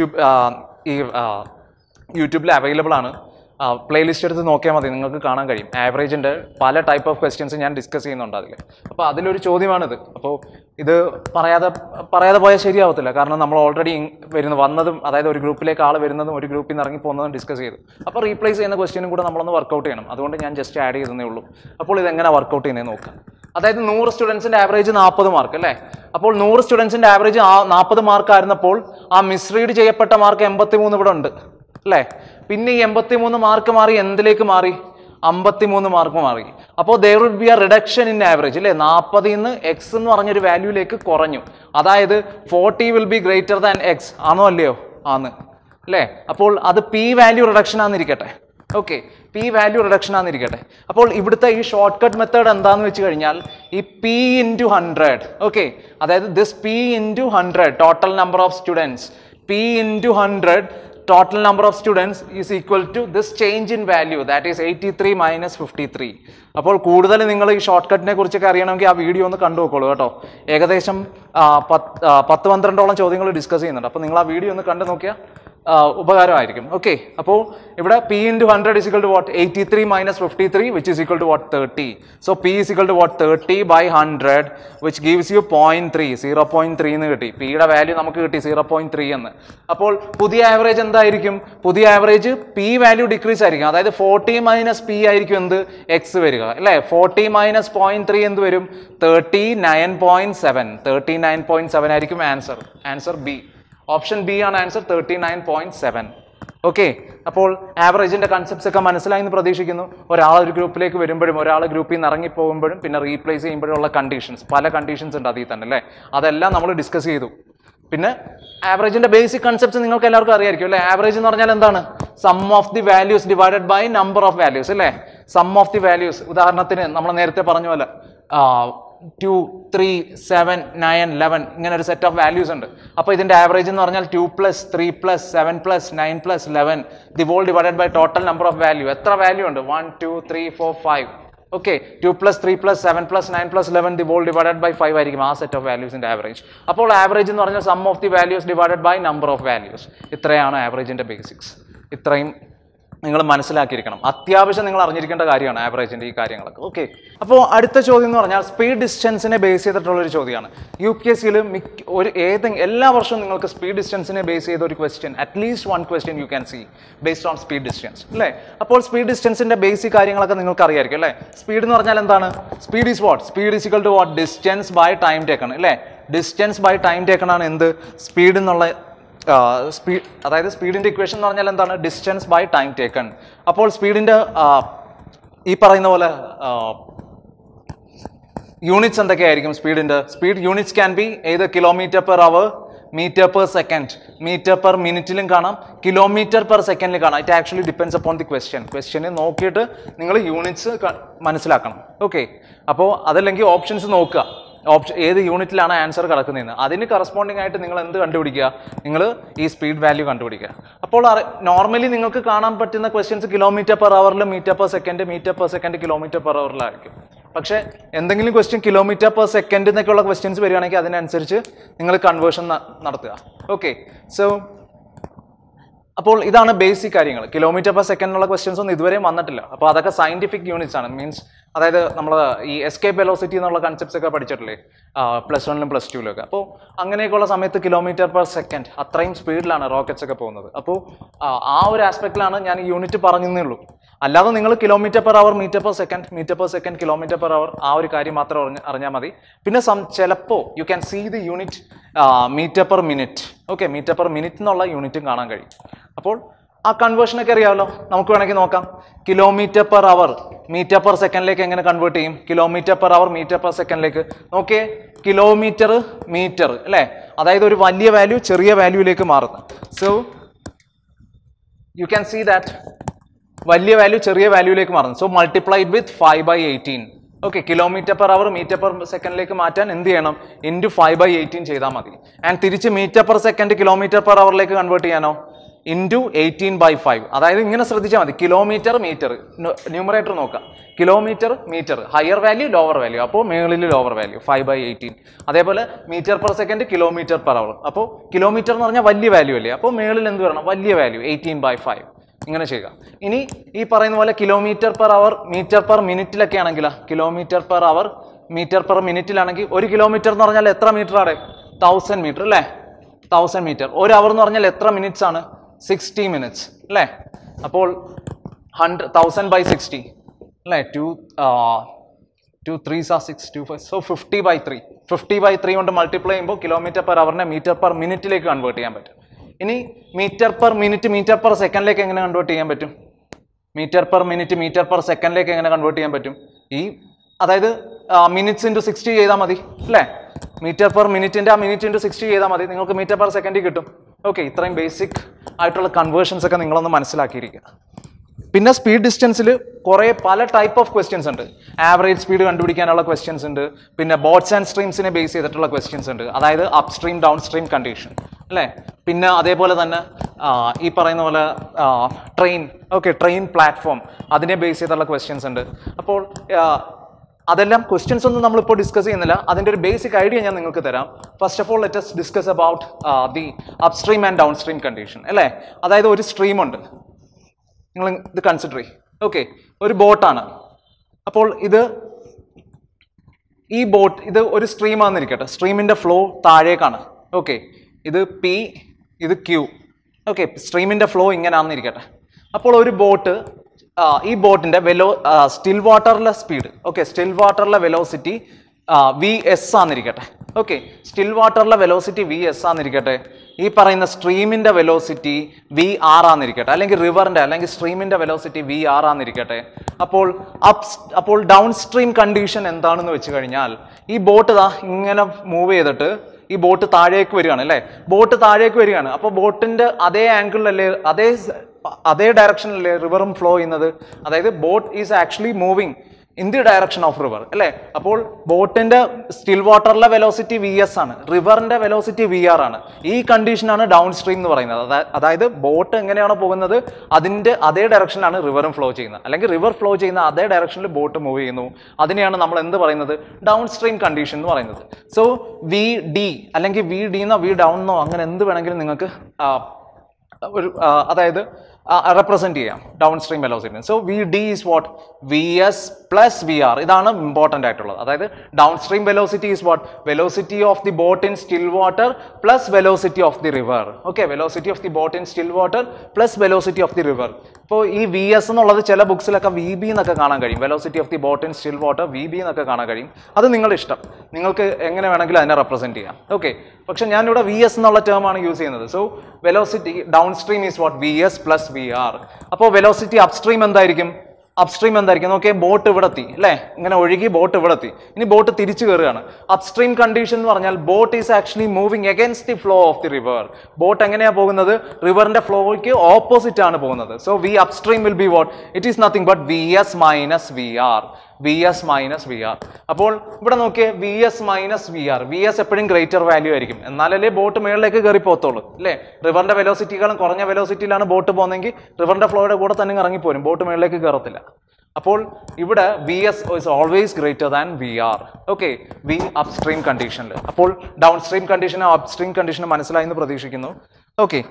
യൂട്യൂബിൽ അവൈലബിൾ ആണ്. പ്ലേലിസ്റ്റ് എടുത്ത് നോക്കിയാൽ മതി, നിങ്ങൾക്ക് കാണാൻ കഴിയും. ആവറേജിൻ്റെ പല ടൈപ്പ് ഓഫ് ക്വസ്റ്റ്യൻസ് ഞാൻ ഡിസ്കസ് ചെയ്യുന്നുണ്ട് അതിൽ. അപ്പോൾ അതിലൊരു ചോദ്യമാണിത്. അപ്പോൾ ഇത് പറയാതെ പോയാൽ ശരിയാവത്തില്ല, കാരണം നമ്മൾ ഓൾറെഡി വന്നതും, അതായത് ഒരു ഗ്രൂപ്പിലേക്ക് ആൾ വരുന്നതും ഒരു ഗ്രൂപ്പിൽ നിന്ന് ഇറങ്ങി പോകുന്നതും ഡിസ്കസ് ചെയ്തു. അപ്പോൾ റീപ്ലേസ് ചെയ്യുന്ന ക്വസ്റ്റ്യനും കൂടെ നമ്മളൊന്ന് വർക്കൗട്ട് ചെയ്യണം. അതുകൊണ്ട് ഞാൻ ജസ്റ്റ് ആഡ് ചെയ്തേ ഉള്ളൂ. അപ്പോൾ ഇതെങ്ങനെ വർക്കൗട്ട് ചെയ്യുന്നത് നോക്കാം. അതായത് 100 സ്റ്റുഡൻസിൻ്റെ ആവറേജ് 40 മാർക്ക് അല്ലേ? അപ്പോൾ 100 സ്റ്റുഡൻസിൻ്റെ ആവറേജ് 40 മാർക്ക് ആയിരുന്നപ്പോൾ ആ മിസ്റീഡ് ചെയ്യപ്പെട്ട മാർക്ക് 83 ഇവിടെ ഉണ്ട് അല്ലേ? പിന്നെ ഈ 83 മാർക്ക് മാറി എന്തിലേക്ക് മാറി? 53 മാർക്ക് മാറി. അപ്പോൾ there would be a reduction in average അല്ലേ? 40 നിന്ന് എക്സ് എന്ന് പറഞ്ഞൊരു വാല്യൂയിലേക്ക് കുറഞ്ഞു. അതായത് 40 will be greater than X ആണോ അല്ലയോ? ആണ് അല്ലേ? അപ്പോൾ അത് പി വാല്യൂ റിഡക്ഷൻ ആണെന്നിരിക്കട്ടെ. ഓക്കെ, പി വാല്യൂ റിഡക്ഷൻ ആണെന്നിരിക്കട്ടെ. അപ്പോൾ ഇവിടുത്തെ ഈ ഷോർട്ട് കട്ട് മെത്തേഡ് എന്താണെന്ന് വെച്ച് കഴിഞ്ഞാൽ ഈ പി ഇൻറ്റു 100, ഓക്കെ, അതായത് this P into 100 total number of students, P into 100 total number of students is equal to this change in value, that is 83 minus 53. അപ്പോൾ കൂടുതൽ നിങ്ങൾ ഈ ഷോർട്ട് കട്ടിനെ കുറിച്ചൊക്കെ അറിയണമെങ്കിൽ ആ വീഡിയോ ഒന്ന് കണ്ടു നോക്കോളൂ കേട്ടോ. ഏകദേശം 10-12ഓളം ചോദ്യങ്ങൾ ഡിസ്കസ് ചെയ്യുന്നുണ്ട്. അപ്പോൾ നിങ്ങൾ ആ വീഡിയോ ഒന്ന് കണ്ടു നോക്കിയാൽ ഉപകാരമായിരിക്കും. ഓക്കെ, അപ്പോൾ ഇവിടെ P into 100 is equal to what? 83 minus 53 which is equal to what? 30. So p is equal to what? 30 by 100 which gives you 0.3, 0.3 എന്ന് കിട്ടി. പിയുടെ വാല്യൂ നമുക്ക് കിട്ടി 0.3 എന്ന്. അപ്പോൾ പുതിയ ആവറേജ് എന്തായിരിക്കും? പുതിയ ആവറേജ് പി വാല്യൂ ഡിക്രീസ് ആയിരിക്കും. അതായത് 40 മൈനസ് പി ആയിരിക്കും എന്ത്? എക്സ് വരിക അല്ലേ? 40 മൈനസ് 0.3 എന്ത് വരും? 39.7. 39.7 ആയിരിക്കും ആൻസർ ബി. ഓപ്ഷൻ ബി ആണ് ആൻസർ, 39.7. ഓക്കെ, അപ്പോൾ ആവറേജിന്റെ കൺസെപ്റ്റ്സ് ഒക്കെ മനസ്സിലായി എന്ന് പ്രതീക്ഷിക്കുന്നു. ഒരാൾ ഒരു ഗ്രൂപ്പിലേക്ക് വരുമ്പോഴും ഒരാൾ ഗ്രൂപ്പിൽ നിന്ന് ഇറങ്ങിപ്പോകുമ്പോഴും പിന്നെ റീപ്ലേസ് ചെയ്യുമ്പോഴുള്ള കണ്ടീഷൻസ്, പല കണ്ടീഷൻസ് ഉണ്ട് അതിൽ തന്നെ അല്ലേ? അതെല്ലാം നമ്മൾ ഡിസ്കസ് ചെയ്തു. പിന്നെ ആവറേജിന്റെ ബേസിക് കൺസെപ്റ്റ്സ് നിങ്ങൾക്ക് എല്ലാവർക്കും അറിയായിരിക്കും അല്ലേ? ആവറേജ് എന്ന് പറഞ്ഞാൽ എന്താണ്? Sum of the values divided by number of values അല്ലേ? Sum of the values. ഉദാഹരണത്തിന് നമ്മൾ നേരത്തെ പറഞ്ഞ പോലെ 2, 3, 7, 9, 11 ഇങ്ങനെ ഒരു സെറ്റ് ഓഫ് വാല്യൂസ് ഉണ്ട്. അപ്പോൾ ഇതിന്റെ ആവറേജ് എന്ന് പറഞ്ഞാൽ 2 + 3 + 7 + 9 + 11 the whole divided by total number of value. എത്ര വാല്യൂ ഉണ്ട്? 1, 2, 3, 4, 5. Okay, 2 + 3 + 7 + 9 + 11 the whole divided by 5 ആയിരിക്കും ആ സെറ്റ് ഓഫ് വാല്യൂസിന്റെ ആവറേജ്. അപ്പോൾ ആവറേജ് എന്ന് പറഞ്ഞാൽ sum of the values divided by number of values. ഇത്രയാണ് ആവറേജിന്റെ ബേസിക്സ്. ഇത്രയും നിങ്ങൾ മനസ്സിലാക്കിയിരിക്കണം. അത്യാവശ്യം നിങ്ങൾ അറിഞ്ഞിരിക്കേണ്ട കാര്യമാണ് ആവറേജിന്റെ ഈ കാര്യങ്ങളൊക്കെ. ഓക്കെ, അപ്പോൾ അടുത്ത ചോദ്യം എന്ന് പറഞ്ഞാൽ സ്പീഡ് ഡിസ്റ്റൻസിനെ ബേസ് ചെയ്തിട്ടുള്ള ഒരു ചോദ്യമാണ്. UPSCയിൽ എല്ലാ വർഷവും നിങ്ങൾക്ക് സ്പീഡ് ഡിസ്റ്റൻസിനെ ബേസ് ചെയ്ത ഒരു question, at least 1 question you can see based on speed distance അല്ലേ. അപ്പോൾ സ്പീഡ് ഡിസ്റ്റൻസിന്റെ ബേസിക് കാര്യങ്ങളൊക്കെ നിങ്ങൾക്ക് അറിയായിരിക്കും അല്ലേ. സ്പീഡ് എന്ന് പറഞ്ഞാൽ എന്താണ്? Speed is what? Speed is equal to what? Distance by time taken അല്ലേ. ഡിസ്റ്റൻസ് ബൈ ടൈം ടേക്കൺ ആണ് എന്ത്? സ്പീഡ് എന്നുള്ള സ്പീഡ്. അതായത് സ്പീഡിന്റെ ഇക്വേഷൻ എന്ന് പറഞ്ഞാൽ എന്താണ്? Distance by time taken. അപ്പോൾ സ്പീഡിന്റെ ഈ പറയുന്ന പോലെ യൂണിറ്റ്സ് എന്തൊക്കെയായിരിക്കും സ്പീഡിന്റെ? സ്പീഡ് യൂണിറ്റ്സ് ക്യാൻ ബി ഏത് km/h, m/s, m/min കാണാം, km/s കാണാം. It actually depends upon the question നോക്കിയിട്ട് നിങ്ങൾ യൂണിറ്റ്സ് മനസ്സിലാക്കണം. ഓക്കെ, അപ്പോൾ അതല്ലെങ്കിൽ ഓപ്ഷൻസ് നോക്കുക, ഏത് യൂണിറ്റിലാണ് ആൻസർ കിടക്കുന്നതെന്ന്. അതിന് കറസ്പോണ്ടിങ് ആയിട്ട് നിങ്ങൾ എന്ത് കണ്ടുപിടിക്കുക? നിങ്ങൾ ഈ സ്പീഡ് വാല്യൂ കണ്ടുപിടിക്കുക. അപ്പോൾ നോർമലി നിങ്ങൾക്ക് കാണാൻ പറ്റുന്ന ക്വസ്റ്റ്യൻസ് km/h, m/s, km/h ആയിരിക്കും. പക്ഷേ എന്തെങ്കിലും ക്വസ്റ്റ്യൻ km/s എന്നൊക്കെയുള്ള ക്വസ്റ്റ്യൻസ് വരികയാണെങ്കിൽ അതിനനുസരിച്ച് നിങ്ങൾ കൺവേർഷൻ നടത്തുക. ഓക്കെ, സോ അപ്പോൾ ഇതാണ് ബേസിക് കാര്യങ്ങൾ. km/s എന്നുള്ള ക്വസ്റ്റ്യൻസ് ഒന്നും ഇതുവരെയും വന്നിട്ടില്ല. അപ്പോൾ അതൊക്കെ സയന്റിഫിക് യൂണിറ്റ്സ് ആണ്. മീൻസ് അതായത് നമ്മൾ ഈ എസ്കേപ്പ് വെലോസിറ്റി എന്നുള്ള കൺസെപ്റ്റ്സ് ഒക്കെ പഠിച്ചിട്ടില്ലേ +1 +2 ഒക്കെ. അപ്പോൾ അങ്ങനെയൊക്കെയുള്ള സമയത്ത് km/s അത്രയും സ്പീഡിലാണ് റോക്കറ്റ്സ് ഒക്കെ പോകുന്നത്. അപ്പോൾ ആ ഒരു ആസ്പെക്റ്റിലാണ് ഞാൻ ഈ യൂണിറ്റ് പറഞ്ഞതേ ഉള്ളൂ. അല്ലാതെ നിങ്ങൾ km/h, m/s, m/s, km/h ആ ഒരു കാര്യം മാത്രം അറിഞ്ഞാൽ മതി. പിന്നെ ചിലപ്പോൾ you can see the unit m/min. Okay, m/min എന്നുള്ള യൂണിറ്റും കാണാൻ കഴിയും. അപ്പോൾ ആ കൺവേർഷനൊക്കെ അറിയാമല്ലോ, നമുക്ക് വേണമെങ്കിൽ നോക്കാം. km/h m/s എങ്ങനെ കൺവേർട്ട് ചെയ്യും? km/h m/s നോക്കിയേ, കിലോമീറ്റർ മീറ്റർ അല്ലേ. അതായത് ഒരു വലിയ വാല്യൂ ചെറിയ വാല്യൂയിലേക്ക് മാറുന്നു. So you can see that വലിയ വാല്യൂ ചെറിയ വാല്യൂയിലേക്ക് മാറുന്നു. So multiplied with 5/18. Okay, km/h m/s മാറ്റാൻ എന്ത് ചെയ്യണം? × 5/18 ചെയ്താൽ മതി. ആൻഡ് തിരിച്ച് m/s km/h കൺവേർട്ട് ചെയ്യാനോ? × 18/5. അതായത് ഇങ്ങനെ ശ്രദ്ധിച്ചാൽ മതി. കിലോമീറ്റർ മീറ്റർ ന്യൂമറേറ്റർ നോക്കാം. Kilometre metre higher value lower value, അപ്പോൾ മേളിൽ ലോവർ വാല്യൂ 5/18. അതേപോലെ m/s km/h. അപ്പോൾ കിലോമീറ്റർ എന്ന് പറഞ്ഞാൽ വലിയ വാല്യൂ അല്ലേ, അപ്പോൾ മേളിൽ എന്ത് വരണം? വലിയ വാല്യൂ 18/5. ഇങ്ങനെ ചെയ്യുക. ഇനി ഈ പറയുന്ന പോലെ km/h m/min ആണെങ്കിൽ km/h m/min ഒരു കിലോമീറ്റർ എന്ന് പറഞ്ഞാൽ എത്ര മീറ്റർ ആണ്? 1000 മീറ്റർ അല്ലേ. 1000 മീറ്റർ. ഒരു അവർ എന്ന് പറഞ്ഞാൽ എത്ര മിനിറ്റ്സ് ആണ്? 60 മിനിറ്റ്സ് അല്ലേ. അപ്പോൾ 1000/60 അല്ലേ. 2 3s are 6, 2 5, so 50/3. 50/3 കൊണ്ട് മൾട്ടിപ്ലൈ ചെയ്യുമ്പോൾ km/h m/min കൺവേർട്ട് ചെയ്യാൻ പറ്റും. ഇനി m/min m/s എങ്ങനെ കൺവേർട്ട് ചെയ്യാൻ പറ്റും? m/min m/s എങ്ങനെ കൺവേർട്ട് ചെയ്യാൻ പറ്റും? ഈ അതായത് മിനിറ്റ്സ് × 60 ചെയ്താൽ മതി അല്ലേ. m/min ആ മിനിറ്റ് × 60 ചെയ്താൽ മതി, നിങ്ങൾക്ക് m/s കിട്ടും. ഓക്കെ, ഇത്രയും ബേസിക് ആയിട്ടുള്ള കൺവേർഷൻസ് ഒക്കെ നിങ്ങളൊന്ന് മനസ്സിലാക്കിയിരിക്കുക. പിന്നെ സ്പീഡ് ഡിസ്റ്റൻസിൽ പല ടൈപ്പ് ഓഫ് ക്വസ്റ്റ്യൻസ് ഉണ്ട്. ആവറേജ് സ്പീഡ് കണ്ടുപിടിക്കാനുള്ള ക്വസ്റ്റ്യൻസ് ഉണ്ട്. പിന്നെ ബോട്ട്സ് ആൻഡ് സ്ട്രീംസിനെ ബേസ് ചെയ്തിട്ടുള്ള ക്വസ്റ്റ്യൻസ് ഉണ്ട്. അതായത് upstream downstream condition അല്ലേ. പിന്നെ അതേപോലെ തന്നെ ഈ പറയുന്ന പോലെ ട്രെയിൻ പ്ലാറ്റ്ഫോം അതിനെ ബേസ് ചെയ്തിട്ടുള്ള ക്വസ്റ്റ്യൻസ് ഉണ്ട്. അപ്പോൾ അതെല്ലാം ക്വസ്റ്റ്യൻസ് ഒന്നും നമ്മളിപ്പോൾ ഡിസ്കസ് ചെയ്യുന്നില്ല. അതിൻ്റെ ഒരു ബേസിക് ഐഡിയ ഞാൻ നിങ്ങൾക്ക് തരാം. First of all let us discuss about the upstream and downstream condition അല്ലേ. അതായത് ഒരു സ്ട്രീം ഉണ്ട്, നിങ്ങൾ ഇത് കൺസിഡർ ചെയ്യും. ഓക്കെ, ഒരു ബോട്ടാണ്. അപ്പോൾ ഈ ബോട്ട് ഇത് ഒരു സ്ട്രീമാണെന്നിരിക്കട്ടെ. സ്ട്രീമിൻ്റെ ഫ്ലോ താഴേക്കാണ്. ഓക്കെ, ഇത് P, ഇത് Q. ഓക്കെ, സ്ട്രീമിൻ്റെ ഫ്ലോ ഇങ്ങനെയാണെന്നിരിക്കട്ടെ. അപ്പോൾ ഒരു ബോട്ട്, ഈ ബോട്ടിൻ്റെ സ്റ്റിൽ വാട്ടറിലെ സ്പീഡ്, ഓക്കെ, സ്റ്റിൽ വാട്ടറിലെ വെലോസിറ്റി VS ആണെന്നിരിക്കട്ടെ. ഓക്കെ, സ്റ്റിൽ വാട്ടറിലെ വെലോസിറ്റി VS ആണെന്നിരിക്കട്ടെ. ഈ പറയുന്ന സ്ട്രീമിൻ്റെ വെലോസിറ്റി VR ആണെന്നിരിക്കട്ടെ, അല്ലെങ്കിൽ റിവറിൻ്റെ അല്ലെങ്കിൽ സ്ട്രീമിൻ്റെ വെലോസിറ്റി VR ആണെന്നിരിക്കട്ടെ. അപ്പോൾ ഡൗൺ സ്ട്രീം കണ്ടീഷൻ എന്താണെന്ന് വെച്ച് കഴിഞ്ഞാൽ ഈ ബോട്ട് ഇങ്ങനെ മൂവ് ചെയ്തിട്ട് ഈ ബോട്ട് താഴേക്ക് വരികയാണ് അല്ലേ. ബോട്ട് താഴേക്ക് വരികയാണ്. അപ്പോൾ ബോട്ടിൻ്റെ അതേ ആംഗിളിലല്ലേ, അതേ ഡയറക്ഷനിലല്ലേ റിവറും ഫ്ലോ ചെയ്യുന്നത്. അതായത് boat is actually moving in the direction of river അല്ലേ. അപ്പോൾ ബോട്ടിന്റെ സ്റ്റിൽ വാട്ടറിലെ വെലോസിറ്റി VS ആണ്, റിവറിന്റെ വെലോസിറ്റി VR ആണ്. ഈ കണ്ടീഷനാണ് ഡൗൺ സ്ട്രീം എന്ന് പറയുന്നത്. അതായത് ബോട്ട് എങ്ങനെയാണോ പോകുന്നത് അതിന്റെ അതേ ഡയറക്ഷനിലാണ് റിവറും ഫ്ലോ ചെയ്യുന്നത്, അല്ലെങ്കിൽ റിവർ ഫ്ലോ ചെയ്യുന്ന അതേ ഡയറക്ഷനിൽ ബോട്ട് മൂവ് ചെയ്യുന്നു. അതിനെയാണ് നമ്മൾ എന്ത് പറയുന്നത്, ഡൗൺ സ്ട്രീം കണ്ടീഷൻ എന്ന് പറയുന്നത്. സോ VD അല്ലെങ്കിൽ VD എന്നോ V ഡൗൺ എന്നോ അങ്ങനെ എന്ത് വേണമെങ്കിലും നിങ്ങൾക്ക് ഒരു അതായത് represent ചെയ്യാം downstream velocity. So VD is what, VS plus VR. ഇതാണ് ഇമ്പോർട്ടൻ്റ് ആയിട്ടുള്ളത്. അതായത് downstream velocity is what, velocity of the boat in still water plus velocity of the river. Okay, velocity of the boat in still water plus velocity of the river. ഇപ്പോൾ ഈ VS എന്നുള്ളത് ചില ബുക്സിലൊക്കെ VB എന്നൊക്കെ കാണാൻ കഴിയും. Velocity of the boat in still water VB എന്നൊക്കെ കാണാൻ കഴിയും. അത് നിങ്ങളുടെ ഇഷ്ടം, നിങ്ങൾക്ക് എങ്ങനെ വേണമെങ്കിലും അതിനെ റെപ്രസെന്റ് ചെയ്യാം. ഓക്കെ, പക്ഷെ ഞാനിവിടെ VS എന്നുള്ള ടേം ആണ് യൂസ് ചെയ്യുന്നത്. So velocity downstream is what, VS plus VR. അപ്പോൾ വെലോസിറ്റി അപ്സ്ട്രീം എന്തായിരിക്കും, അപ്സ്ട്രീം എന്തായിരിക്കും നോക്കിയാൽ, ബോട്ട് ഇവിടെ എത്തി അല്ലേ, ഇങ്ങനെ ഒഴുകി ബോട്ട് ഇവിടെ എത്തി. ഇനി ബോട്ട് തിരിച്ചു കയറുകയാണ്. അപ്സ്ട്രീം കണ്ടീഷൻ എന്ന് പറഞ്ഞാൽ boat is actually moving against the flow of the river. Boat എങ്ങനെയാണ് പോകുന്നത്, റിവറിന്റെ ഫ്ലോയ്ക്ക് ഓപ്പോസിറ്റ് ആണ് പോകുന്നത്. So V upstream will be what, it is nothing but VS minus VR. VS minus VR. അപ്പോൾ ഇവിടെ നോക്കിയേ, VS മൈനസ് VR. VS എപ്പോഴും ഗ്രേറ്റർ വാല്യൂ ആയിരിക്കും, എന്നാലല്ലേ ബോട്ട് മുകളിലേക്ക് കയറി പോകത്തുള്ളൂ അല്ലേ. റിവറിന്റെ വെലോസിറ്റിക്കാളും കുറഞ്ഞ വെലോസിറ്റിയിലാണ് ബോട്ട് പോകുന്നതെങ്കിൽ റിവറിന്റെ ഫ്ലോയുടെ കൂടെ തന്നെ ഇറങ്ങിപ്പോരും, ബോട്ട് മുകളിലേക്ക് കയറത്തില്ല. അപ്പോൾ ഇവിടെ VS is always greater than VR. Okay, V upstream കണ്ടീഷനിൽ. അപ്പോൾ ഡൗൺ സ്ട്രീം കണ്ടീഷനും അപ്സ്ട്രീം കണ്ടീഷനും മനസ്സിലായെന്ന് പ്രതീക്ഷിക്കുന്നു. ഓക്കെ,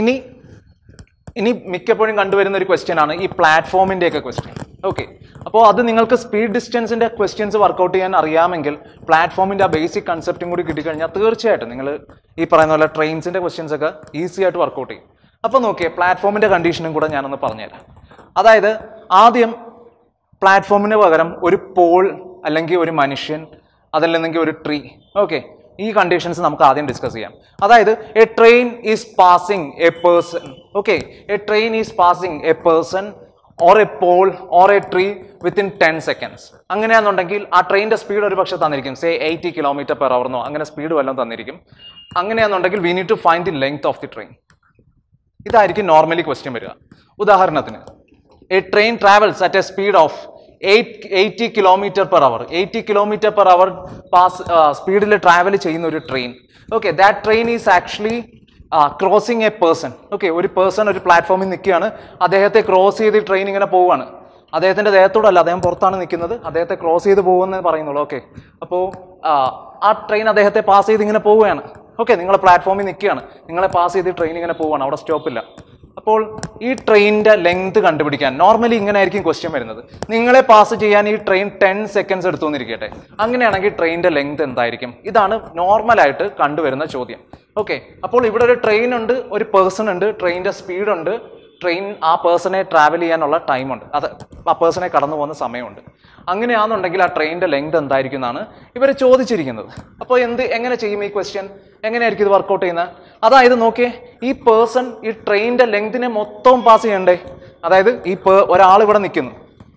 ഇനി മിക്കപ്പോഴും കണ്ടുവരുന്ന ഒരു ക്വസ്റ്റ്യൻ ആണ് ഈ പ്ലാറ്റ്ഫോമിന്റെ ഒക്കെ ക്വസ്റ്റ്യൻ. ഓക്കെ, അപ്പോൾ അത് നിങ്ങൾക്ക് സ്പീഡ് ഡിസ്റ്റൻസിന്റെ ക്വസ്റ്റ്യൻസ് വർക്കൗട്ട് ചെയ്യാൻ അറിയാമെങ്കിൽ പ്ലാറ്റ്ഫോമിന്റെ ആ ബേസിക് കൺസെപ്റ്റും കൂടി കിട്ടിക്കഴിഞ്ഞാൽ തീർച്ചയായിട്ടും നിങ്ങൾ ഈ പറയുന്ന പോലെ ട്രെയിൻസിന്റെ ക്വസ്റ്റ്യൻസ് ഒക്കെ ഈസി ആയിട്ട് വർക്കൗട്ട് ചെയ്യും. അപ്പോൾ നോക്കിയേ, പ്ലാറ്റ്ഫോമിന്റെ കണ്ടീഷനും കൂടെ ഞാനൊന്ന് പറഞ്ഞുതരാം. അതായത് ആദ്യം പ്ലാറ്റ്ഫോമിന് പകരം ഒരു പോൾ അല്ലെങ്കിൽ ഒരു മനുഷ്യൻ, അതല്ലെങ്കിൽ ഒരു ട്രീ. ഓക്കെ, ഈ കണ്ടീഷൻസ് നമുക്ക് ആദ്യം ഡിസ്കസ് ചെയ്യാം. അതായത് a train is passing a person. Okay, a train is passing a person or a pole or a tree within 10 seconds. അങ്ങനെയാണെന്നുണ്ടെങ്കിൽ ആ ട്രെയിനിന്റെ സ്പീഡ് ഒരു പക്ഷേ തന്നിരിക്കും, സേ 80 km/h എന്നോ അങ്ങനെ സ്പീഡ് വല്ലതും തന്നിരിക്കും. അങ്ങനെയാണെന്നുണ്ടെങ്കിൽ we need to find the length of the train. ഇതായിരിക്കും നോർമലി ക്വസ്റ്റ്യൻ വരിക. ഉദാഹരണത്തിന്, a train travels at a speed of 80 km/h. 80 km/h സ്പീഡിൽ ട്രാവൽ ചെയ്യുന്ന ഒരു ട്രെയിൻ. Okay, that train is actually crossing a person. Okay, ഒരു പേഴ്സൺ ഒരു പ്ലാറ്റ്ഫോമിൽ നിൽക്കുകയാണ്, അദ്ദേഹത്തെ ക്രോസ് ചെയ്ത് ട്രെയിൻ ഇങ്ങനെ പോവുകയാണ്. അദ്ദേഹത്തിന്റെ ദേഹത്തോടല്ല, അദ്ദേഹം പുറത്താണ് നിൽക്കുന്നത്, അദ്ദേഹത്തെ ക്രോസ് ചെയ്ത് പോകുമെന്ന് പറയുന്നുള്ളൂ. ഓക്കെ, അപ്പോൾ ആ ട്രെയിൻ അദ്ദേഹത്തെ പാസ് ചെയ്ത് ഇങ്ങനെ പോവുകയാണ്. ഓക്കെ, നിങ്ങൾ പ്ലാറ്റ്ഫോമിൽ നിൽക്കുകയാണ്, നിങ്ങളെ പാസ് ചെയ്ത് ട്രെയിൻ ഇങ്ങനെ പോവുകയാണ്, അവിടെ സ്റ്റോപ്പില്ല. അപ്പോൾ ഈ ട്രെയിനിന്റെ ലെങ്ത് കണ്ടുപിടിക്കാൻ നോർമലി ഇങ്ങനെ ആയിരിക്കും ക്വസ്റ്റ്യൻ വരുന്നത്. നിങ്ങളെ പാസ് ചെയ്യാൻ ഈ ട്രെയിൻ 10 seconds എടുത്തു എന്നിരിക്കട്ടെ. അങ്ങനെയാണെങ്കിൽ ട്രെയിനിന്റെ ലെങ്ത് എന്തായിരിക്കും? ഇതാണ് നോർമലായിട്ട് കണ്ടുവരുന്ന ചോദ്യം. ഓക്കെ, അപ്പോൾ ഇവിടെ ഒരു ട്രെയിൻ ഉണ്ട്, ഒരു പേഴ്സൺ ഉണ്ട്, ട്രെയിനിന്റെ സ്പീഡ് ഉണ്ട്, ട്രെയിൻ ആ പേഴ്സണെ ട്രാവൽ ചെയ്യാനുള്ള ടൈമുണ്ട്, അത് ആ പേഴ്സണെ കടന്നു പോകുന്ന സമയമുണ്ട്. അങ്ങനെയാണെന്നുണ്ടെങ്കിൽ ആ ട്രെയിനിന്റെ ലെങ്ത് എന്തായിരിക്കും എന്നാണ് ഇവർ ചോദിച്ചിരിക്കുന്നത്. അപ്പോൾ എങ്ങനെ ചെയ്യും ഈ ക്വസ്റ്റ്യൻ, എങ്ങനെയായിരിക്കും ഇത് വർക്കൗട്ട് ചെയ്യുന്നത്? അതായത് നോക്കിയേ, ഈ പേഴ്സൺ ഈ ട്രെയിനിന്റെ ലെങ്തിനെ മൊത്തം പാസ് ചെയ്യണ്ടേ. അതായത് ഈ ഒരാൾ ഇവിടെ നിൽക്കുന്നു,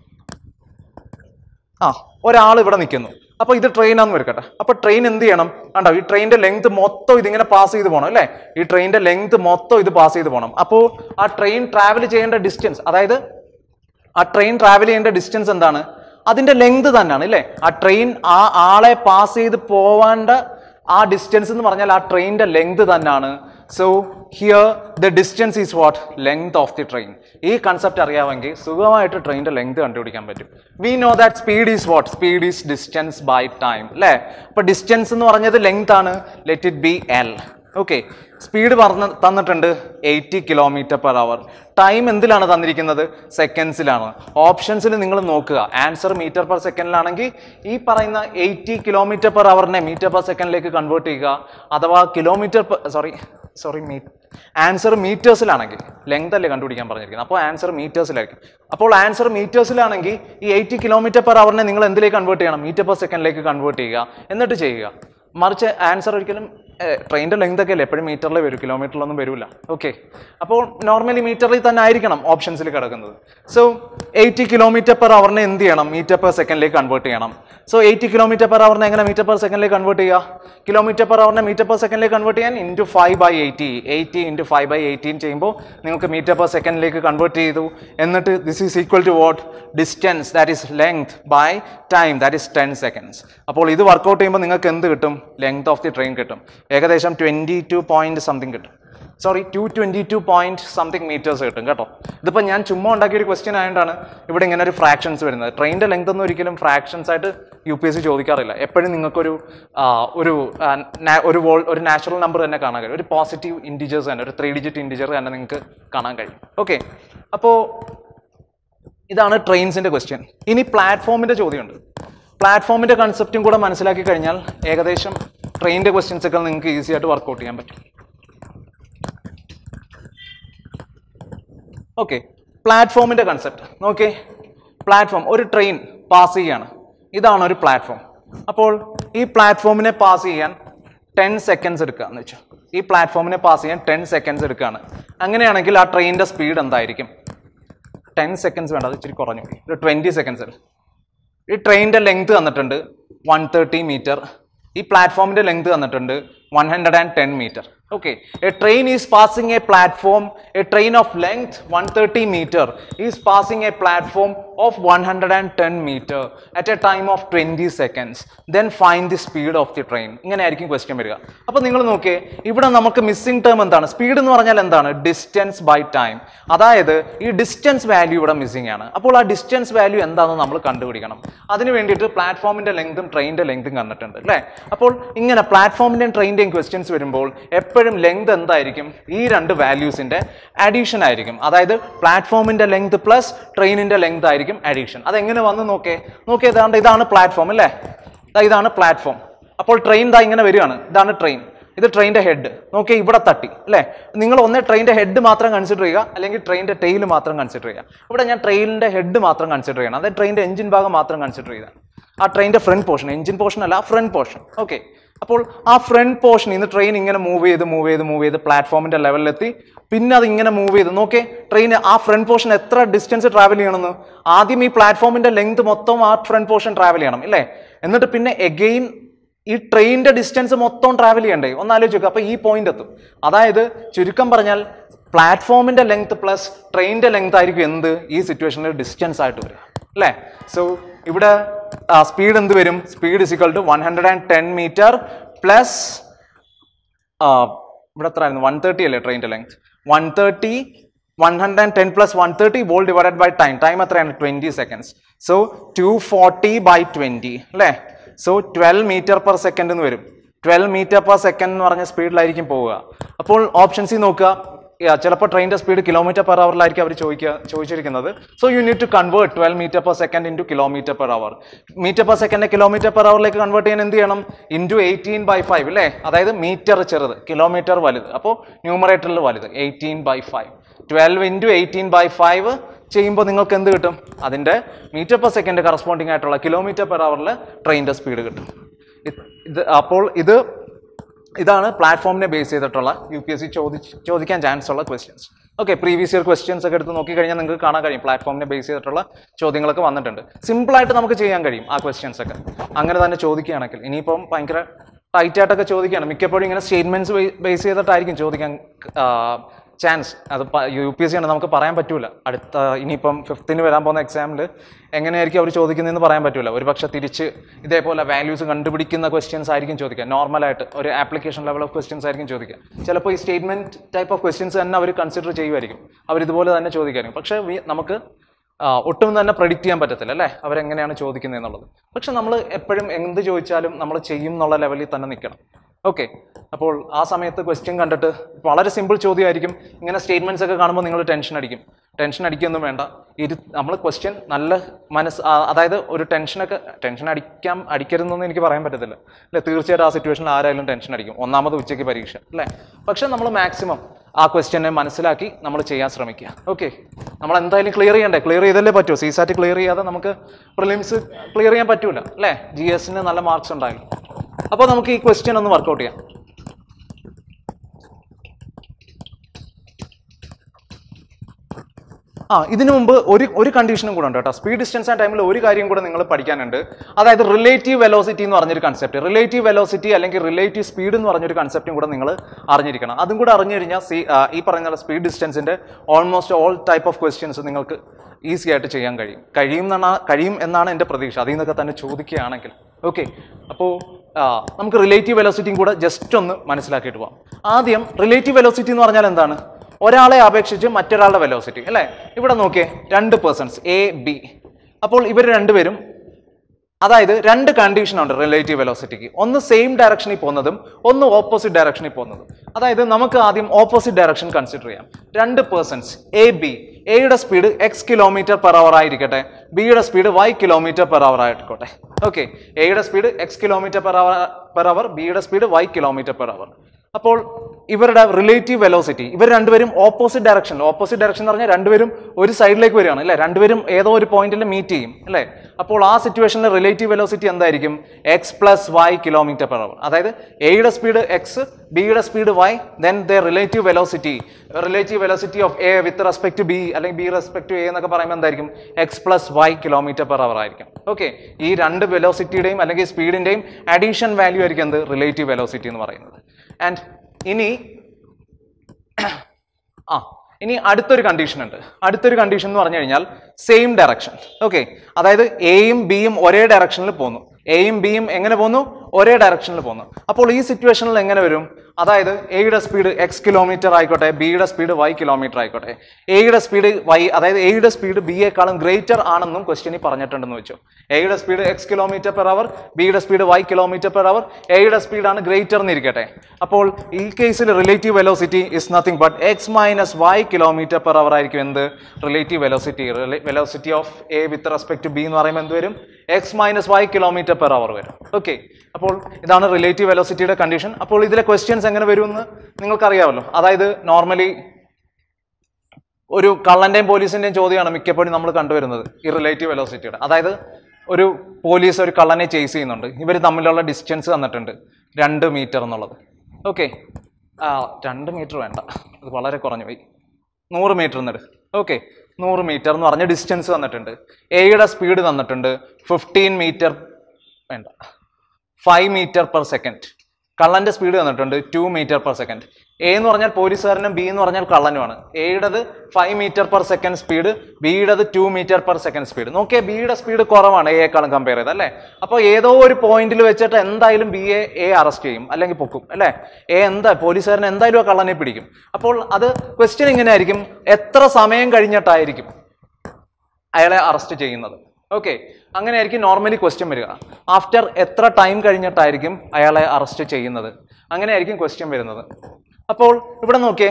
ഒരാൾ ഇവിടെ നിൽക്കുന്നു, അപ്പോൾ ഇത് ട്രെയിനാന്ന് വരക്കട്ടെ. അപ്പോൾ ട്രെയിൻ എന്ത് ചെയ്യണം? കണ്ടോ, ഈ ട്രെയിനിന്റെ ലെങ്ത് മൊത്തം ഇതിങ്ങനെ പാസ് ചെയ്ത് പോകണം അല്ലേ. ഈ ട്രെയിനിന്റെ ലെങ്ത് മൊത്തം ഇത് പാസ് ചെയ്ത് പോകണം. അപ്പോൾ ആ ട്രെയിൻ ട്രാവൽ ചെയ്യേണ്ട ഡിസ്റ്റൻസ്, അതായത് ആ ട്രെയിൻ ട്രാവൽ ചെയ്യേണ്ട ഡിസ്റ്റൻസ് എന്താണ്? അതിന്റെ ലെങ്ത് തന്നെയാണ് അല്ലേ. ആ ട്രെയിൻ ആ ആളെ പാസ് ചെയ്ത് പോവേണ്ട ആ ഡിസ്റ്റൻസ് എന്ന് പറഞ്ഞാൽ ആ ട്രെയിനിന്റെ ലെങ്ത് തന്നെയാണ്. So here the distance is what, length of the train. ഈ കൺസെപ്റ്റ് അറിയാമെങ്കിൽ സുഖമായിട്ട് ട്രെയിനിന്റെ ലെങ്ത് കണ്ടുപിടിക്കാൻ പറ്റും. We know that speed is what, speed is distance by time അല്ലേ. അപ്പൊ ഡിസ്റ്റൻസ് എന്ന് പറഞ്ഞത് ലെങ്ത് ആണ്, let it be L. Okay, speed തന്നിട്ടുണ്ട് 80 km/h. ടൈം എന്തിലാണ് തന്നിരിക്കുന്നത്? സെക്കൻഡ്സിലാണ്. ഓപ്ഷൻസിൽ നിങ്ങൾ നോക്കുക, ആൻസർ മീറ്റർ പെർ സെക്കൻഡിലാണെങ്കിൽ ഈ പറയുന്ന 80 km/h മീറ്റർ/സെക്കൻഡിലേക്ക് കൺവേർട്ട് ചെയ്യുക. അഥവാ ആൻസർ മീറ്റേഴ്സിലാണെങ്കിൽ, ലെങ്ത് അല്ലേ കണ്ടുപിടിക്കാൻ പറഞ്ഞിരിക്കുന്നത്, അപ്പോൾ ആൻസർ മീറ്റേഴ്സിലായിരിക്കും. അപ്പോൾ ആൻസർ മീറ്റേഴ്സിലാണെങ്കിൽ ഈ 80 km/h നിങ്ങൾ എന്തിലേക്ക് കൺവേർട്ട് ചെയ്യണം? മീറ്റർ പെർ സെക്കൻഡിലേക്ക് കൺവേർട്ട് ചെയ്യുക, എന്നിട്ട് ചെയ്യുക. മറിച്ച് ആൻസർ ഒരിക്കലും ട്രെയിനിൻ്റെ ലെങ്ത് ഒക്കെ അല്ലേ എപ്പോഴും മീറ്ററിൽ വരും, കിലോമീറ്ററിലൊന്നും വരില്ല. ഓക്കെ, അപ്പോൾ നോർമലി മീറ്ററിൽ തന്നെ ആയിരിക്കണം ഓപ്ഷൻസിൽ കിടക്കുന്നത്. സോ 80 km/h എന്ത് ചെയ്യണം, മീറ്റർ പെർ സെക്കൻഡിലേക്ക് കൺവേർട്ട് ചെയ്യണം. സോ 80 km/h എങ്ങനെ മീറ്റർ പെർ സെക്കൻഡിലേക്ക് കൺവേർട്ട് ചെയ്യുക? km/h മീറ്റർ പെർ സെക്കൻഡിലേക്ക് കൺവേർട്ട് ചെയ്യാൻ ഇൻറ്റു 5/80, 80 × 5/18 ചെയ്യുമ്പോൾ നിങ്ങൾക്ക് മീറ്റർ പെർ സെക്കൻഡിലേക്ക് കൺവേർട്ട് ചെയ്തു. എന്നിട്ട് this is equal to what, distance that is length by time that is 10 seconds. അപ്പോൾ ഇത് വർക്കൗട്ട് ചെയ്യുമ്പോൾ നിങ്ങൾക്ക് എന്ത് കിട്ടും, ലെങ്ത് ഓഫ് ദി ട്രെയിൻ കിട്ടും. ഏകദേശം 22 പോയിന്റ് സംതിങ് കിട്ടും. സോറി 222 പോയിന്റ് സംതിങ് മീറ്റേഴ്സ് കിട്ടും കേട്ടോ. ഇതിപ്പോൾ ഞാൻ ചുമ്മാ ഉണ്ടാക്കിയ ഒരു ക്വസ്റ്റ്യൻ ആയതുകൊണ്ടാണ് ഇവിടെ ഇങ്ങനെ ഒരു ഫ്രാക്ഷൻസ് വരുന്നത്. ട്രെയിനിൻ്റെ ലെങ്ത് ഒന്നും ഒരിക്കലും ഫ്രാക്ഷൻസ് ആയിട്ട് UPSC ചോദിക്കാറില്ല. എപ്പോഴും നിങ്ങൾക്കൊരു ഒരു നാച്ചുറൽ നമ്പർ തന്നെ കാണാൻ കഴിയും, ഒരു പോസിറ്റീവ് ഇൻറ്റിജേഴ്സ് തന്നെ, ഒരു 3 digit ഇൻറ്റിജർ തന്നെ നിങ്ങൾക്ക് കാണാൻ കഴിയും. ഓക്കെ, അപ്പോൾ ഇതാണ് ട്രെയിൻസിൻ്റെ ക്വസ്റ്റ്യൻ. ഇനി പ്ലാറ്റ്ഫോമിൻ്റെ ചോദ്യമുണ്ട്. പ്ലാറ്റ്ഫോമിൻ്റെ കൺസെപ്റ്റും കൂടെ മനസ്സിലാക്കി കഴിഞ്ഞാൽ ഏകദേശം ട്രെയിനിൻ്റെ ക്വസ്റ്റ്യൻസ് ഒക്കെ നിങ്ങൾക്ക് ഈസി ആയിട്ട് വർക്കൗട്ട് ചെയ്യാൻ പറ്റും. ഓക്കെ, പ്ലാറ്റ്ഫോമിൻ്റെ കൺസെപ്റ്റ് നോക്കേ. പ്ലാറ്റ്ഫോം, ഒരു ട്രെയിൻ പാസ് ചെയ്യാണ്, ഇതാണ് ഒരു പ്ലാറ്റ്ഫോം. അപ്പോൾ ഈ പ്ലാറ്റ്ഫോമിനെ പാസ് ചെയ്യാൻ 10 seconds എടുക്കുകയെന്ന് വെച്ചാൽ, ഈ പ്ലാറ്റ്ഫോമിനെ പാസ് ചെയ്യാൻ 10 seconds എടുക്കുകയാണ്. അങ്ങനെയാണെങ്കിൽ ആ ട്രെയിനിൻ്റെ സ്പീഡ് എന്തായിരിക്കും? 10 seconds വേണ്ട, അത് ഇച്ചിരി കുറഞ്ഞു, ഒരു 20 seconds. ഈ ട്രെയിനിൻ്റെ ലെങ്ത് തന്നിട്ടുണ്ട് 130 meter. ഈ പ്ലാറ്റ്ഫോമിൻ്റെ ലെങ്ത് തന്നിട്ടുണ്ട് 110 meter. Okay, a train is passing a platform, a train of length 130 meter is passing a platform of 110 meter at a time of 20 seconds. Then find the speed of the train. ഇങ്ങനെ ആയിരിക്കും question വരിക. അപ്പോൾ നിങ്ങൾ നോക്കിയേ, ഇവിടെ നമുക്ക് missing term എന്താണ്? Speed എന്ന് പറഞ്ഞാൽ എന്താണ്? Distance by time. അതായത് ഈ ഡിസ്റ്റൻസ് വാല്യൂ ഇവിടെ മിസ്സിംഗ് ആണ്. അപ്പോൾ ആ ഡിസ്റ്റൻസ് വാല്യൂ എന്താണെന്ന് നമ്മൾ കണ്ടുപിടിക്കണം. അതിന് വേണ്ടിയിട്ട് പ്ലാറ്റ്ഫോമിൻ്റെ ലെങ്തും ട്രെയിനിൻ്റെ ലെങ്തും കണ്ടിട്ടുണ്ട് അല്ലേ? അപ്പോൾ ഇങ്ങനെ പ്ലാറ്റ്ഫോമിൻ്റെയും ട്രെയിനിൻ്റെയും ക്വസ്റ്റ്യൻസ് വരുമ്പോൾ എപ്പോഴും ലെങ്ത് എന്തായിരിക്കും? ഈ രണ്ട് വാല്യൂസിന്റെ അഡീഷൻ ആയിരിക്കും. അതായത് പ്ലാറ്റ്ഫോമിന്റെ ലെങ്ത് പ്ലസ് ട്രെയിനിന്റെ ലെങ്ത് ആയിരിക്കും അഡീഷൻ. അതെങ്ങനെ വന്ന് നോക്കേ, ഇതാണ് പ്ലാറ്റ്ഫോം അല്ലേ? ഇതാണ് പ്ലാറ്റ്ഫോം. അപ്പോൾ ട്രെയിൻ ഇങ്ങനെ വരികയാണ്, ഇതാണ് ട്രെയിൻ, ഇത് ട്രെയിനിന്റെ ഹെഡ്. നോക്കിയേ, ഇവിടെ തട്ടി അല്ലേ? നിങ്ങൾ ഒന്നേ ട്രെയിനിന്റെ ഹെഡ് മാത്രം കൺസിഡർ ചെയ്യുക, അല്ലെങ്കിൽ ട്രെയിനിന്റെ ടെയിൽ മാത്രം കൺസിഡർ ചെയ്യുക. ഇവിടെ ഞാൻ ട്രെയിനിന്റെ ഹെഡ് മാത്രം കൺസിഡർ ചെയ്യണം, അതായത് ട്രെയിനിന്റെ എഞ്ചിൻ ഭാഗം മാത്രം കൺസിഡർ ചെയ്താൽ. ആ ട്രെയിനിന്റെ ഫ്രണ്ട് പോർഷൻ, എഞ്ചിൻ പോർഷൻ അല്ല, ഫ്രണ്ട് പോർഷൻ. ഓക്കെ, അപ്പോൾ ആ ഫ്രണ്ട് പോർഷൻ ഇന്ന് ട്രെയിൻ ഇങ്ങനെ മൂവ് ചെയ്ത് പ്ലാറ്റ്ഫോമിന്റെ ലെവലിലെത്തി. പിന്നെ അത് ഇങ്ങനെ മൂവ് ചെയ്ത് നോക്കേ, ട്രെയിൻ ആ ഫ്രണ്ട് പോർഷൻ എത്ര ഡിസ്റ്റൻസ് ട്രാവൽ ചെയ്യണമെന്ന്? ആദ്യം ഈ പ്ലാറ്റ്ഫോമിന്റെ ലെങ്ത് മൊത്തം ആ ഫ്രണ്ട് പോർഷൻ ട്രാവൽ ചെയ്യണം ഇല്ലേ? എന്നിട്ട് പിന്നെ എഗെയിൻ ഈ ട്രെയിനിന്റെ ഡിസ്റ്റൻസ് മൊത്തം ട്രാവൽ ചെയ്യണ്ടേ? ഒന്ന് ആലോചിച്ച് നോക്കുക. അപ്പോൾ ഈ പോയിന്റ് എത്തും. അതായത് ചുരുക്കം പറഞ്ഞാൽ പ്ലാറ്റ്ഫോമിന്റെ ലെങ്ത് പ്ലസ് ട്രെയിനിന്റെ ലെങ്ത് ആയിരിക്കും എന്ത് ഈ സിറ്റുവേഷനിൽ ഡിസ്റ്റൻസ് ആയിട്ട് വരിക അല്ലേ? സോ ഇവിടെ സ്പീഡ് എന്ത് വരും? Speed is equal to 110 meter plus ഇവിടെ എത്ര ആയിരുന്നു? 130 അല്ലേ ട്രെയിനിന്റെ length? 110 plus 130 whole divided by time. Time എത്രയാണ്? 20 seconds. സോ 240/20 അല്ലേ? സോ 12 meter/second എന്ന് വരും. 12 meter/second എന്ന് പറഞ്ഞ സ്പീഡിലായിരിക്കും പോവുക. അപ്പോൾ ഓപ്ഷൻസിൽ നോക്കുക, ചിലപ്പോൾ ട്രെയിനിന്റെ സ്പീഡ് km/h അവർ ചോദിച്ചിരിക്കുന്നത്. So you need to convert 12 meter/second into km/h. Metre second km/h convert ചെയ്യാൻ എന്ത് ചെയ്യണം? ഇൻറ്റു 18/5 അല്ലേ? അതായത് മീറ്റർ ചെറുത്, കിലോമീറ്റർ വലുത്. അപ്പോൾ ന്യൂമറേറ്ററിൽ വലുത് 18/5. 12 × 18/5 ചെയ്യുമ്പോൾ നിങ്ങൾക്ക് എന്ത് കിട്ടും? അതിൻ്റെ മീറ്റർ/സെക്കൻഡ് കറസ്പോണ്ടിങ് ആയിട്ടുള്ള km/h ട്രെയിനിന്റെ സ്പീഡ് കിട്ടും. അപ്പോൾ ഇതാണ് പ്ലാറ്റ്ഫോമിനെ ബേസ് ചെയ്തിട്ടുള്ള UPSC ചോദിക്കാൻ ചാൻസ് ഉള്ള questions. Okay, previous year questions ഒക്കെ എടുത്ത് നോക്കിക്കഴിഞ്ഞാൽ നിങ്ങൾക്ക് കാണാൻ കഴിയും പ്ലാറ്റ്ഫോമിനെ ബേസ് ചെയ്തിട്ടുള്ള ചോദ്യങ്ങളൊക്കെ വന്നിട്ടുണ്ട്. സിമ്പിളായിട്ട് നമുക്ക് ചെയ്യാൻ കഴിയും ആ ക്വസ്റ്റ്യൻസ് ഒക്കെ അങ്ങനെ തന്നെ ചോദിക്കുകയാണെങ്കിൽ. ഇനിയിപ്പം ഭയങ്കര ടൈറ്റ് ആയിട്ടൊക്കെ ചോദിക്കുകയാണ്, മിക്കപ്പോഴും ഇങ്ങനെ സ്റ്റേറ്റ്മെന്റ്സ് ബേസ് ചെയ്തിട്ടായിരിക്കും ചോദിക്കാൻ ചാൻസ്. അത് UPSC ആണ്, നമുക്ക് പറയാൻ പറ്റൂല. അടുത്ത ഇനിയിപ്പം 5th വരാൻ പോകുന്ന എക്സാമിൽ എങ്ങനെയായിരിക്കും അവർ ചോദിക്കുന്നതെന്ന് പറയാൻ പറ്റൂല. ഒരു പക്ഷേ തിരിച്ച് ഇതേപോലെ വാല്യൂസ് കണ്ടുപിടിക്കുന്ന ക്വസ്റ്റ്യൻസ് ആയിരിക്കും ചോദിക്കുക. നോർമലായിട്ട് ഒരു ആപ്ലിക്കേഷൻ ലെവൽ ഓഫ് ക്വസ്റ്റ്യൻസ് ആയിരിക്കും ചോദിക്കുക. ചിലപ്പോൾ ഈ സ്റ്റേറ്റ്മെന്റ് ടൈപ്പ് ഓഫ് ക്വസ്റ്റ്യൻസ് തന്നെ അവർ കൺസിഡർ ചെയ്യുമായിരിക്കും, അവരിതുപോലെ തന്നെ ചോദിക്കായിരിക്കും. പക്ഷേ നമുക്ക് ഒട്ടും തന്നെ പ്രെഡിക്റ്റ് ചെയ്യാൻ പറ്റത്തില്ല അല്ലേ അവരെങ്ങനെയാണ് ചോദിക്കുന്നത് എന്നുള്ളത്. പക്ഷെ നമ്മൾ എപ്പോഴും എന്ത് ചോദിച്ചാലും നമ്മൾ ചെയ്യും എന്നുള്ള ലെവലിൽ തന്നെ നിൽക്കണം. ഓക്കെ, അപ്പോൾ ആ സമയത്ത് ക്വസ്റ്റ്യൻ കണ്ടിട്ട് വളരെ സിമ്പിൾ ചോദ്യമായിരിക്കും. ഇങ്ങനെ സ്റ്റേറ്റ്മെന്റ്സ് ഒക്കെ കാണുമ്പോൾ നിങ്ങൾ ടെൻഷൻ അടിക്കൊന്നും വേണ്ട. നമ്മൾ ക്വസ്റ്റ്യൻ നല്ല അതായത് ഒരു ടെൻഷൻ അടിക്കരുതെന്നൊന്നും എനിക്ക് പറയാൻ പറ്റത്തില്ല അല്ലേ? തീർച്ചയായിട്ടും ആ സിറ്റുവേഷനിൽ ആരായാലും ടെൻഷൻ അടിക്കും. ഒന്നാമത് ഉച്ചയ്ക്ക് പരീക്ഷ അല്ലേ? പക്ഷെ നമ്മൾ മാക്സിമം ആ ക്വസ്റ്റ്യനെ മനസ്സിലാക്കി നമ്മൾ ചെയ്യാൻ ശ്രമിക്കുക. ഓക്കെ, നമ്മൾ എന്തായാലും ക്ലിയർ ചെയ്തല്ലേ പറ്റൂ. CSAT ക്ലിയർ ചെയ്യാതെ നമുക്ക് പ്രിലിംസ് ക്ലിയർ ചെയ്യാൻ പറ്റൂല അല്ലേ? GS നല്ല മാർക്സ് ഉണ്ടാകും. അപ്പോൾ നമുക്ക് ഈ ക്വസ്റ്റ്യൻ ഒന്ന് വർക്കൗട്ട് ചെയ്യാം. ഇതിനു മുമ്പ് ഒരു കണ്ടീഷനും കൂടെ ഉണ്ട് കേട്ടോ. സ്പീഡ് ഡിസ്റ്റൻസ് ആൻഡ് ടൈമിൽ ഒരു കാര്യം കൂടെ നിങ്ങൾ പഠിക്കാനുണ്ട്. അതായത് റിലേറ്റീവ് വെലോസിറ്റി എന്ന് പറഞ്ഞൊരു കൺസെപ്റ്റ്, റിലേറ്റീവ് വെലോസിറ്റി അല്ലെങ്കിൽ റിലേറ്റീവ് സ്പീഡ് എന്ന് പറഞ്ഞൊരു കൺസെപ്റ്റും കൂടെ നിങ്ങൾ അറിഞ്ഞിരിക്കണം. അതും കൂടെ അറിഞ്ഞു കഴിഞ്ഞാൽ ഈ പറഞ്ഞ സ്പീഡ് ഡിസ്റ്റൻസിന്റെ almost all type of questions നിങ്ങൾക്ക് ഈസി ആയിട്ട് ചെയ്യാൻ കഴിയും എന്നാണ് എൻ്റെ പ്രതീക്ഷ. അതിൽ നിന്നൊക്കെ തന്നെ ചോദിക്കുകയാണെങ്കിൽ. ഓക്കെ, അപ്പോൾ നമുക്ക് റിലേറ്റീവ് വെലോസിറ്റിയും കൂടെ ജസ്റ്റ് ഒന്ന് മനസ്സിലാക്കിയിട്ട് പോകാം. ആദ്യം റിലേറ്റീവ് വെലോസിറ്റി എന്ന് പറഞ്ഞാൽ എന്താണ്? ഒരാളെ അപേക്ഷിച്ച് മറ്റൊരാളുടെ വെലോസിറ്റി അല്ലേ. ഇവിടെ നോക്കിയേ, 2 പേഴ്സൺസ് എ ബി. അപ്പോൾ ഇവർ രണ്ടുപേരും, അതായത് 2 കണ്ടീഷനുണ്ട് റിലേറ്റീവ് വെലോസിറ്റിക്ക്. ഒന്ന് സെയിം ഡയറക്ഷനിൽ പോകുന്നതും ഒന്ന് ഓപ്പോസിറ്റ് ഡയറക്ഷനിൽ പോകുന്നതും. അതായത് നമുക്ക് ആദ്യം ഓപ്പോസിറ്റ് ഡയറക്ഷൻ കൺസിഡർ ചെയ്യാം. 2 പേഴ്സൺസ് എ ബി, എയുടെ സ്പീഡ് x km/h ആയിരിക്കട്ടെ, ബിയുടെ സ്പീഡ് y km/h ആയിക്കോട്ടെ. ഓക്കെ, എയുടെ സ്പീഡ് x km/h, ബിയുടെ സ്പീഡ് y km/h. അപ്പോൾ ഇവരുടെ റിലേറ്റീവ് വെലോസിറ്റി, ഇവർ രണ്ടുപേരും ഓപ്പോസിറ്റ് ഡയറക്ഷൻ എന്ന് പറഞ്ഞാൽ രണ്ടുപേരും ഒരു സൈഡിലേക്ക് വരികയാണ് അല്ലേ, രണ്ടുപേരും ഏതോ ഒരു പോയിന്റിൽ മീറ്റ് ചെയ്യും അല്ലേ. അപ്പോൾ ആ സിറ്റുവേഷനിൽ റിലേറ്റീവ് വെലോസിറ്റി എന്തായിരിക്കും? x + y km/h. അതായത് എയുടെ സ്പീഡ് x, ബിയുടെ speed y, then the relative velocity of A with respect to B അല്ലെങ്കിൽ ബി റെസ്പെക്ട് ടു എ എന്നൊക്കെ പറയുമ്പോൾ എന്തായിരിക്കും? x + y km/h ആയിരിക്കും. ഓക്കെ, ഈ 2 വെലോസിറ്റിയുടെയും അല്ലെങ്കിൽ സ്പീഡിന്റെയും അഡീഷൻ വാല്യൂ ആയിരിക്കും എന്ത്? റിലേറ്റീവ് വെലോസിറ്റി എന്ന് പറയുന്നത്. ആൻഡ് ഇനി അടുത്തൊരു കണ്ടീഷൻ ഉണ്ട്. അടുത്തൊരു കണ്ടീഷൻ എന്ന് പറഞ്ഞു കഴിഞ്ഞാൽ സെയിം ഡയറക്ഷൻ. ഓക്കെ, അതായത് എയും ബിയും ഒരേ ഡയറക്ഷനിൽ പോകുന്നു. എയും ബിയും എങ്ങനെ പോകുന്നു? ഒരേ ഡയറക്ഷനിൽ പോകുന്നു. അപ്പോൾ ഈ സിറ്റുവേഷനിൽ എങ്ങനെ വരും? അതായത് എയുടെ സ്പീഡ് x km ആയിക്കോട്ടെ, ബിയുടെ സ്പീഡ് y km ആയിക്കോട്ടെ. എയുടെ സ്പീഡ് y, അതായത് എയുടെ സ്പീഡ് ബിയേക്കാളും ഗ്രേറ്റർ ആണെന്നും ക്വസ്റ്റ്യനിൽ പറഞ്ഞിട്ടുണ്ടെന്ന് വെച്ചു. എയുടെ സ്പീഡ് x km/h, ബിയുടെ സ്പീഡ് y km/h. എയുടെ സ്പീഡാണ് ഗ്രേറ്റർ എന്നിരിക്കട്ടെ. അപ്പോൾ ഈ കേസിൽ relative velocity is nothing but x - y km/h ആയിരിക്കും എന്ത്? Relative velocity of A with respect to B എന്ന് പറയുമ്പോൾ എന്ത് വരും? x - y km/h വരും. ഓക്കെ, അപ്പോൾ ഇതാണ് റിലേറ്റീവ് വെലോസിറ്റിയുടെ കണ്ടീഷൻ. അപ്പോൾ ഇതിലെ ക്വസ്റ്റ്യൻസ് എങ്ങനെ വരുമെന്ന് നിങ്ങൾക്കറിയാമല്ലോ. അതായത് നോർമലി ഒരു കള്ളന്റെയും പോലീസിന്റെയും ചോദ്യമാണ് മിക്കപ്പോഴും നമ്മൾ കണ്ടുവരുന്നത് ഈ റിലേറ്റീവ് വെലോസിറ്റിയുടെ. അതായത് ഒരു പോലീസ് ഒരു കള്ളനെ ചേസ് ചെയ്യുന്നുണ്ട്, ഇവർ തമ്മിലുള്ള ഡിസ്റ്റൻസ് തന്നിട്ടുണ്ട് 2 മീറ്റർ എന്നുള്ളത്. ഓക്കെ, 2 മീറ്റർ വേണ്ട, അത് വളരെ കുറഞ്ഞു പോയി, 100 മീറ്റർ എന്നിട്ട്. ഓക്കെ, 100 മീറ്റർ എന്ന് പറഞ്ഞ ഡിസ്റ്റൻസ് തന്നിട്ടുണ്ട്. എയുടെ സ്പീഡ് തന്നിട്ടുണ്ട് 15 മീറ്റർ വേണ്ട, 5 മീറ്റർ പെർ സെക്കൻഡ്. കള്ളന്റെ സ്പീഡ് തന്നിട്ടുണ്ട് 2 മീറ്റർ പെർ സെക്കൻഡ്. എ എന്ന് പറഞ്ഞാൽ പോലീസുകാരനും ബി എന്ന് പറഞ്ഞാൽ കള്ളനുമാണ്. എയുടേത് 5 മീറ്റർ പെർ സെക്കൻഡ് സ്പീഡ്, ബിയുടേത് 2 മീറ്റർ പെർ സെക്കൻഡ് സ്പീഡ്. നോക്കിയേ, ബിയുടെ സ്പീഡ് കുറവാണ് എയേക്കാളും കമ്പയർ ചെയ്ത് അല്ലേ. അപ്പോൾ ഏതോ ഒരു പോയിന്റിൽ വെച്ചിട്ട് എന്തായാലും എ അറസ്റ്റ് ചെയ്യും അല്ലെങ്കിൽ പൊക്കും അല്ലേ. പോലീസുകാരൻ എന്തായാലും ആ കള്ളനെ പിടിക്കും. അപ്പോൾ അത് ക്വസ്റ്റ്യൻ ഇങ്ങനെ ആയിരിക്കും, എത്ര സമയം കഴിഞ്ഞിട്ടായിരിക്കും അയാളെ അറസ്റ്റ് ചെയ്യുന്നത്? ഓക്കെ, അങ്ങനെയായിരിക്കും നോർമലി ക്വസ്റ്റ്യൻ വരിക. ആഫ്റ്റർ എത്ര ടൈം കഴിഞ്ഞിട്ടായിരിക്കും അയാളെ അറസ്റ്റ് ചെയ്യുന്നത്? അങ്ങനെയായിരിക്കും ക്വസ്റ്റ്യൻ വരുന്നത്. അപ്പോൾ ഇവിടെ നോക്കിയേ,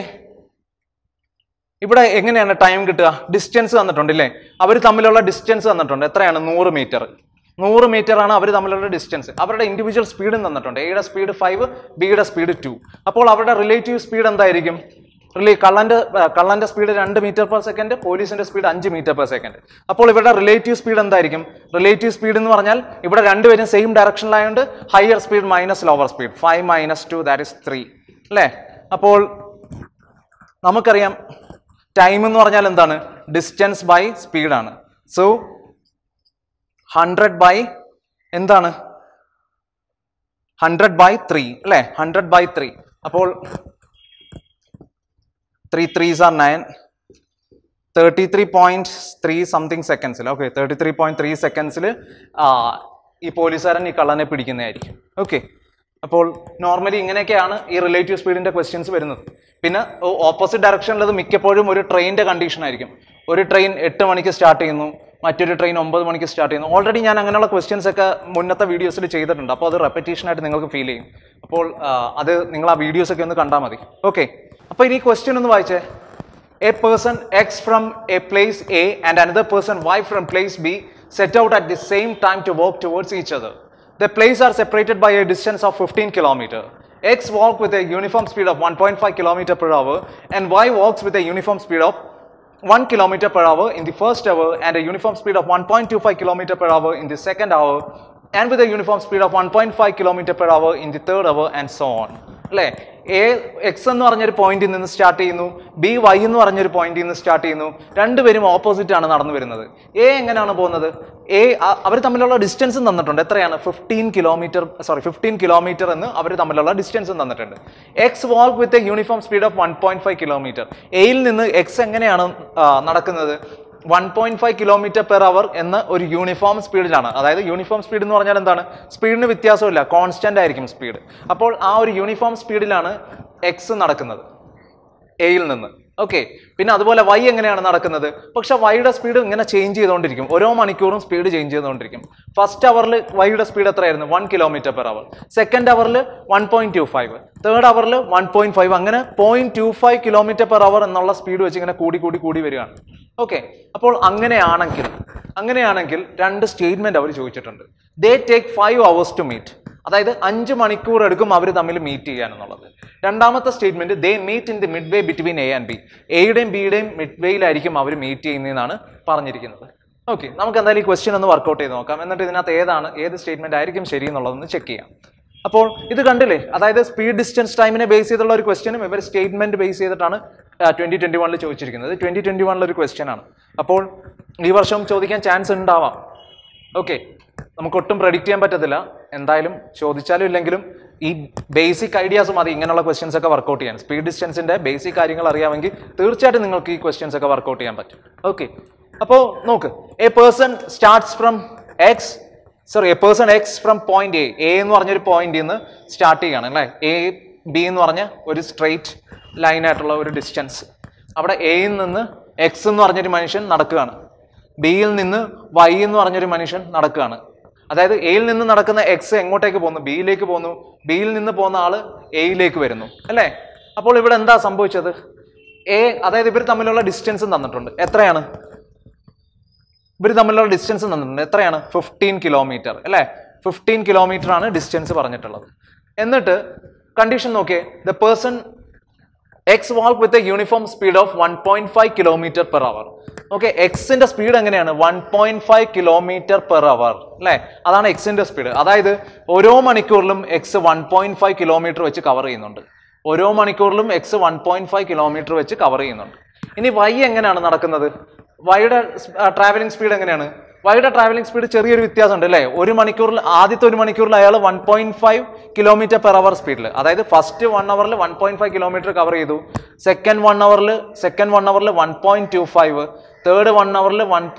ഇവിടെ എങ്ങനെയാണ് ടൈം കിട്ടുക? ഡിസ്റ്റൻസ് തന്നിട്ടുണ്ട് ഇല്ലേ, അവർ തമ്മിലുള്ള ഡിസ്റ്റൻസ് തന്നിട്ടുണ്ട്. എത്രയാണ്? 100 മീറ്റർ. 100 മീറ്റർ ആണ് അവർ തമ്മിലുള്ള ഡിസ്റ്റൻസ്. അവരുടെ ഇൻഡിവിജ്വൽ സ്പീഡും തന്നിട്ടുണ്ട്. എയുടെ സ്പീഡ് 5, ബിയുടെ സ്പീഡ് 2. അപ്പോൾ അവരുടെ റിലേറ്റീവ് സ്പീഡ് എന്തായിരിക്കും? കള്ളന്റെ സ്പീഡ് 2 മീറ്റർ പെർ സെക്കൻഡ്, പോലീസിന്റെ സ്പീഡ് 5 മീറ്റർ പെർ സെക്കൻഡ്. അപ്പോൾ ഇവരുടെ റിലേറ്റീവ് സ്പീഡ് എന്തായിരിക്കും? റിലേറ്റീവ് സ്പീഡ് എന്ന് പറഞ്ഞാൽ ഇവിടെ രണ്ടുപേരും സെയിം ഡയറക്ഷനിലായതുകൊണ്ട് higher speed minus lower speed, 5 - 2 that is 3 അല്ലേ. അപ്പോൾ നമുക്കറിയാം ടൈം എന്ന് പറഞ്ഞാൽ എന്താണ്? Distance by സ്പീഡാണ്. സോ 100 എന്താണ്? 100/3 അല്ലേ, 100/3. അപ്പോൾ 3 3s are 9, 33.3 സംതിങ് സെക്കൻഡ്സിൽ. ഓക്കെ, 33.3 സെക്കൻഡ്സിൽ ഈ പോലീസുകാരൻ ഈ കള്ളനെ പിടിക്കുന്നതായിരിക്കും. ഓക്കെ, അപ്പോൾ നോർമലി ഇങ്ങനെയൊക്കെയാണ് ഈ റിലേറ്റീവ് സ്പീഡിന്റെ ക്വസ്റ്റ്യൻസ് വരുന്നത്. പിന്നെ ഓപ്പോസിറ്റ് ഡയറക്ഷനിലത് മിക്കപ്പോഴും ഒരു ട്രെയിനിന്റെ കണ്ടീഷൻ ആയിരിക്കും. ഒരു ട്രെയിൻ 8 മണിക്ക് സ്റ്റാർട്ട് ചെയ്യുന്നു, മറ്റൊരു ട്രെയിൻ 9 മണിക്ക് സ്റ്റാർട്ട് ചെയ്യുന്നു. ഓൾറെഡി ഞാൻ അങ്ങനെയുള്ള ക്വസ്റ്റ്യൻസ് ഒക്കെ മുന്നത്തെ വീഡിയോസിൽ ചെയ്തിട്ടുണ്ട്. അപ്പോൾ അത് റെപ്പറ്റീഷൻ ആയിട്ട് നിങ്ങൾക്ക് ഫീൽ ചെയ്യും. അപ്പോൾ അത് നിങ്ങൾ ആ വീഡിയോസ് ഒക്കെ ഒന്ന് കണ്ടാൽ മതി. ഓക്കെ, അപ്പോൾ ഇനി ക്വസ്റ്റ്യൻ ഒന്ന് വായിച്ചേ. A person X from a place A and another person Y from place B set out at the same time to walk towards each other. The places are separated by a distance of 15 km. X walks with a uniform speed of 1.5 km/h and Y walks with a uniform speed of 1 km/h in the first hour and a uniform speed of 1.25 km/h in the second hour and with a uniform speed of 1.5 km/h in the third hour and so on. അല്ലേ? A X എന്ന് പറഞ്ഞൊരു പോയിന്റിൽ നിന്ന് start ചെയ്യുന്നു, B Y എന്ന് പറഞ്ഞൊരു പോയിന്റിൽ നിന്ന് സ്റ്റാർട്ട് ചെയ്യുന്നു. രണ്ടുപേരും ഓപ്പോസിറ്റ് ആണ് നടന്നു വരുന്നത്. എ എങ്ങനെയാണ് പോകുന്നത്? അവർ തമ്മിലുള്ള ഡിസ്റ്റൻസും തന്നിട്ടുണ്ട്. എത്രയാണ്? 15 കിലോമീറ്റർ എന്ന് അവർ തമ്മിലുള്ള ഡിസ്റ്റൻസും തന്നിട്ടുണ്ട്. X walk with a uniform speed of 1.5 kilometre. എയിൽ നിന്ന് എക്സ് എങ്ങനെയാണ് നടക്കുന്നത്? 1.5 കിലോമീറ്റർ പെർ അവർ എന്ന ഒരു യൂണിഫോം സ്പീഡിലാണ്. അതായത് യൂണിഫോം സ്പീഡ് എന്ന് പറഞ്ഞാൽ എന്താണ്? സ്പീഡിന് വ്യത്യാസമില്ല, കോൺസ്റ്റന്റ് ആയിരിക്കും സ്പീഡ്. അപ്പോൾ ആ ഒരു യൂണിഫോം സ്പീഡിലാണ് എക്സ് നടക്കുന്നത് എയിൽ നിന്ന്. ഓക്കെ, പിന്നെ അതുപോലെ വൈ എങ്ങനെയാണ് നടക്കുന്നത്? പക്ഷെ വൈയുടെ സ്പീഡ് ഇങ്ങനെ ചേഞ്ച് ചെയ്തുകൊണ്ടിരിക്കും, ഓരോ മണിക്കൂറും സ്പീഡ് ചേഞ്ച് ചെയ്തുകൊണ്ടിരിക്കും. ഫസ്റ്റ് അവറിൽ വൈയുടെ സ്പീഡ് എത്രയായിരുന്നു? 1 കിലോമീറ്റർ പെർ അവർ. സെക്കൻഡ് അവറിൽ 1.25, തേർഡ് അവറിൽ 1.5, അങ്ങനെ 0.25 കിലോമീറ്റർ പെർ അവർ എന്നുള്ള സ്പീഡ് വെച്ച് ഇങ്ങനെ കൂടി വരികയാണ്. ഓക്കെ, അപ്പോൾ അങ്ങനെയാണെങ്കിൽ രണ്ട് സ്റ്റേറ്റ്മെന്റ് അവർ ചോദിച്ചിട്ടുണ്ട്. They take 5 hours to meet. അതായത് 5 മണിക്കൂർ എടുക്കും അവർ തമ്മിൽ മീറ്റ് ചെയ്യാനെന്നുള്ളത്. രണ്ടാമത്തെ statement they meet in the midway between A and B. എയുടെയും ബിയുടെയും മിഡ് വേയിലായിരിക്കും അവർ മീറ്റ് ചെയ്യുന്നതെന്നാണ് പറഞ്ഞിരിക്കുന്നത്. ഓക്കെ, നമുക്ക് എന്തായാലും ഈ ക്വസ്റ്റ്യൻ ഒന്ന് വർക്കൗട്ട് ചെയ്ത് നോക്കാം. എന്നിട്ട് ഇതിനകത്ത് ഏത് സ്റ്റേറ്റ്മെന്റ് ആയിരിക്കും ശരി എന്നുള്ളതൊന്ന് ചെക്ക് ചെയ്യാം. അപ്പോൾ ഇത് കണ്ടില്ലേ, അതായത് സ്പീഡ് ഡിസ്റ്റൻസ് ടൈമിനെ ബേസ് ചെയ്തുള്ള ഒരു ക്വസ്റ്റ്യനും ഇവർ സ്റ്റേറ്റ്മെന്റ് ബേസ് ചെയ്തിട്ടാണ് 2021 ചോദിച്ചിരിക്കുന്നത്. 2021 ഒരു ക്വസ്റ്റ്യൻ ആണ്. അപ്പോൾ ഈ വർഷം ചോദിക്കാൻ ചാൻസ് ഉണ്ടാവാം. ഓക്കെ, നമുക്ക് ഒട്ടും പ്രെഡിക്റ്റ് ചെയ്യാൻ പറ്റത്തില്ല. എന്തായാലും ചോദിച്ചാലും ഇല്ലെങ്കിലും ഈ ബേസിക് ഐഡിയാസ് മതി ഇങ്ങനെയുള്ള ക്വസ്റ്റ്യൻസ് ഒക്കെ വർക്കൗട്ട് ചെയ്യാൻ. സ്പീഡ് ഡിസ്റ്റൻസിന്റെ ബേസിക് കാര്യങ്ങൾ അറിയാമെങ്കിൽ തീർച്ചയായിട്ടും നിങ്ങൾക്ക് ഈ ക്വസ്റ്റ്യൻസ് ഒക്കെ വർക്കൗട്ട് ചെയ്യാൻ പറ്റും. ഓക്കെ, അപ്പോൾ നോക്ക്, a person X from point A എന്ന് പറഞ്ഞൊരു പോയിന്റിൽ നിന്ന് സ്റ്റാർട്ട് ചെയ്യുകയാണ് അല്ലേ? എ ബി എന്ന് പറഞ്ഞ ഒരു സ്ട്രെയിറ്റ് ലൈൻ ആയിട്ടുള്ള ഒരു ഡിസ്റ്റൻസ്. അവിടെ എയിൽ നിന്ന് എക്സ് എന്ന് പറഞ്ഞൊരു മനുഷ്യൻ നടക്കുകയാണ്, ബിയിൽ നിന്ന് വൈ എന്ന് പറഞ്ഞൊരു മനുഷ്യൻ നടക്കുകയാണ്. അതായത് എയിൽ നിന്ന് നടക്കുന്ന എക്സ് എങ്ങോട്ടേക്ക് പോകുന്നു? ബിയിലേക്ക് പോകുന്നു. ബിയിൽ നിന്ന് പോകുന്ന ആള് എയിലേക്ക് വരുന്നു അല്ലേ? അപ്പോൾ ഇവിടെ എന്താ സംഭവിച്ചത്? അതായത് ഇവർ തമ്മിലുള്ള ഡിസ്റ്റൻസും തന്നിട്ടുണ്ട്. എത്രയാണ്? ഇവർ തമ്മിലുള്ള ഡിസ്റ്റൻസ് തന്നിട്ടുണ്ട്. എത്രയാണ്? 15 കിലോമീറ്റർ അല്ലേ? 15 കിലോമീറ്റർ ആണ് ഡിസ്റ്റൻസ് പറഞ്ഞിട്ടുള്ളത്. എന്നിട്ട് കണ്ടീഷൻ നോക്കിയേ, the person X walk with a uniform speed of 1.5 kilometre per hour. Okay, എക്സിന്റെ സ്പീഡ് എങ്ങനെയാണ്? 1.5 കിലോമീറ്റർ പെർ അവർ അല്ലേ? അതാണ് എക്സിന്റെ സ്പീഡ്. അതായത് ഓരോ മണിക്കൂറിലും എക്സ് 1.5 കിലോമീറ്റർ വെച്ച് കവർ ചെയ്യുന്നുണ്ട്. ഓരോ മണിക്കൂറിലും എക്സ് 1.5 കിലോമീറ്റർ വെച്ച് കവർ ചെയ്യുന്നുണ്ട്. ഇനി വൈ എങ്ങനെയാണ് നടക്കുന്നത്? വൈയുടെ ട്രാവലിംഗ് സ്പീഡ് എങ്ങനെയാണ്? വൈയുടെ ട്രാവലിംഗ് സ്പീഡ് ചെറിയൊരു വ്യത്യാസമുണ്ട് അല്ലേ? ആദ്യത്തെ ഒരു മണിക്കൂറിൽ അയാൾ 1.5 കിലോമീറ്റർ പെർ അവർ സ്പീഡിൽ, അതായത് ഫസ്റ്റ് 1 അവറിൽ 1.5 കിലോമീറ്റർ കവർ ചെയ്തു. സെക്കൻഡ് വൺ അവറിൽ 1.25, തേർഡ് 1 അവറിൽ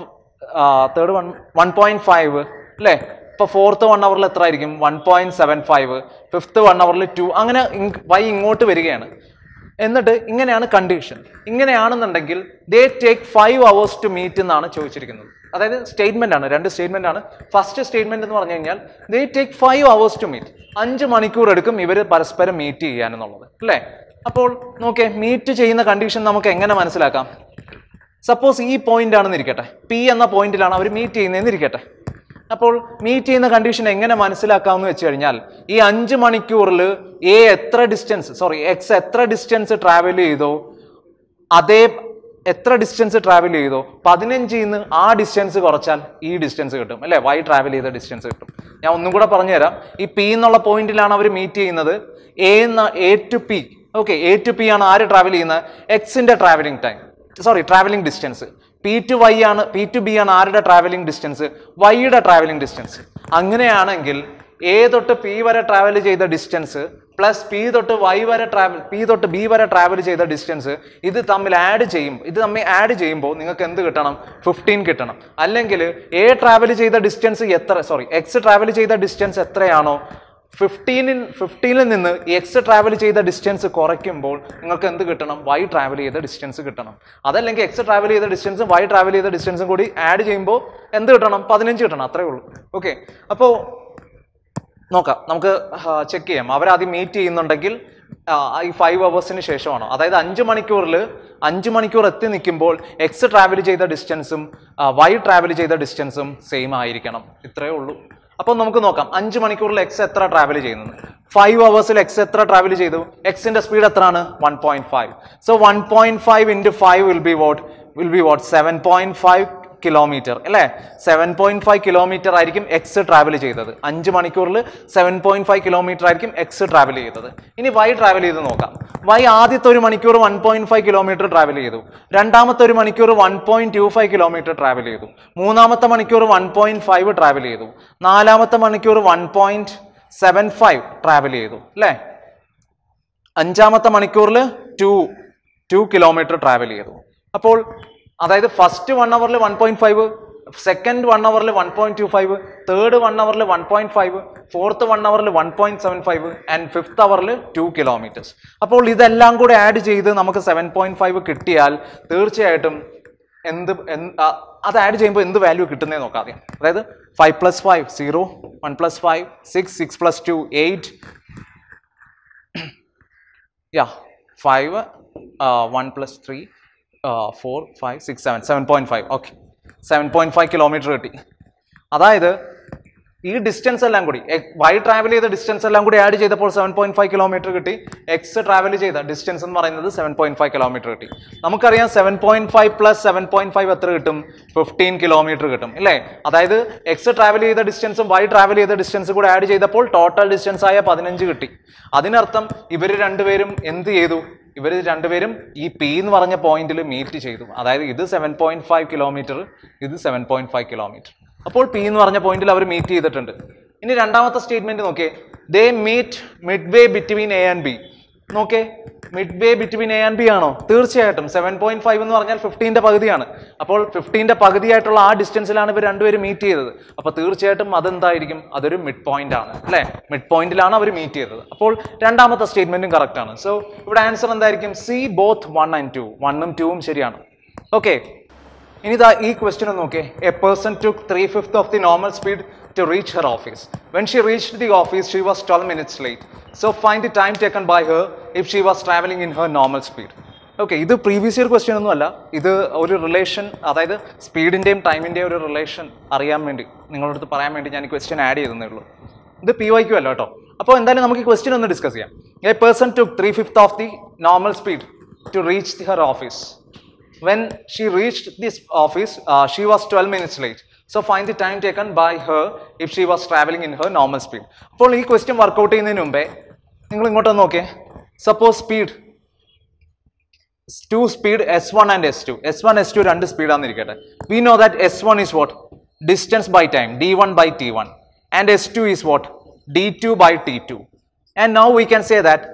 1.5 അല്ലേ? ഇപ്പൊ ഫോർത്ത് 1 അവറിൽ എത്ര ആയിരിക്കും? 1.75, ഫിഫ്ത്ത് 1 അവറിൽ 2, അങ്ങനെ വൈ ഇങ്ങോട്ട് വരികയാണ്. എന്നിട്ട് ഇങ്ങനെയാണ് കണ്ടീഷൻ. ഇങ്ങനെയാണെന്നുണ്ടെങ്കിൽ they take 5 hours to meet എന്നാണ് ചോദിച്ചിരിക്കുന്നത്. അതായത് സ്റ്റേറ്റ്മെന്റ് ആണ്, രണ്ട് സ്റ്റേറ്റ്മെന്റ് ആണ്. ഫസ്റ്റ് സ്റ്റേറ്റ്മെന്റ് എന്ന് പറഞ്ഞു കഴിഞ്ഞാൽ they take 5 hours to meet. 5 മണിക്കൂർ എടുക്കും ഇവർ പരസ്പരം മീറ്റ് ചെയ്യാനെന്നുള്ളത് അല്ലേ? അപ്പോൾ നോക്കേ, മീറ്റ് ചെയ്യുന്ന കണ്ടീഷൻ നമുക്ക് എങ്ങനെ മനസ്സിലാക്കാം? സപ്പോസ് ഈ പോയിന്റ് ആണെന്ന് ഇരിക്കട്ടെ, പി എന്ന പോയിന്റിലാണ് അവർ മീറ്റ് ചെയ്യുന്നതെന്ന് ഇരിക്കട്ടെ. അപ്പോൾ മീറ്റ് ചെയ്യുന്ന കണ്ടീഷൻ എങ്ങനെ മനസ്സിലാക്കാമെന്ന് വെച്ച് കഴിഞ്ഞാൽ, ഈ 5 മണിക്കൂറിൽ എക്സ് എത്ര ഡിസ്റ്റൻസ് ട്രാവൽ ചെയ്തോ, എത്ര ഡിസ്റ്റൻസ് ട്രാവൽ ചെയ്തോ 15 നിന്ന് ആ ഡിസ്റ്റൻസ് കുറച്ചാൽ ഈ ഡിസ്റ്റൻസ് കിട്ടും അല്ലെ? വൈ ട്രാവൽ ചെയ്ത ഡിസ്റ്റൻസ് കിട്ടും. ഞാൻ ഒന്നും കൂടെ പറഞ്ഞുതരാം. ഈ പി എന്നുള്ള പോയിന്റിലാണ് അവർ മീറ്റ് ചെയ്യുന്നത്. A to P. Okay, A to P ആണ് ആര് ട്രാവൽ ചെയ്യുന്നത്? എക്സിന്റെ travelling distance. P to B ആണ് ആരുടെ ട്രാവലിംഗ് ഡിസ്റ്റൻസ്? വൈയുടെ ട്രാവലിംഗ് ഡിസ്റ്റൻസ്. അങ്ങനെയാണെങ്കിൽ എ തൊട്ട് പി വരെ ട്രാവൽ ചെയ്ത ഡിസ്റ്റൻസ് പ്ലസ് പി തൊട്ട് ബി വരെ ട്രാവൽ ചെയ്ത ഡിസ്റ്റൻസ് ഇത് തമ്മിൽ ആഡ് ചെയ്യുമ്പോൾ നിങ്ങൾക്ക് എന്ത് കിട്ടണം? 15 കിട്ടണം. അല്ലെങ്കിൽ എക്സ് ട്രാവൽ ചെയ്ത ഡിസ്റ്റൻസ് എത്രയാണോ 15ൽ നിന്ന് എക്സ് ട്രാവൽ ചെയ്ത ഡിസ്റ്റൻസ് കുറയ്ക്കുമ്പോൾ നിങ്ങൾക്ക് എന്ത് കിട്ടണം? വൈ ട്രാവൽ ചെയ്ത ഡിസ്റ്റൻസ് കിട്ടണം. അതല്ലെങ്കിൽ എക്സ് ട്രാവൽ ചെയ്ത ഡിസ്റ്റൻസും വൈ ട്രാവൽ ചെയ്ത ഡിസ്റ്റൻസും കൂടി ആഡ് ചെയ്യുമ്പോൾ എന്ത് കിട്ടണം? 15 കിട്ടണം. അത്രേ ഉള്ളൂ. ഓക്കെ, അപ്പോൾ നോക്കാം, നമുക്ക് ചെക്ക് ചെയ്യാം. അവരാദ്യം മീറ്റ് ചെയ്യുന്നുണ്ടെങ്കിൽ ഈ 5 hours ശേഷമാണോ? അതായത് 5 മണിക്കൂർ എത്തി നിൽക്കുമ്പോൾ എക്സ് ട്രാവൽ ചെയ്ത ഡിസ്റ്റൻസും വൈ ട്രാവൽ ചെയ്ത ഡിസ്റ്റൻസും സെയിം ആയിരിക്കണം. ഇത്രയേ ഉള്ളൂ. അപ്പോൾ നമുക്ക് നോക്കാം, 5 മണിക്കൂറിൽ എക്സ് എത്ര ട്രാവൽ ചെയ്യുന്നത്? 5 hours എക്സ് എത്ര ട്രാവൽ ചെയ്തു? എക്സിന്റെ സ്പീഡ് എത്രയാണ്? 1.5. So 1.5 into 5 will be what? 7.5 kilometre അല്ലേ, 7.5 കിലോമീറ്റർ ആയിരിക്കും എക്സ് ട്രാവൽ ചെയ്തത്. 5 മണിക്കൂറിൽ 7.5 കിലോമീറ്റർ ആയിരിക്കും എക്സ് ട്രാവൽ ചെയ്തത്. ഇനി വൈ ട്രാവൽ ചെയ്ത് നോക്കാം. വൈ ആദ്യത്തെ ഒരു മണിക്കൂർ 1.5 കിലോമീറ്റർ ട്രാവൽ ചെയ്തു, രണ്ടാമത്തെ ഒരു മണിക്കൂർ 1.25 കിലോമീറ്റർ ട്രാവൽ ചെയ്തു, മൂന്നാമത്തെ മണിക്കൂർ 1.5 ട്രാവൽ ചെയ്തു, നാലാമത്തെ മണിക്കൂർ 1.75 ട്രാവൽ ചെയ്തു അല്ലേ, അഞ്ചാമത്തെ മണിക്കൂറിൽ 2 കിലോമീറ്റർ ട്രാവൽ ചെയ്തു. അപ്പോൾ അതായത് ഫസ്റ്റ് 1 അവറിൽ 1.5, സെക്കൻഡ് 1 അവറിൽ 1.25, തേർഡ് 1 അവറിൽ 1.5, ഫോർത്ത് 1 അവറിൽ 1.75 ആൻഡ് ഫിഫ്ത്ത് അവറിൽ 2 കിലോമീറ്റേഴ്സ്. അപ്പോൾ ഇതെല്ലാം കൂടെ ആഡ് ചെയ്ത് നമുക്ക് 7.5 കിട്ടിയാൽ തീർച്ചയായിട്ടും അത് ആഡ് ചെയ്യുമ്പോൾ എന്ത് വാല്യൂ കിട്ടുന്നതെന്ന് നോക്കാം ആദ്യം. അതായത് 5 + 5 0, 1 + 5 6, 6 + 2 8, 5, 1 + 3 4 5 6 7 7.5. ഓക്കെ, 7.5 കിലോമീറ്റർ കിട്ടി. അതായത് ഈ ഡിസ്റ്റൻസ് എല്ലാം കൂടി വൈ ട്രാവൽ ചെയ്ത ഡിസ്റ്റൻസ് എല്ലാം കൂടി ആഡ് ചെയ്തപ്പോൾ 7.5 കിലോമീറ്റർ കിട്ടി. എക്സ് ട്രാവൽ ചെയ്ത ഡിസ്റ്റൻസ് എന്ന് പറയുന്നത് 7.5 കിലോമീറ്റർ കിട്ടി. നമുക്കറിയാം 7.5 + 7.5 എത്ര കിട്ടും? 15 കിലോമീറ്റർ കിട്ടും അല്ലേ. അതായത് എക്സ് ട്രാവൽ ചെയ്ത ഡിസ്റ്റൻസും വൈ ട്രാവൽ ചെയ്ത ഡിസ്റ്റൻസും കൂടെ ആഡ് ചെയ്തപ്പോൾ ടോട്ടൽ ഡിസ്റ്റൻസ് ആയ 15 കിട്ടി. അതിനർത്ഥം ഇവർ രണ്ടുപേരും എന്ത് ചെയ്തു? ഇവർ രണ്ടുപേരും ഈ പി എന്ന് പറഞ്ഞ പോയിന്റിൽ മീറ്റ് ചെയ്തു. അതായത് ഇത് 7.5 കിലോമീറ്റർ, ഇത് 7.5 കിലോമീറ്റർ. അപ്പോൾ പി എന്ന് പറഞ്ഞ പോയിന്റിൽ അവർ മീറ്റ് ചെയ്തിട്ടുണ്ട്. ഇനി രണ്ടാമത്തെ സ്റ്റേറ്റ്മെന്റ് നോക്കിയേ, they meet midway between A and B. നോക്കേ, midway between A and B ആണോ? തീർച്ചയായിട്ടും. 7.5 എന്ന് പറഞ്ഞാൽ 15ന്റെ പകുതിയാണ്. അപ്പോൾ 15ന്റെ പകുതിയായിട്ടുള്ള ആ ഡിസ്റ്റൻസിലാണ് ഇവർ രണ്ടുപേരും മീറ്റ് ചെയ്തത്. അപ്പോൾ തീർച്ചയായിട്ടും അതെന്തായിരിക്കും? അതൊരു മിഡ് പോയിന്റ് ആണ് അല്ലേ. മിഡ് പോയിന്റിലാണ് അവർ മീറ്റ് ചെയ്തത്. അപ്പോൾ രണ്ടാമത്തെ സ്റ്റേറ്റ്മെന്റും കറക്റ്റ് ആണ്. സോ ഇവിടെ ആൻസർ എന്തായിരിക്കും? C both 1 and 2. 1 ഉം 2 ഉം ശരിയാണ്. ഓക്കെ, ഇനി ഈ ക്വസ്റ്റ്യൻ നോക്കേ. A person took 3/5 of the normal speed to reach her office. When she reached the office, she was 12 minutes late. So find the time taken by her if she was traveling in her normal speed. Okay, ഇത് previous year question ഒന്നും അല്ല. ഇത് ഒരു relation, അതായത് സ്പീഡിൻ്റെയും ടൈമിൻ്റെയും ഒരു relation അറിയാൻ വേണ്ടി നിങ്ങളുടെ അടുത്ത് പറയാൻ വേണ്ടി ഞാൻ ഈ ക്വസ്റ്റ്യൻ ആഡ് ചെയ്തേ ഉള്ളൂ. ഇത് PYQ അല്ല കേട്ടോ. അപ്പോൾ എന്തായാലും നമുക്ക് ഈ ക്വസ്റ്റ്യൻ ഒന്ന് ഡിസ്കസ് ചെയ്യാം. A person took 3/5 of the normal speed to reach her office. When she reached this office, she was 12 minutes late. So find the time taken by her if she was traveling in her normal speed. അപ്പോൾ ഈ question workout ചെയ്യുന്നതിന് മുമ്പേ നിങ്ങൾ ഇങ്ങോട്ടൊന്ന് നോക്കേ. Suppose speed S1 and S2. S1, S2 രണ്ട് സ്പീഡാന്നിരിക്കട്ടെ. We know that S1 is what? Distance by time, D1 by T1. And S2 is what? D2 by T2. And now we can say that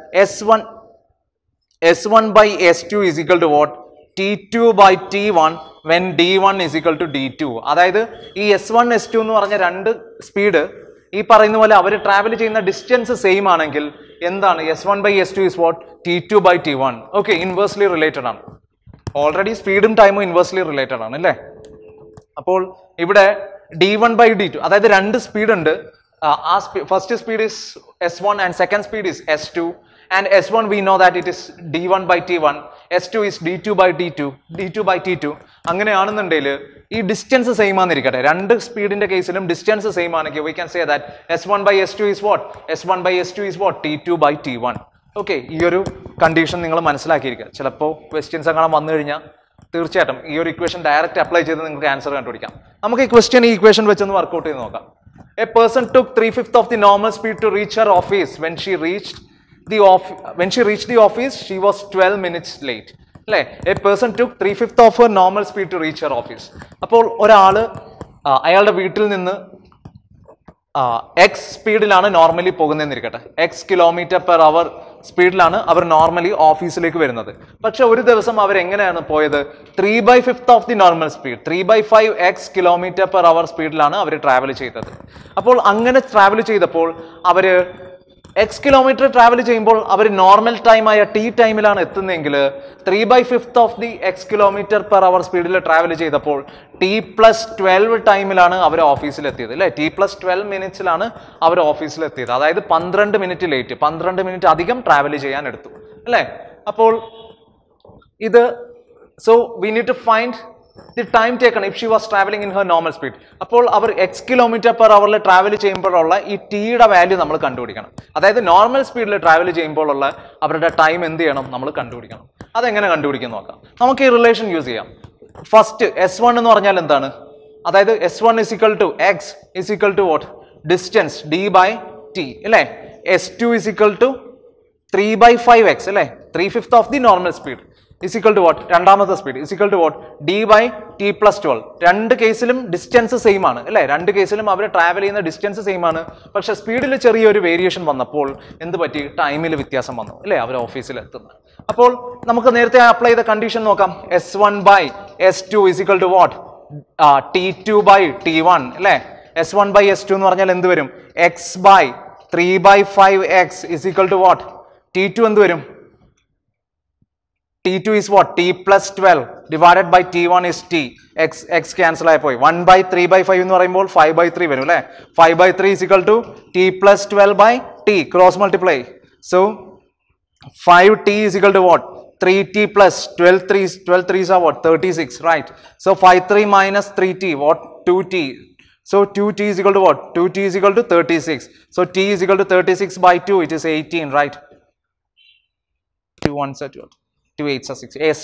S1 by S2 is equal to what? T2 by T1 when D1 is equal to D2. അതായത് ഈ S1 S2 എന്ന് പറഞ്ഞ രണ്ട് speed ഈ പറയുന്ന പോലെ അവർ travel ചെയ്യുന്ന ഡിസ്റ്റൻസ് സെയിം ആണെങ്കിൽ എന്താണ്? S1 by S2 is what? T2 by T1. Okay, inversely related ആണ്. ഓൾറെഡി സ്പീഡും ടൈമും ഇൻവേഴ്സ്ലി റിലേറ്റഡ് ആണ് അല്ലേ. അപ്പോൾ ഇവിടെ D1 by D2, അതായത് രണ്ട് സ്പീഡ് ഉണ്ട്. First speed is S1 and second speed is S2. And S1 we know that it is D1 by T1, S2 is D2 by D2, D2 by T2. അങ്ങനെയാണെന്നുണ്ടെങ്കിൽ ഈ distance same ആണെന്നിരിക്കട്ടെ. രണ്ട് സ്പീഡിന്റെ കേസിലും distance same ആണെങ്കിൽ we can say that S1 by S2 is what? S1 by S2 is what? T2 by T1. Okay, ഈ ഒരു condition നിങ്ങൾ മനസ്സിലാക്കിയിരിക്കുക. ചിലപ്പോൾ ക്വസ്റ്റ്യൻസ് അങ്ങനെ വന്നു കഴിഞ്ഞാൽ തീർച്ചയായിട്ടും ഈ ഒരു ഇക്വേഷൻ ഡയറക്റ്റ് അപ്ലൈ ചെയ്ത് നിങ്ങൾക്ക് ആൻസർ കണ്ടുപിടിക്കാം. നമുക്ക് ഈ ക്വസ്റ്റ്യൻ ഈ ഇക്വേഷൻ വെച്ചൊന്ന് വർക്കൗട്ട് ചെയ്ത് നോക്കാം. A person took 3/5 of the normal speed to reach her office. When she reached the office, she was 12 minutes late. അല്ലേ? A person took 3/5 of her normal speed to reach her office. അപ്പോൾ ഒരാള് അയാളുടെ വീട്ടിൽ നിന്ന് X സ്പീഡിലാണ് normally പോകുന്നതെന്നിരിക്കട്ടെ. X km/h സ്പീഡിലാണ് അവർ normally ഓഫീസിലേക്ക് വരുന്നത്. പക്ഷെ ഒരു ദിവസം അവരെങ്ങനെയാണ് പോയത്? 3/5 of the normal speed, 3/5 X km/h സ്പീഡിലാണ് അവർ ട്രാവൽ ചെയ്തത്. അപ്പോൾ അങ്ങനെ ട്രാവൽ ചെയ്തപ്പോൾ അവര് എക്സ് കിലോമീറ്റർ ട്രാവൽ ചെയ്യുമ്പോൾ അവർ നോർമൽ ടൈമായ ടി ടൈമിലാണ് എത്തുന്നതെങ്കിൽ 3/5 ഓഫ് ദി എക്സ് km/h സ്പീഡിൽ ട്രാവൽ ചെയ്തപ്പോൾ T+12 ടൈമിലാണ് അവർ ഓഫീസിലെത്തിയത് അല്ലേ. T+12 മിനിറ്റ്സിലാണ് അവർ ഓഫീസിലെത്തിയത്. അതായത് 12 മിനിറ്റ് ലേറ്റ്, 12 മിനിറ്റ് അധികം ട്രാവൽ ചെയ്യാൻ എടുത്തു അല്ലേ. അപ്പോൾ ഇത് so we need to find the time taken if she was traveling in her normal speed. അപ്പോൾ അവർ എക്സ് km/h ട്രാവൽ ചെയ്യുമ്പോഴുള്ള ഈ ടിയുടെ വാല്യൂ നമ്മൾ കണ്ടുപിടിക്കണം. അതായത് നോർമൽ സ്പീഡിൽ ട്രാവൽ ചെയ്യുമ്പോഴുള്ള അവരുടെ ടൈം എന്ത് ചെയ്യണം? നമ്മൾ കണ്ടുപിടിക്കണം. അതെങ്ങനെ കണ്ടുപിടിക്കാൻ നോക്കാം. നമുക്ക് ഈ റിലേഷൻ യൂസ് ചെയ്യാം. ഫസ്റ്റ് S1 എന്ന് പറഞ്ഞാൽ എന്താണ്? അതായത് S1 is equal to X is equal to what? Distance D by T അല്ലേ? S2 is equal to 3 by 5x അല്ലേ? 3/5 of the normal speed is equal to what? രണ്ടാമത്തെ speed is equal to what? D by T plus 12. രണ്ട് കേസിലും distance same ആണ് അല്ലേ? രണ്ട് കേസിലും അവർ ട്രാവൽ ചെയ്യുന്ന ഡിസ്റ്റൻസ് സെയിം ആണ്. പക്ഷെ സ്പീഡിൽ ചെറിയൊരു വേരിയേഷൻ വന്നപ്പോൾ എന്ത് പറ്റി? ടൈമിൽ വ്യത്യാസം വന്നു അല്ലേ? അവർ ഓഫീസിൽ എത്തുന്നത്. അപ്പോൾ നമുക്ക് നേരത്തെ അപ്ലൈ ചെയ്ത കണ്ടീഷൻ നോക്കാം. S1 by S2 is equal to what? T2 by T1 അല്ലേ? S1 by S2 എന്ന് പറഞ്ഞാൽ എന്ത് വരും? X by 3 by 5x is equal to what? T2 എന്ത് വരും? T2 is what? T plus 12 divided by T1 is T. X cancel ആയി പോയി. 1 by 3 by 5 എന്ന് പറയുമ്പോൾ 5 by 3 വരും അല്ലേ? 5 by 3 is equal to T plus 12 by T. Cross multiply. So 5T is equal to what? 3T plus 12 3s are what? 36, right? So 5 3 minus 3T, what? 2T. So 2T is equal to what? 2T is equal to 36. So T is equal to 36 by 2, it is 18, right? 2 1s are 12. 2 8s are 6. Yes,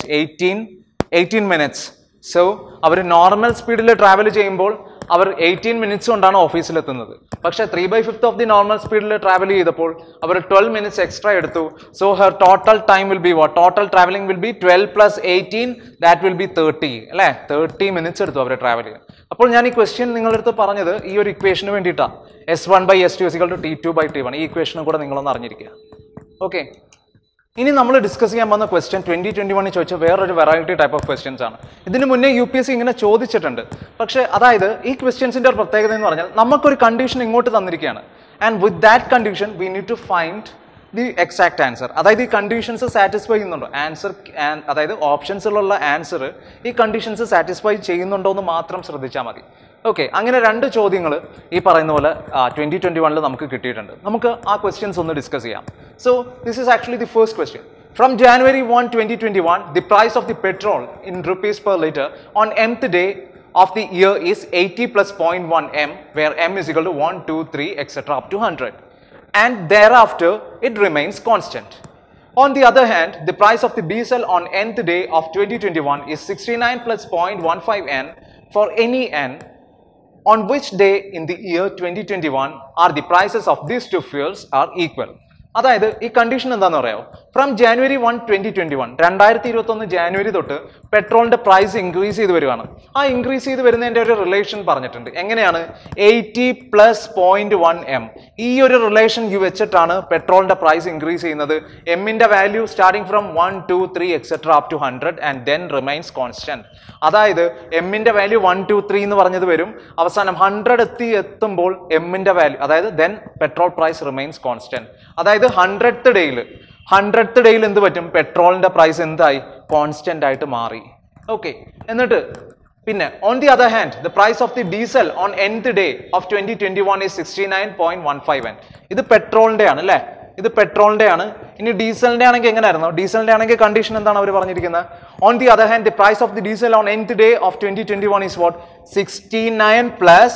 18 minutes. So അവർ normal സ്പീഡിൽ travel ചെയ്യുമ്പോൾ അവർ 18 minutes കൊണ്ടാണ് ഓഫീസിലെത്തുന്നത്. പക്ഷെ 3/5 of the normal സ്പീഡിൽ travel ചെയ്തപ്പോൾ അവർ 12 മിനിറ്റ്സ് എക്സ്ട്രാ എടുത്തു. So her total time will be what? Total travelling will be 12 plus 18, that will be 30 അല്ലേ? 30 മിനിറ്റ്സ് എടുത്തു അവർ ട്രാവൽ ചെയ്യാൻ. അപ്പോൾ ഞാൻ ഈ ക്വസ്റ്റ്യൻ നിങ്ങളുടെ അടുത്ത് പറഞ്ഞത് ഈ ഒരു ഇക്വേഷന് വേണ്ടിയിട്ടാണ്. S1 by S2 is equal to T2 by T1. ഈ ഇക്വേഷനും കൂടെ നിങ്ങളൊന്ന് അറിഞ്ഞിരിക്കുക. ഓക്കെ, ഇനി നമ്മൾ ഡിസ്കസ് ചെയ്യാൻ പോകുന്ന ക്വസ്റ്റ്യൻ 2021 ചോദിച്ച വേറൊരു വെറൈറ്റി ടൈപ്പ് ഓഫ് ക്വസ്റ്റ്യൻസ് ആണ്. ഇതിന് മുന്നേ UPSC ഇങ്ങനെ ചോദിച്ചിട്ടുണ്ട്. പക്ഷേ അതായത് ഈ ക്വസ്റ്റ്യൻസിന്റെ ഒരു പ്രത്യേകത എന്ന് പറഞ്ഞാൽ നമുക്കൊരു കണ്ടീഷൻ ഇങ്ങോട്ട് തന്നിരിക്കുകയാണ്. And with that condition we need to find the exact answer. അതായത് ഈ കണ്ടീഷൻസ് സാറ്റിസ്ഫൈ ചെയ്യുന്നുണ്ടോ ആൻസർ, അതായത് ഓപ്ഷൻസിലുള്ള ആൻസർ ഈ കണ്ടീഷൻസ് സാറ്റിസ്ഫൈ ചെയ്യുന്നുണ്ടോ എന്ന് മാത്രം ശ്രദ്ധിച്ചാൽ മതി. ഓക്കെ, അങ്ങനെ രണ്ട് ചോദ്യങ്ങൾ ഈ പറയുന്ന പോലെ 2021 നമുക്ക് കിട്ടിയിട്ടുണ്ട്. നമുക്ക് ആ ക്വസ്റ്റ്യൻസ് ഒന്ന് ഡിസ്കസ് ചെയ്യാം. So this is actually the first question. From January 1, 2021, the price of the petrol in rupees per liter on mth day of the year is 80 plus 0.1 m, where m is equal to 1, 2, 3, etc. up to 100. And thereafter, it remains constant. On the other hand, the price of the diesel on nth day of 2021 is 69 plus 0.15 n for any n. On which day in the year 2021 are the prices of these two fuels are equal? അതായത് ഈ condition എന്താണെന്ന് പറയാമോ? From January 1, 2021 2021 January തൊട്ട് പെട്രോളിന്റെ price increase ചെയ്ത് വരുവാണ്. ആ increase ചെയ്ത് വരുന്നതിന്റെ ഒരു റിലേഷൻ പറഞ്ഞിട്ടുണ്ട്. എങ്ങനെയാണ്? 80 plus 0.1 m. ഈ ഒരു റിലേഷൻ വെച്ചിട്ടാണ് പെട്രോളിന്റെ പ്രൈസ് ഇൻക്രീസ് ചെയ്യുന്നത്. എമ്മിന്റെ value starting from 1, 2, 3 etc. up to 100 and then remains constant. അതായത് എമ്മിന്റെ വാല്യൂ 1, 2, 3 എന്ന് പറഞ്ഞത് വരും. അവസാനം 100 എത്തുമ്പോൾ എമ്മിന്റെ വാല്യൂ, അതായത് then petrol price remains constant. അതായത് 100th ഡേയിൽ എന്ത് പറ്റും? പെട്രോളിന്റെ പ്രൈസ് എന്തായി? കോൺസ്റ്റന്റ് ആയിട്ട് മാറി. ഓക്കെ, എന്നിട്ട് പിന്നെ on the other hand the price of the diesel on nth day of 2021 is 69.15 n. ഇത് പെട്രോളിന്റെ ആണ് അല്ലേ? ഇത് പെട്രോളിന്റെ ആണ്. ഇനി ഡീസലിന്റെ ആണെങ്കിൽ എങ്ങനെയായിരുന്നു? ഡീസലിന്റെ ആണെങ്കിൽ കണ്ടീഷൻ എന്താണ് അവർ പറഞ്ഞിരിക്കുന്നത്? On the other hand the price of the diesel on nth day of 2021 is what? 69 plus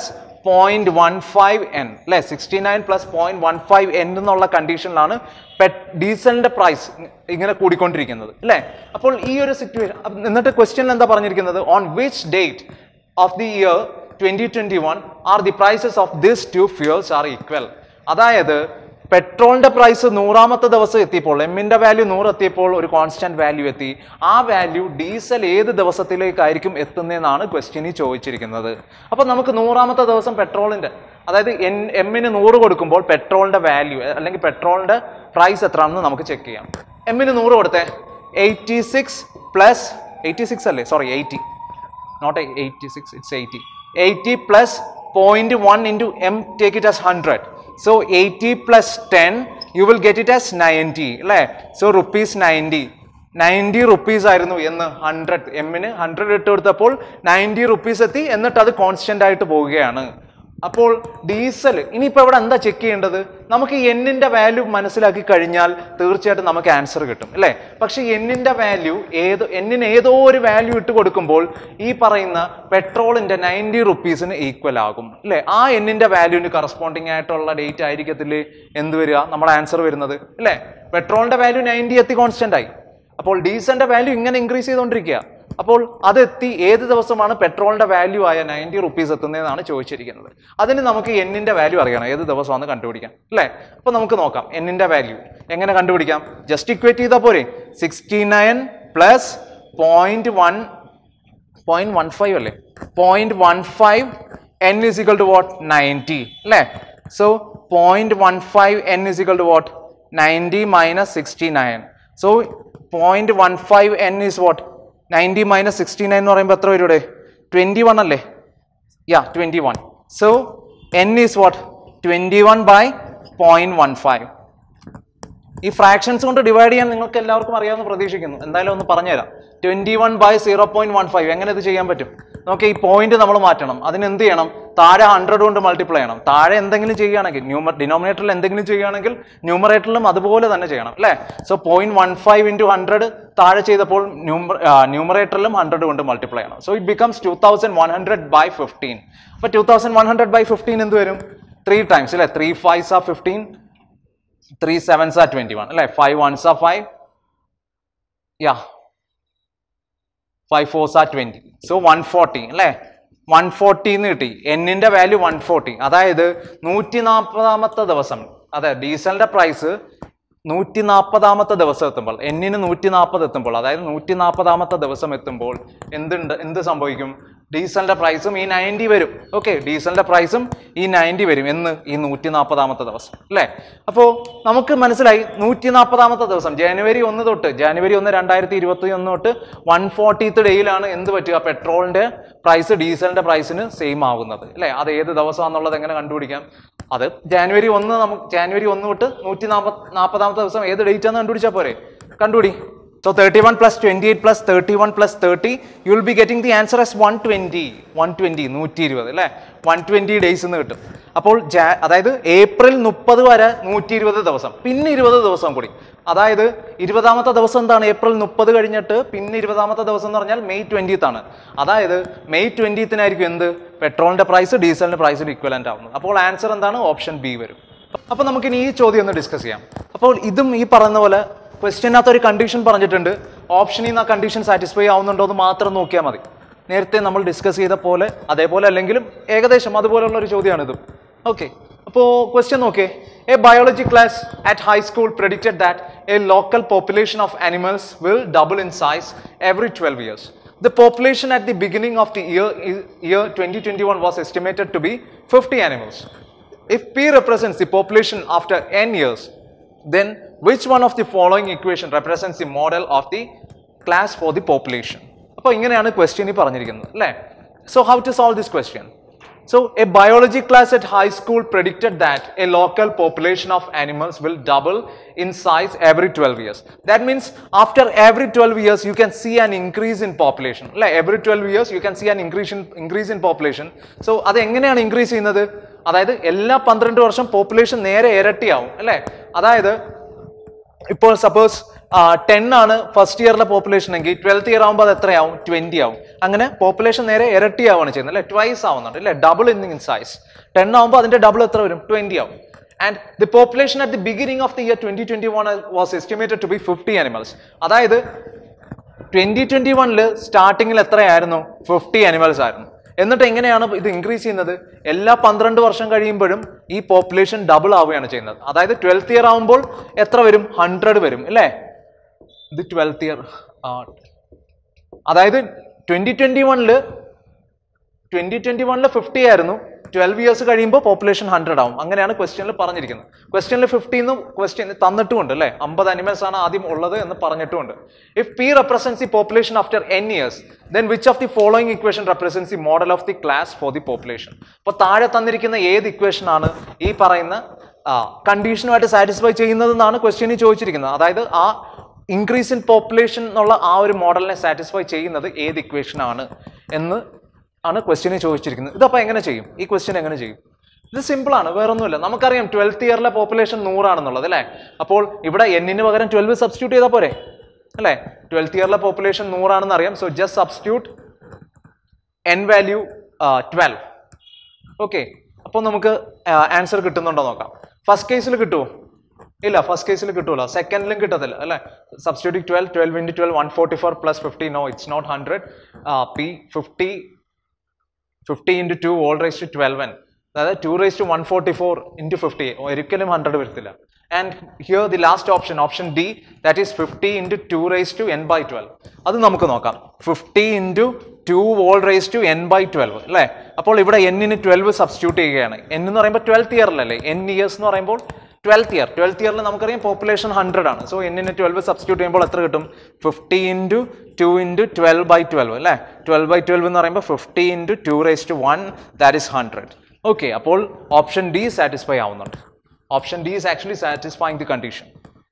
0.15 n അല്ലെ? 69 plus 0.15 n എന്നുള്ള കണ്ടീഷനിലാണ് ഡീസലിന്റെ പ്രൈസ് ഇങ്ങനെ കൂടിക്കൊണ്ടിരിക്കുന്നത് അല്ലെ? അപ്പോൾ ഈ ഒരു സിറ്റുവേഷൻ, എന്നിട്ട് ക്വസ്റ്റ്യനിൽ എന്താ പറഞ്ഞിരിക്കുന്നത്? On which date of the year 2021 are the prices of this two fuels are equal. അതായത് പെട്രോളിന്റെ പ്രൈസ് 100ാമത്തെ ദിവസം എത്തിയപ്പോൾ, എമ്മിന്റെ വാല്യൂ 100 എത്തിയപ്പോൾ ഒരു കോൺസ്റ്റന്റ് വാല്യൂ എത്തി. ആ വാല്യൂ ഡീസൽ ഏത് ദിവസത്തിലേക്കായിരിക്കും എത്തുന്നതെന്നാണ് ക്വസ്റ്റ്യനിൽ ചോദിച്ചിരിക്കുന്നത്. അപ്പൊ നമുക്ക് 100ാമത്തെ ദിവസം പെട്രോളിന്റെ, അതായത് എമ്മിന് 100 കൊടുക്കുമ്പോൾ പെട്രോളിന്റെ വാല്യൂ അല്ലെങ്കിൽ പെട്രോളിന്റെ പ്രൈസ് എത്രയാണെന്ന് നമുക്ക് ചെക്ക് ചെയ്യാം. എമ്മിന് 100 കൊടുത്തേ, 86 പ്ലസ് 86 അല്ലേ, sorry 80, not 86, it's 80. 80 plus 0.1 into m, take it as 100. So 80 plus 10, you will get it as 90 അല്ലേ? So rupees 90 rupees ആയിരുന്നു എന്ന് 100 എമ്മിന് 100 ഇട്ട് കൊടുത്തപ്പോൾ 90 rupees എത്തി. എന്നിട്ട് അത് കോൺസ്റ്റന്റ് ആയിട്ട് പോവുകയാണ്. അപ്പോൾ ഡീസൽ ഇനിയിപ്പോൾ ഇവിടെ എന്താ ചെക്ക് ചെയ്യേണ്ടത്? നമുക്ക് എന്നിന്റെ വാല്യൂ മനസ്സിലാക്കി കഴിഞ്ഞാൽ തീർച്ചയായിട്ടും നമുക്ക് ആൻസർ കിട്ടും അല്ലേ? പക്ഷെ എന്നിന്റെ വാല്യൂ എന്നിന് ഏതോ ഒരു വാല്യൂ ഇട്ട് കൊടുക്കുമ്പോൾ ഈ പറയുന്ന പെട്രോളിന്റെ 90 rupeesന് ഈക്വൽ ആകും അല്ലേ? ആ എന്നിന്റെ വാല്യൂവിന് കറസ്പോണ്ടിങ് ആയിട്ടുള്ള ഡേറ്റ് ആയിരിക്കത്തില്ലേ എന്ത് വരിക? നമ്മുടെ ആൻസർ വരുന്നത് അല്ലേ? പെട്രോളിന്റെ വാല്യൂ 90 എത്തി കോൺസ്റ്റന്റ് ആയി. അപ്പോൾ ഡീസലിന്റെ വാല്യൂ ഇങ്ങനെ ഇൻക്രീസ് ചെയ്തുകൊണ്ടിരിക്കുക. അപ്പോൾ അതെത്തി ഏത് ദിവസമാണ് പെട്രോളിന്റെ വാല്യൂ ആയ 90 റുപ്പീസ് എത്തുന്നതെന്നാണ് ചോദിച്ചിരിക്കുന്നത്. അതിന് നമുക്ക് എന്നിന്റെ വാല്യൂ അറിയണം, ഏത് ദിവസമാണെന്ന് കണ്ടുപിടിക്കാം അല്ലേ. അപ്പൊ നമുക്ക് നോക്കാം എന്നിന്റെ വാല്യൂ എങ്ങനെ കണ്ടുപിടിക്കാം. ജസ്റ്റ് ഇക്വേറ്റ് ചെയ്താൽ പോരെ. 69 പ്ലസ് 0.15 അല്ലേ, 0.15 n is equal to what? 90 അല്ലേ. So 0.15 n is equal to what? 90 minus 69. So 0.15 n is what? 90 minus 69 എന്ന് പറയുമ്പോൾ എത്ര വരും ഇവിടെ? 21 അല്ലേ? Yeah, 21. So n is what? 21 by 0.15. ഈ ഫ്രാക്ഷൻസ് കൊണ്ട് ഡിവൈഡ് ചെയ്യാൻ നിങ്ങൾക്ക് എല്ലാവർക്കും അറിയാമെന്ന് പ്രതീക്ഷിക്കുന്നു. എന്തായാലും ഒന്ന് പറഞ്ഞുതരാം. 21 by 0.15 എങ്ങനെ ഇത് ചെയ്യാൻ പറ്റും? നമുക്ക് ഈ പോയിന്റ് നമ്മൾ മാറ്റണം. അതിന് എന്ത് ചെയ്യണം? താഴെ 100 കൊണ്ട് മൾട്ടിപ്ലൈ ചെയ്യണം. താഴെ എന്തെങ്കിലും ചെയ്യുകയാണെങ്കിൽ ഡിനോമിനേറ്ററിൽ എന്തെങ്കിലും ചെയ്യുകയാണെങ്കിൽ ന്യൂമറേറ്ററിലും അതുപോലെ തന്നെ ചെയ്യണം അല്ലേ. സോ 0.15 into 100 താഴെ ചെയ്തപ്പോൾ ന്യൂമറേറ്ററിലും 100 കൊണ്ട് മൾട്ടിപ്ലൈ ചെയ്യണം. So it becomes 2100 by 15. അപ്പൊ 2100 by 15 എന്ത് വരും? 3 times അല്ലേ. 3 5s are 15, 3 7s are 21 അല്ലേ. 5 1s are 5, yeah, 5 4s are 20. So 140 അല്ലേ. 140 എന്ന് കിട്ടി. എന്നിന്റെ വാല്യൂ 140. അതായത് 140ാമത്തെ ദിവസം, അതെ ഡീസലിന്റെ പ്രൈസ് 140ാമത്തെ ദിവസം എത്തുമ്പോൾ, എന്നിന് 140 എത്തുമ്പോൾ, അതായത് 140ാമത്തെ ദിവസം എത്തുമ്പോൾ എന്ത് സംഭവിക്കും? ഡീസലിന്റെ പ്രൈസും ഈ 90 വരും. ഓക്കെ, ഡീസലിന്റെ പ്രൈസും ഈ 90 വരും എന്ന് ഈ 140ാമത്തെ ദിവസം അല്ലേ. അപ്പോൾ നമുക്ക് മനസ്സിലായി 140ാമത്തെ ദിവസം ജനുവരി 1 തൊട്ട്, ജനുവരി 1 2021 തൊട്ട് 140th ഡേയിലാണ് എന്ത് പറ്റുക? പെട്രോളിന്റെ പ്രൈസ് ഡീസലിന്റെ പ്രൈസിന് സെയിം ആവുന്നത് അല്ലേ. അത് ഏത് ദിവസമാണെന്നുള്ളത് എങ്ങനെ കണ്ടുപിടിക്കാം? അത് ജനുവരി 1 തൊട്ട് 140ാമത്തെ ദിവസം ഏത് ഡേറ്റ് ആണെന്ന് കണ്ടുപിടിച്ചാൽ പോരെ. കണ്ടുപിടി. So 31 plus 28 plus 31 plus 30, you will be getting the answer as 120. 120 അല്ലേ. 120 ഡേയ്സ് എന്ന് കിട്ടും. അപ്പോൾ അതായത് ഏപ്രിൽ 30 വരെ 120 ദിവസം, പിന്നെ 20 ദിവസം കൂടി. അതായത് 20ാമത്തെ ദിവസം എന്താണ്? ഏപ്രിൽ 30 കഴിഞ്ഞിട്ട് പിന്നെ 20ാമത്തെ ദിവസം എന്ന് പറഞ്ഞാൽ മെയ് 20th ആണ്. അതായത് മെയ് 20th എന്ത്? പെട്രോളിന്റെ പ്രൈസ് ഡീസലിന്റെ പ്രൈസിന് ഇക്വലന്റ് ആവുന്നത്. അപ്പോൾ ആൻസർ എന്താണ്? ഓപ്ഷൻ ബി വരും. അപ്പൊ നമുക്കിനി ഈ ചോദ്യം ഒന്ന് ഡിസ്കസ് ചെയ്യാം. അപ്പോൾ ഇതും ഈ പറയുന്ന പോലെ ക്വസ്റ്റ്യനകത്ത് ഒരു കണ്ടീഷൻ പറഞ്ഞിട്ടുണ്ട്. ഓപ്ഷനിൽ നിന്ന് ആ കണ്ടീഷൻ സാറ്റിസ്ഫൈ ആവുന്നുണ്ടോ എന്ന് മാത്രം നോക്കിയാൽ മതി. നേരത്തെ നമ്മൾ ഡിസ്കസ് ചെയ്ത പോലെ അതേപോലെ അല്ലെങ്കിലും ഏകദേശം അതുപോലുള്ള ഒരു ചോദ്യമാണിത്. ഓക്കെ, അപ്പോൾ ക്വസ്റ്റ്യൻ നോക്കേ. A biology class at high school predicted that a local population of animals will double in size every 12 years. The population at the beginning of the year 2021 was estimated to be 50 animals. If P represents the population after n years, then which one of the following equation represents the model of the class for the population? അപ്പോൾ ഇങ്ങനെയാണ് question പറഞ്ഞിരിക്കുന്നത് അല്ലേ. So how to solve this question? So a biology class at high school predicted that a local population of animals will double in size every 12 years. That means after every 12 years you can see an increase in population. Like every 12 years you can see an increase in population. So അത് എങ്ങനെയാണ് increase ചെയ്യുന്നത്? അതായത് എല്ലാ 12 വർഷം population നേരെ ഇരട്ടിയാവും അല്ലേ. അതായത് ഇപ്പോൾ സപ്പോസ് 10 ആണ് ഫസ്റ്റ് ഇയറിലെ പോപ്പുലേഷൻ എങ്കിൽ 12th ഇയർ ആകുമ്പോൾ അത് എത്രയാവും? 20 ആവും. അങ്ങനെ പോപ്പുലേഷൻ നേരെ ഇരട്ടിയാവുകയാണ് ചെയ്യുന്നത് അല്ലെ. ട്വൈസ് ആവുന്നുണ്ട് അല്ലെ. Double in size. 10 ആകുമ്പോൾ അതിന്റെ ഡബിൾ എത്ര വരും? 20 ആവും. And the population at the beginning of the year 2021 was estimated to be 50 animals. അതായത് 2021 സ്റ്റാർട്ടിങ്ങിൽ എത്രയായിരുന്നു? 50 animals ആയിരുന്നു. എന്നിട്ട് എങ്ങനെയാണ് ഇത് ഇൻക്രീസ് ചെയ്യുന്നത്? എല്ലാ 12 വർഷം കഴിയുമ്പോഴും ഈ പോപ്പുലേഷൻ ഡബിൾ ആവുകയാണ് ചെയ്യുന്നത്. അതായത് 12th ഇയർ ആവുമ്പോൾ എത്ര വരും? 100 വരും അല്ലേ. ഇത് 12th ഇയർ. അതായത് 2021 50 ആയിരുന്നു. 12 ഇയേഴ്സ് കഴിയുമ്പോൾ പോപ്പുലേഷൻ 100 ആവും. അങ്ങനെയാണ് ക്വസ്റ്റ്യനിൽ പറഞ്ഞിരിക്കുന്നത്. ക്വസ്റ്റ്യനിൽ 50 ക്വസ്റ്റ്യൻ തന്നിട്ടുമുണ്ട് അല്ലേ. 50 അനിമൽസ് ആണ് ആദ്യം ഉള്ളത് എന്ന് പറഞ്ഞിട്ടുമുണ്ട്. If P represents the population after n years, then which of the following equation represents the model of the class for the population? അപ്പോൾ താഴെ തന്നിരിക്കുന്ന ഏത് ഇക്വേഷൻ ആണ് ഈ പറയുന്ന കണ്ടീഷനുമായിട്ട് സാറ്റിസ്ഫൈ ചെയ്യുന്നതെന്നാണ് ക്വസ്റ്റ്യനിൽ ചോദിച്ചിരിക്കുന്നത്. അതായത് ആ ഇൻക്രീസ് ഇൻ പോപ്പുലേഷൻ എന്നുള്ള ആ ഒരു മോഡലിനെ സാറ്റിസ്ഫൈ ചെയ്യുന്നത് ഏത് ഇക്വേഷൻ ആണ് എന്ന് ആണ് ക്വസ്റ്റ്യനിൽ ചോദിച്ചിരിക്കുന്നത്. ഇതപ്പോൾ എങ്ങനെ ചെയ്യും? ഈ ക്വസ്റ്റ്യൻ എങ്ങനെ ചെയ്യും? ഇത് സിമ്പിൾ ആണ്, വേറൊന്നുമില്ല. നമുക്കറിയാം 12th ഇയറിലെ പോപ്പുലേഷൻ 100 ആണെന്നുള്ളത് അല്ലേ. അപ്പോൾ ഇവിടെ എന്നിന് പകരം 12 സബ്സ്റ്റിറ്റ്യൂട്ട് ചെയ്താൽ പോരെ അല്ലേ. 12th ഇയറിലെ പോപ്പുലേഷൻ 100 ആണെന്ന് അറിയാം. So just substitute n value 12. Okay, അപ്പോൾ നമുക്ക് ആൻസർ കിട്ടുന്നുണ്ടോ നോക്കാം. ഫസ്റ്റ് കേസിൽ കിട്ടുമോ? ഇല്ല, ഫസ്റ്റ് കേസിൽ കിട്ടൂല, സെക്കൻഡിലും കിട്ടത്തില്ല അല്ലേ. Substitute 12, 12 into 12, 144 plus 50. No, it's not 100. P 50 into 2 all raised to 12n. അതായത് 2 raised to 144 into 50. ഒരിക്കലും 100 വരത്തില്ല. And here the last option, option D, that is 50 into 2 raised to n by 12. അത് നമുക്ക് നോക്കാം. 50 into 2 all raised to n by 12 അല്ലേ. അപ്പോൾ ഇവിടെ n ന് 12 സബ്സ്റ്റിറ്റ്യൂട്ട് ചെയ്യുകയാണ്. n എന്ന് പറയുമ്പോൾ 12th ഇയറിലല്ലേ, n years എന്ന് പറയുമ്പോൾ 12th ഇയറിൽ നമുക്കറിയാം പോപ്പുലേഷൻ 100 ആണ്. സോ n ന് 12 സബ്സ്റ്റിറ്റ്യൂട്ട് ചെയ്യുമ്പോൾ എത്ര കിട്ടും? 50 into 2 into 12 by 12 അല്ലേ. 12 by 12 എന്ന് പറയുമ്പോൾ 50 into 2 raised to 1, that is 100. Okay, അപ്പോൾ ഓപ്ഷൻ ഡി സാറ്റിസ്ഫൈ ആവുന്നുണ്ട്. Option D is actually satisfying the condition.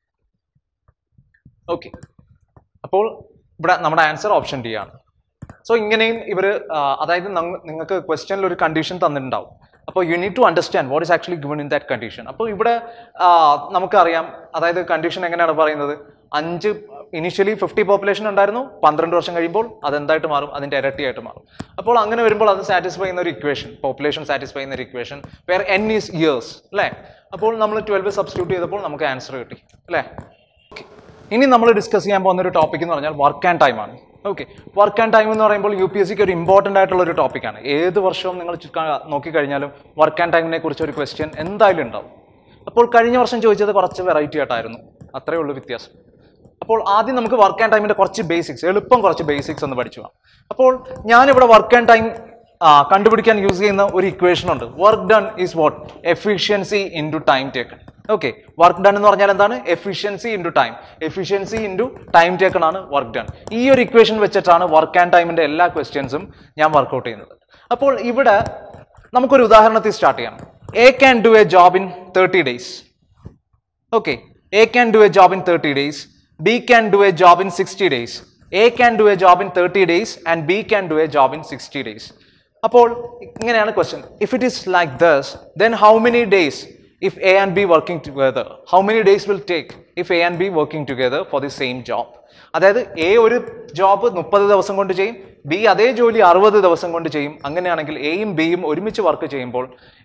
Okay, അപ്പോൾ ഇവിടെ നമ്മുടെ ആൻസർ ഓപ്ഷൻ ഡി ആണ്. സോ ഇങ്ങനെയും ഇവർ, അതായത് നിങ്ങൾക്ക് ക്വസ്റ്റ്യനിൽ ഒരു കണ്ടീഷൻ തന്നിട്ടുണ്ടാവും. അപ്പോൾ you need to understand what is actually given in that condition. അപ്പോൾ ഇവിടെ നമുക്കറിയാം, അതായത് കണ്ടീഷൻ എങ്ങനെയാണ് പറയുന്നത്, 5 ഇനീഷ്യലി 50 പോപ്പുലേഷൻ ഉണ്ടായിരുന്നു, 12 വർഷം കഴിയുമ്പോൾ അതെന്തായിട്ട് മാറും? അതിൻ്റെ ഇരട്ടിയായിട്ട് മാറും. അപ്പോൾ അങ്ങനെ വരുമ്പോൾ അത് സാറ്റിസ്ഫൈ ചെയ്യുന്ന ഒരു ഇക്വേഷൻ, പോപ്പുലേഷൻ സാറ്റിസ്ഫൈ ചെയ്യുന്ന ഒരു equation where n is years അല്ലേ. അപ്പോൾ നമ്മൾ 12 സബ്സ്റ്റിറ്റ്യൂട്ട് ചെയ്തപ്പോൾ നമുക്ക് ആൻസർ കിട്ടി അല്ലേ. ഓക്കെ, ഇനി നമ്മൾ ഡിസ്കസ് ചെയ്യാൻ പോകുന്ന ഒരു ടോപ്പിക് എന്ന് പറഞ്ഞാൽ വർക്ക് ആൻഡ് ടൈം ആണ്. ഓക്കെ, വർക്ക് ആൻഡ് ടൈം എന്ന് പറയുമ്പോൾ UPSCക്ക് ഒരു ഇമ്പോർട്ടൻ്റ് ആയിട്ടുള്ള ഒരു ടോപ്പിക്കാണ്. ഏത് വർഷവും നിങ്ങൾ നോക്കിക്കഴിഞ്ഞാലും വർക്ക് ആൻഡ് ടൈമിനെ കുറിച്ച് ഒരു ക്വസ്റ്റ്യൻ എന്തായാലും ഉണ്ടാവും. അപ്പോൾ കഴിഞ്ഞ വർഷം ചോദിച്ചത് കുറച്ച് വെറൈറ്റി ആയിട്ടായിരുന്നു, അത്രയേ ഉള്ളൂ വ്യത്യാസം. അപ്പോൾ ആദ്യം നമുക്ക് വർക്ക് ആൻഡ് ടൈമിൻ്റെ കുറച്ച് ബേസിക്സ്, എളുപ്പം കുറച്ച് ബേസിക്സ് ഒന്ന് പഠിച്ചു പോകാം. അപ്പോൾ ഞാനിവിടെ വർക്ക് ആൻഡ് ടൈം കണ്ടുപിടിക്കാൻ യൂസ് ചെയ്യുന്ന ഒരു ഇക്വേഷൻ ഉണ്ട്. Work done is what? Efficiency into time taken. Okay, work done എന്ന് പറഞ്ഞാൽ എന്താണ്? Efficiency into time. Efficiency into time taken ആണ് വർക്ക് ഡൺ. ഈ ഒരു ഇക്വേഷൻ വെച്ചിട്ടാണ് വർക്ക് ആൻഡ് ടൈമിൻ്റെ എല്ലാ ക്വസ്റ്റ്യൻസും ഞാൻ വർക്കൗട്ട് ചെയ്യുന്നത്. അപ്പോൾ ഇവിടെ നമുക്കൊരു ഉദാഹരണത്തിൽ സ്റ്റാർട്ട് ചെയ്യാം. A can do a job in 30 days. Okay, A can do a job in 30 days. B can do a job in 60 days. A can do a job in 30 days and B can do a job in 60 days. അപ്പോൾ ഇങ്ങനെയാണ് question. If it is like this, then how many days if A and B working together? How many days will take if A and B working together for the same job? അതായത് A ഒരു job 30 ദിവസം കൊണ്ട് ചെയ്യും, B അതേ ജോലി 60 ദിവസം കൊണ്ട് ചെയ്യും. അങ്ങനെയാണെങ്കിൽ എയും ബിയും ഒരുമിച്ച് വർക്ക് ചെയ്യുമ്പോൾ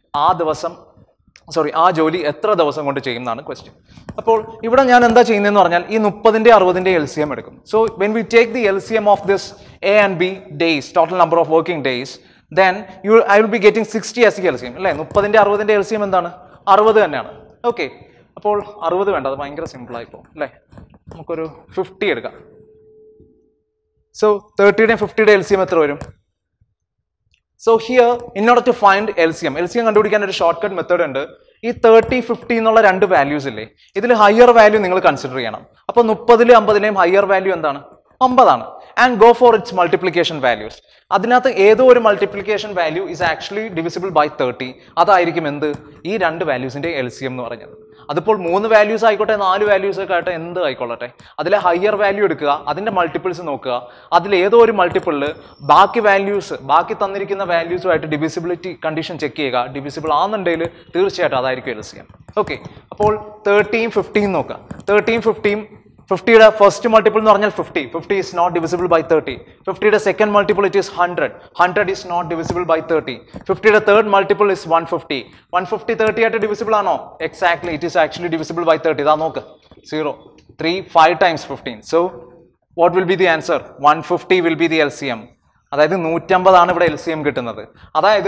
ആ ജോലി എത്ര ദിവസം കൊണ്ട് ചെയ്യും എന്നാണ് ക്വസ്റ്റ്യൻ. അപ്പോൾ ഇവിടെ ഞാൻ എന്താ ചെയ്യുന്നതെന്ന് പറഞ്ഞാൽ ഈ 30ന്റെ 60ന്റെ LCM എടുക്കും. So when we take the LCM of this A and B days, total number of working days, then I will be getting 60 as the LCM അല്ലേ. 30ന്റെ 60ന്റെ LCM എന്താണ്? 60 തന്നെയാണ്. ഓക്കെ, അപ്പോൾ 60 വേണ്ട, അത് ഭയങ്കര സിമ്പിളായി പോകും അല്ലേ. നമുക്കൊരു 50 എടുക്കാം. സോ 30യുടെയും 50യുടെ LCM എത്ര വരും? So here, in order to find LCM കണ്ടുപിടിക്കാൻ ഒരു ഷോർട്ട് കട്ട് മെത്തേഡ് ഉണ്ട്. ഈ 30, 50 എന്നുള്ള രണ്ട് വാല്യൂസ് ഇല്ലേ, ഇതിൽ ഹയർ വാല്യൂ നിങ്ങൾ കൺസിഡർ ചെയ്യണം. അപ്പോൾ 30ലും 50ലെയും ഹയർ വാല്യൂ എന്താണ്? 50 ആണ്. And go for its multiplication values. അതിനകത്ത് ഏതോ ഒരു multiplication value is actually divisible by 30. അതായിരിക്കും എന്ത്? ഈ രണ്ട് വാല്യൂസിന്റെ LCM എന്ന് പറഞ്ഞത്. അതിപ്പോൾ 3 വാല്യൂസ് ആയിക്കോട്ടെ, 4 വാല്യൂസ് ഒക്കെ ആയിട്ട് എന്ത് ആയിക്കൊള്ളട്ടെ, അതിലെ ഹയർ വാല്യൂ എടുക്കുക, അതിന്റെ മൾട്ടിപ്പിൾസ് നോക്കുക, അതിൽ ഏതോ ഒരു മൾട്ടിപ്പിളിൽ ബാക്കി തന്നിരിക്കുന്ന വാല്യൂസുമായിട്ട് ഡിവിസിബിലിറ്റി കണ്ടീഷൻ ചെക്ക് ചെയ്യുക. ഡിവിസിബിൾ ആണെന്നുണ്ടെങ്കിൽ തീർച്ചയായിട്ടും അതായിരിക്കും LCM. ഓക്കെ, അപ്പോൾ 30, 50 നോക്കുക. 30, 50, 50യുടെ ഫസ്റ്റ് മൾട്ടിപ്പിൾ എന്ന് പറഞ്ഞാൽ 50 is not divisible by 30. 50യുടെ second multiple it is 100 is not divisible by 30. 50യുടെ തേർഡ് മൾട്ടിപ്പിൾ ഇസ് 150. 150 30 ആയിട്ട് ഡിവിസിബിൾ ആണോ? Exactly, it is actually divisible by 30. ഇതാ നോക്ക്, 0, 3, 5 times 15. So what will be the answer? 150 will be the LCM. അതായത് 150 ആണ് ഇവിടെ LCM കിട്ടുന്നത്. അതായത്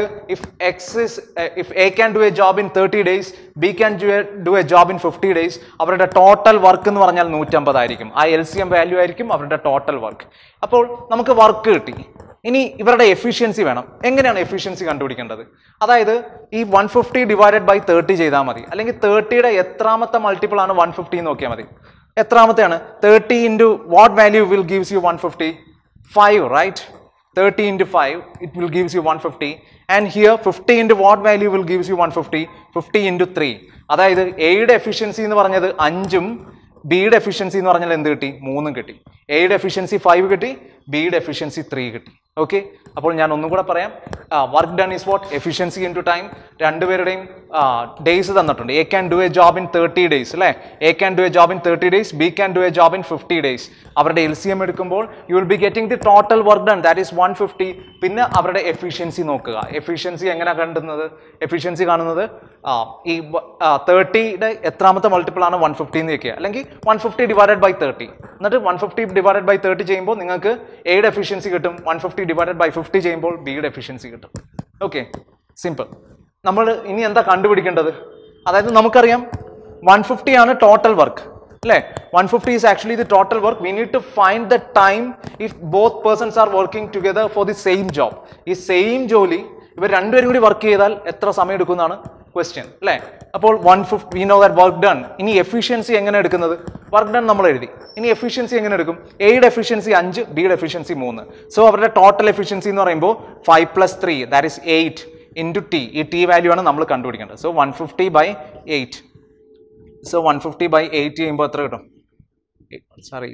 if A can do a job in 30 days, B can do a job in 50 days, അവരുടെ total work എന്ന് പറഞ്ഞാൽ 150 ആയിരിക്കും. ആ LCM വാല്യൂ ആയിരിക്കും അവരുടെ ടോട്ടൽ വർക്ക്. അപ്പോൾ നമുക്ക് വർക്ക് കിട്ടി. ഇനി ഇവരുടെ എഫിഷ്യൻസി വേണം. എങ്ങനെയാണ് എഫിഷ്യൻസി കണ്ടുപിടിക്കേണ്ടത്? അതായത് ഈ 150 ഡിവൈഡഡ് ബൈ 30 ചെയ്താൽ മതി. അല്ലെങ്കിൽ 30യുടെ എത്രാമത്തെ മൾട്ടിപ്പിൾ ആണ് 150 നോക്കിയാൽ മതി. എത്രാമത്തെയാണ്? 30 into what value will gives you 150? 5, right? 30 into 5, it will gives you 150. And here 50 into what value will gives you 150? 50 into 3. അതായത് എയുടെ എഫിഷ്യൻസി എന്ന് പറഞ്ഞത് 5ഉം ബിയുടെ എഫിഷ്യൻസി എന്ന് പറഞ്ഞാൽ എന്ത് കിട്ടി? 3ഉം കിട്ടി. എയുടെ എഫിഷ്യൻസി 5 കിട്ടി, ബിയുടെ എഫിഷ്യൻസി 3 കിട്ടി. ഓക്കെ, അപ്പോൾ ഞാൻ ഒന്നും കൂടെ പറയാം. Work done is what efficiency into time. രണ്ടുപേരുടെയും ഡേയ്സ് തന്നിട്ടുണ്ട്. A can do a job in 30 days അല്ലേ? A can do a job in 30 days, B can do a job in 50 days. അവരുടെ LCM എടുക്കുമ്പോൾ you will be getting the total work done, that is 150. പിന്നെ അവരുടെ efficiency നോക്കുക. Efficiency എങ്ങനെയാണ് കണ്ടുന്നത്? Efficiency കാണുന്നത് ഈ 30യുടെ എത്രാമത്തെ മൾട്ടിപ്പിൾ ആണ് 150 എന്ന് വെക്കുക, അല്ലെങ്കിൽ 150 ഡിവൈഡഡ് ബൈ 30. എന്നിട്ട് 150 ഡിവൈഡഡ് ബൈ 30 ചെയ്യുമ്പോൾ നിങ്ങൾക്ക് എയുടെ എഫിഷ്യൻസി കിട്ടും. 150 ഡിവൈഡഡ് ബൈ 50 ചെയ്യുമ്പോൾ ബിയുടെ എഫിഷ്യൻസി കിട്ടും. Okay, simple. നമ്മൾ ഇനി എന്താ കണ്ടുപിടിക്കേണ്ടത്? അതായത് നമുക്കറിയാം 150 ആണ് ടോട്ടൽ വർക്ക് അല്ലേ? 150 is actually the total work. We need to find the time if both persons are working together for the same job. ഈ സെയിം ജോലി ഇവർ രണ്ടുപേരും കൂടി വർക്ക് ചെയ്താൽ എത്ര സമയം എടുക്കുന്നതാണ് ക്വസ്റ്റ്യൻ അല്ലേ? അപ്പോൾ 150 we know that work done. ഇനി എഫിഷ്യൻസി എങ്ങനെ എടുക്കുന്നത്? വർക്ക് ഡൺ നമ്മൾ എഴുതി. ഇനി എഫിഷ്യൻസി എങ്ങനെ എടുക്കും? എയുടെ എഫിഷ്യൻസി 5, ബിയുടെ എഫിഷ്യൻസി 3. സോ അവരുടെ ടോട്ടൽ എഫിഷ്യൻസി എന്ന് പറയുമ്പോൾ 5 + 3 ദാറ്റ് ഈസ് 8 ഇൻറ്റു ടി. ഈ ടി വാല്യൂ ആണ് നമ്മൾ കണ്ടുപിടിക്കേണ്ടത്. സോ 150/8. സോ 150/8 ചെയ്യുമ്പോൾ എത്ര കിട്ടും? സോറി,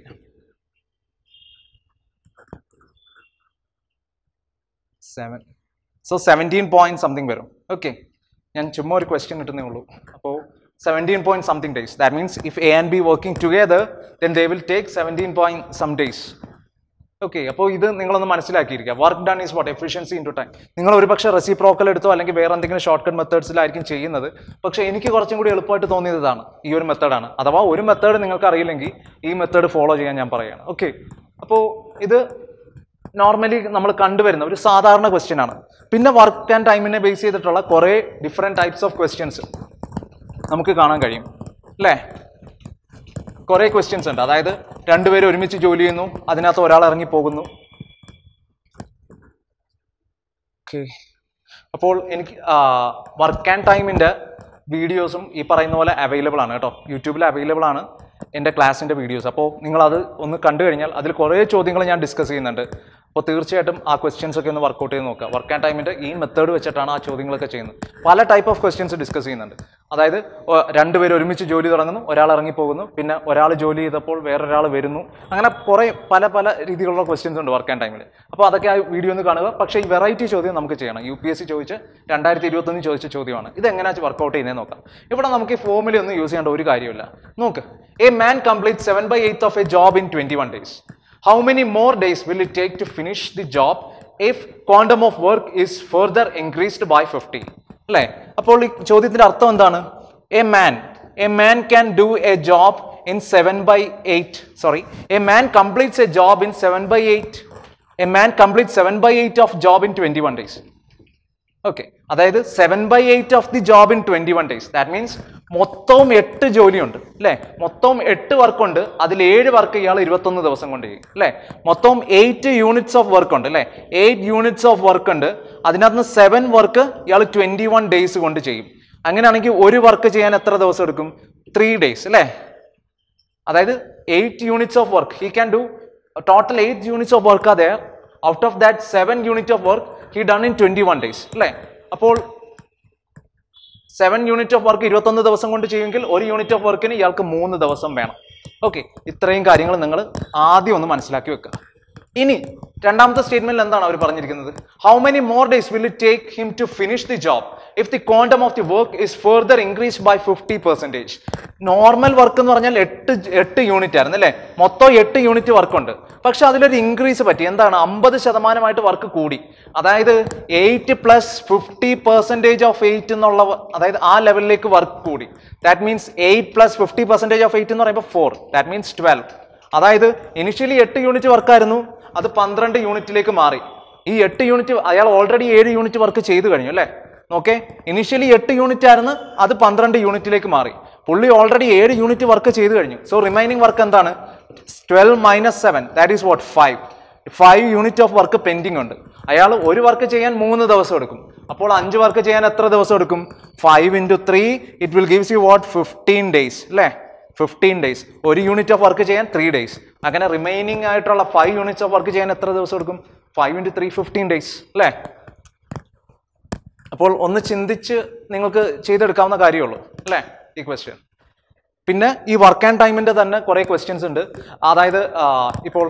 7. സോ 17 point something വരും. ഓക്കെ, ഞാൻ ചുമ്മാ ഒരു ക്വസ്റ്റ്യൻ കിട്ടുന്നേ ഉള്ളൂ. അപ്പോൾ 17 point something days. That means if A and B working together, then they will take 17 point some days. Okay, അപ്പോൾ ഇത് നിങ്ങളൊന്ന് മനസ്സിലാക്കിയിരിക്കുക. Work done is what efficiency into time. നിങ്ങൾ ഒരു പക്ഷേ റെസിപ്രോക്കൽ എടുത്തോ അല്ലെങ്കിൽ വേറെ എന്തെങ്കിലും ഷോർട്ട് കട്ട് മെത്തേഡ്സിലായിരിക്കും ചെയ്യുന്നത്. പക്ഷേ എനിക്ക് കുറച്ചും കൂടി എളുപ്പമായിട്ട് തോന്നിയതാണ് ഈ ഒരു മെത്തേഡാണ്. അഥവാ ഒരു മെത്തേഡ് നിങ്ങൾക്ക് അറിയില്ലെങ്കിൽ ഈ മെത്തേഡ് ഫോളോ ചെയ്യാൻ ഞാൻ പറയുകയാണ്. ഓക്കെ, അപ്പോൾ ഇത് നോർമലി നമ്മൾ കണ്ടുവരുന്ന ഒരു സാധാരണ ക്വസ്റ്റ്യൻ ആണ്. പിന്നെ വർക്ക് ആൻഡ് ടൈമിനെ ബേസ് ചെയ്തിട്ടുള്ള കുറേ ഡിഫറെൻറ്റ് ടൈപ്സ് ഓഫ് ക്വസ്റ്റ്യൻസ് നമുക്ക് കാണാൻ കഴിയും അല്ലേ? കുറേ ക്വസ്റ്റ്യൻസ് ഉണ്ട്. അതായത് രണ്ടുപേരും ഒരുമിച്ച് ജോലി ചെയ്യുന്നു, അതിനകത്ത് ഒരാൾ ഇറങ്ങി പോകുന്നു. ഓക്കെ, അപ്പോൾ എനിക്ക് വർക്ക് ആൻഡ് ടൈമിൻ്റെ വീഡിയോസും ഈ പറയുന്ന പോലെ അവൈലബിൾ ആണ് കേട്ടോ. യൂട്യൂബിൽ അവൈലബിൾ ആണ് എൻ്റെ ക്ലാസ്സിൻ്റെ വീഡിയോസ്. അപ്പോൾ നിങ്ങളത് ഒന്ന് കണ്ടു കഴിഞ്ഞാൽ അതിൽ കുറേ ചോദ്യങ്ങൾ ഞാൻ ഡിസ്കസ് ചെയ്യുന്നുണ്ട്. അപ്പോൾ തീർച്ചയായിട്ടും ആ ക്വസ്റ്റ്യൻസ് ഒക്കെ ഒന്ന് വർക്കൗട്ട് ചെയ്ത് നോക്കുക. വർക്ക് ആൻഡ് ടൈമിൻ്റെ ഈ മെത്തേഡ് വെച്ചിട്ടാണ് ആ ചോദ്യങ്ങളൊക്കെ ചെയ്യുന്നത്. പല ടൈപ്പ് ഓഫ് ക്വസ്റ്റ്യൻസ് ഡിസ്കസ് ചെയ്യുന്നുണ്ട്. അതായത് രണ്ടുപേരും ഒരുമിച്ച് ജോലി തുടങ്ങുന്നു, ഒരാൾ ഇറങ്ങിപ്പോകുന്നു, പിന്നെ ഒരാൾ ജോലി ചെയ്തപ്പോൾ വേറൊരാൾ വരുന്നു. അങ്ങനെ കുറേ പല പല രീതിയിലുള്ള ക്വസ്റ്റ്യൻസ് ഉണ്ട് വർക്ക് ആൻഡ് ടൈമിൽ. അപ്പോൾ അതൊക്കെ ആ വീഡിയോ ഒന്ന് കാണുക. പക്ഷേ ഈ വെറൈറ്റി ചോദ്യം നമുക്ക് ചെയ്യണം. UPSC ചോദിച്ച് 2021 ചോദിച്ച ചോദ്യമാണ്. ഇത് എങ്ങനെയാ വർക്കൗട്ട് ചെയ്യുന്നത് നോക്കാം. ഇവിടെ നമുക്ക് ഈ ഫോർമുല ഒന്നും യൂസ് ചെയ്യേണ്ട ഒരു കാര്യമില്ല. നോക്ക്, a man complete 7/8 of a job in 21 days. How many more days will it take to finish the job if quantum of work is further increased by 50? അല്ലേ? അപ്പോൾ ഈ ചോദ്യത്തിന്റെ അർത്ഥം എന്താണ്? A man can do a job in 7/8. Sorry, a man completes a job in 7/8. A man completes 7/8 of job in 21 days. Okay, അതായത് 7/8 of the job in 21 days. That means മൊത്തം 8 ജോലിയുണ്ട് അല്ലേ? മൊത്തം 8 വർക്കുണ്ട്. അതിൽ 7 വർക്ക് ഇയാൾ 21 ദിവസം കൊണ്ട് ചെയ്യും അല്ലേ? മൊത്തം 8 യൂണിറ്റ്സ് ഓഫ് വർക്ക് ഉണ്ട് അല്ലേ? 8 യൂണിറ്റ്സ് ഓഫ് വർക്ക് ഉണ്ട്. അതിനകത്ത് 7 വർക്ക് ഇയാൾ 21 days കൊണ്ട് ചെയ്യും. അങ്ങനെയാണെങ്കിൽ ഒരു വർക്ക് ചെയ്യാൻ എത്ര ദിവസം എടുക്കും? 3 days അല്ലേ? അതായത് 8 units of work he can do. Total 8 units of work are there. Out of that 7 unit of work he done in 21 days അല്ലേ? അപ്പോൾ 7 യൂണിറ്റ് ഓഫ് വർക്ക് 21 ദിവസം കൊണ്ട് ചെയ്യുമെങ്കിൽ ഒരു യൂണിറ്റ് ഓഫ് വർക്കിന് ഇയാൾക്ക് 3 ദിവസം വേണം. ഓക്കെ, ഇത്രയും കാര്യങ്ങൾ നിങ്ങൾ ആദ്യം ഒന്ന് മനസ്സിലാക്കി വെക്കുക. ഇനി രണ്ടാമത്തെ സ്റ്റേറ്റ്മെന്റിൽ എന്താണ് അവർ പറഞ്ഞിരിക്കുന്നത്? How many more days will it take him to finish the job if the quantum of the work is further increased by 50%. Normal work എന്ന് പറഞ്ഞാൽ 8 യൂണിറ്റ് ആയിരുന്നു അല്ലേ? മൊത്തം 8 യൂണിറ്റ് വർക്കുണ്ട്. പക്ഷെ അതിലൊരു ഇൻക്രീസ് പറ്റി. എന്താണ്? 50% വർക്ക് കൂടി. അതായത് 8 + 50% ഓഫ് 8 എന്നുള്ള, അതായത് ആ ലെവലിലേക്ക് വർക്ക് കൂടി. ദാറ്റ് മീൻസ് 8 + 50% ഓഫ് 8 എന്ന് പറയുമ്പോൾ 4. That means 12. അതായത് ഇനിഷ്യലി 8 യൂണിറ്റ് വർക്കായിരുന്നു, അത് 12 യൂണിറ്റിലേക്ക് മാറി. ഈ 8 യൂണിറ്റ് അയാൾ ഓൾറെഡി 7 യൂണിറ്റ് വർക്ക് ചെയ്തു കഴിഞ്ഞു അല്ലേ? നോക്കേ, ഇനിഷ്യലി 8 യൂണിറ്റ് ആയിരുന്നു, അത് 12 യൂണിറ്റിലേക്ക് മാറി. പുള്ളി ഓൾറെഡി 7 യൂണിറ്റ് വർക്ക് ചെയ്തു കഴിഞ്ഞു. സോ റിമൈനിങ് വർക്ക് എന്താണ്? 12 - 7 that is what 5 unit of work pending ഉണ്ട്. അയാൾ ഒരു വർക്ക് ചെയ്യാൻ 3 ദിവസം എടുക്കും. അപ്പോൾ 5 വർക്ക് ചെയ്യാൻ എത്ര ദിവസം എടുക്കും? 5 × 3 it will gives you what 15 days അല്ലേ? 15 days. ഒരു യൂണിറ്റ് ഓഫ് വർക്ക് ചെയ്യാൻ 3 days. അങ്ങനെ റിമൈനിങ് ആയിട്ടുള്ള 5 യൂണിറ്റ്സ് ഓഫ് വർക്ക് ചെയ്യാൻ എത്ര ദിവസം എടുക്കും? 5 × 3 15 days അല്ലേ? അപ്പോൾ ഒന്ന് ചിന്തിച്ച് നിങ്ങൾക്ക് ചെയ്തെടുക്കാവുന്ന കാര്യമുള്ളൂ അല്ലേ ഈ ക്വസ്റ്റ്യൻ. പിന്നെ ഈ വർക്ക് ആൻഡ് ടൈമിന്റെ തന്നെ കുറെ ക്വസ്റ്റ്യൻസ് ഉണ്ട്. അതായത് ഇപ്പോൾ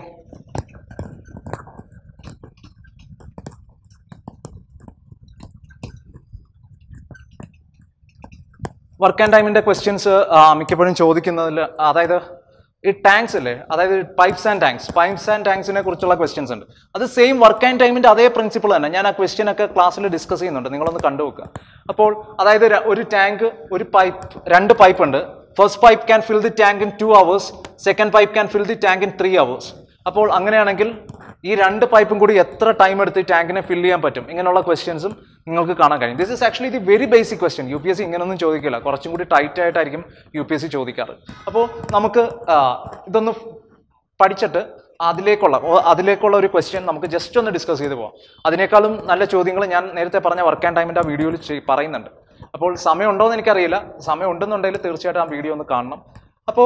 വർക്ക് ആൻഡ് ടൈമിന്റെ ക്വസ്റ്റ്യൻസ് മിക്കപ്പോഴും ചോദിക്കുന്നതിൽ അതായത് ഈ ടാങ്ക്സ് അല്ലേ, അതായത് പൈപ്സ് ആൻഡ് ടാങ്ക്സിനെ കുറിച്ചുള്ള ക്വസ്റ്റ്യൻസ് ഉണ്ട്. അത് സെയിം വർക്ക് ആൻഡ് ടൈമിന്റെ അതേ പ്രിൻസിപ്പിൾ തന്നെ. ഞാൻ ആ ക്വസ്റ്റ്യൻ ഒക്കെ ക്ലാസ്സിൽ ഡിസ്കസ് ചെയ്യുന്നുണ്ട്, നിങ്ങളൊന്ന് കണ്ടുവെക്കുക. അപ്പോൾ അതായത് ഒരു ടാങ്ക്, ഒരു പൈപ്പ്, രണ്ട് പൈപ്പ് ഉണ്ട്. First pipe can fill the tank in 2 hours, second pipe can fill the tank in 3 hours. അപ്പോൾ അങ്ങനെയാണെങ്കിൽ ഈ രണ്ട് പൈപ്പും കൂടി എത്ര ടൈം എടുത്ത് ടാങ്കിനെ ഫിൽ ചെയ്യാൻ പറ്റും, ഇങ്ങനെയുള്ള ക്വസ്റ്റ്യൻസും നിങ്ങൾക്ക് കാണാൻ കഴിയും. This is actually the very basic question. UPSC ഇങ്ങനെയൊന്നും ചോദിക്കില്ല, കുറച്ചും കൂടി ടൈറ്റ് ആയിട്ടായിരിക്കും UPSC ചോദിക്കാറ്. അപ്പോൾ നമുക്ക് ഇതൊന്ന് പഠിച്ചിട്ട് അതിലേക്കുള്ള ഒരു ക്വസ്റ്റ്യൻ നമുക്ക് ജസ്റ്റ് ഒന്ന് ഡിസ്കസ് ചെയ്ത് പോകാം. അതിനേക്കാളും നല്ല ചോദ്യങ്ങൾ ഞാൻ നേരത്തെ പറഞ്ഞ വർക്ക് ആൻഡ് ടൈമിൻ്റെ ആ വീഡിയോയിൽ പറയുന്നുണ്ട്. അപ്പോൾ സമയം ഉണ്ടോ എന്ന് എനിക്കറിയില്ല. സമയം ഉണ്ടെന്നുണ്ടെങ്കിൽ തീർച്ചയായിട്ടും ആ വീഡിയോ ഒന്ന് കാണണം. അപ്പോൾ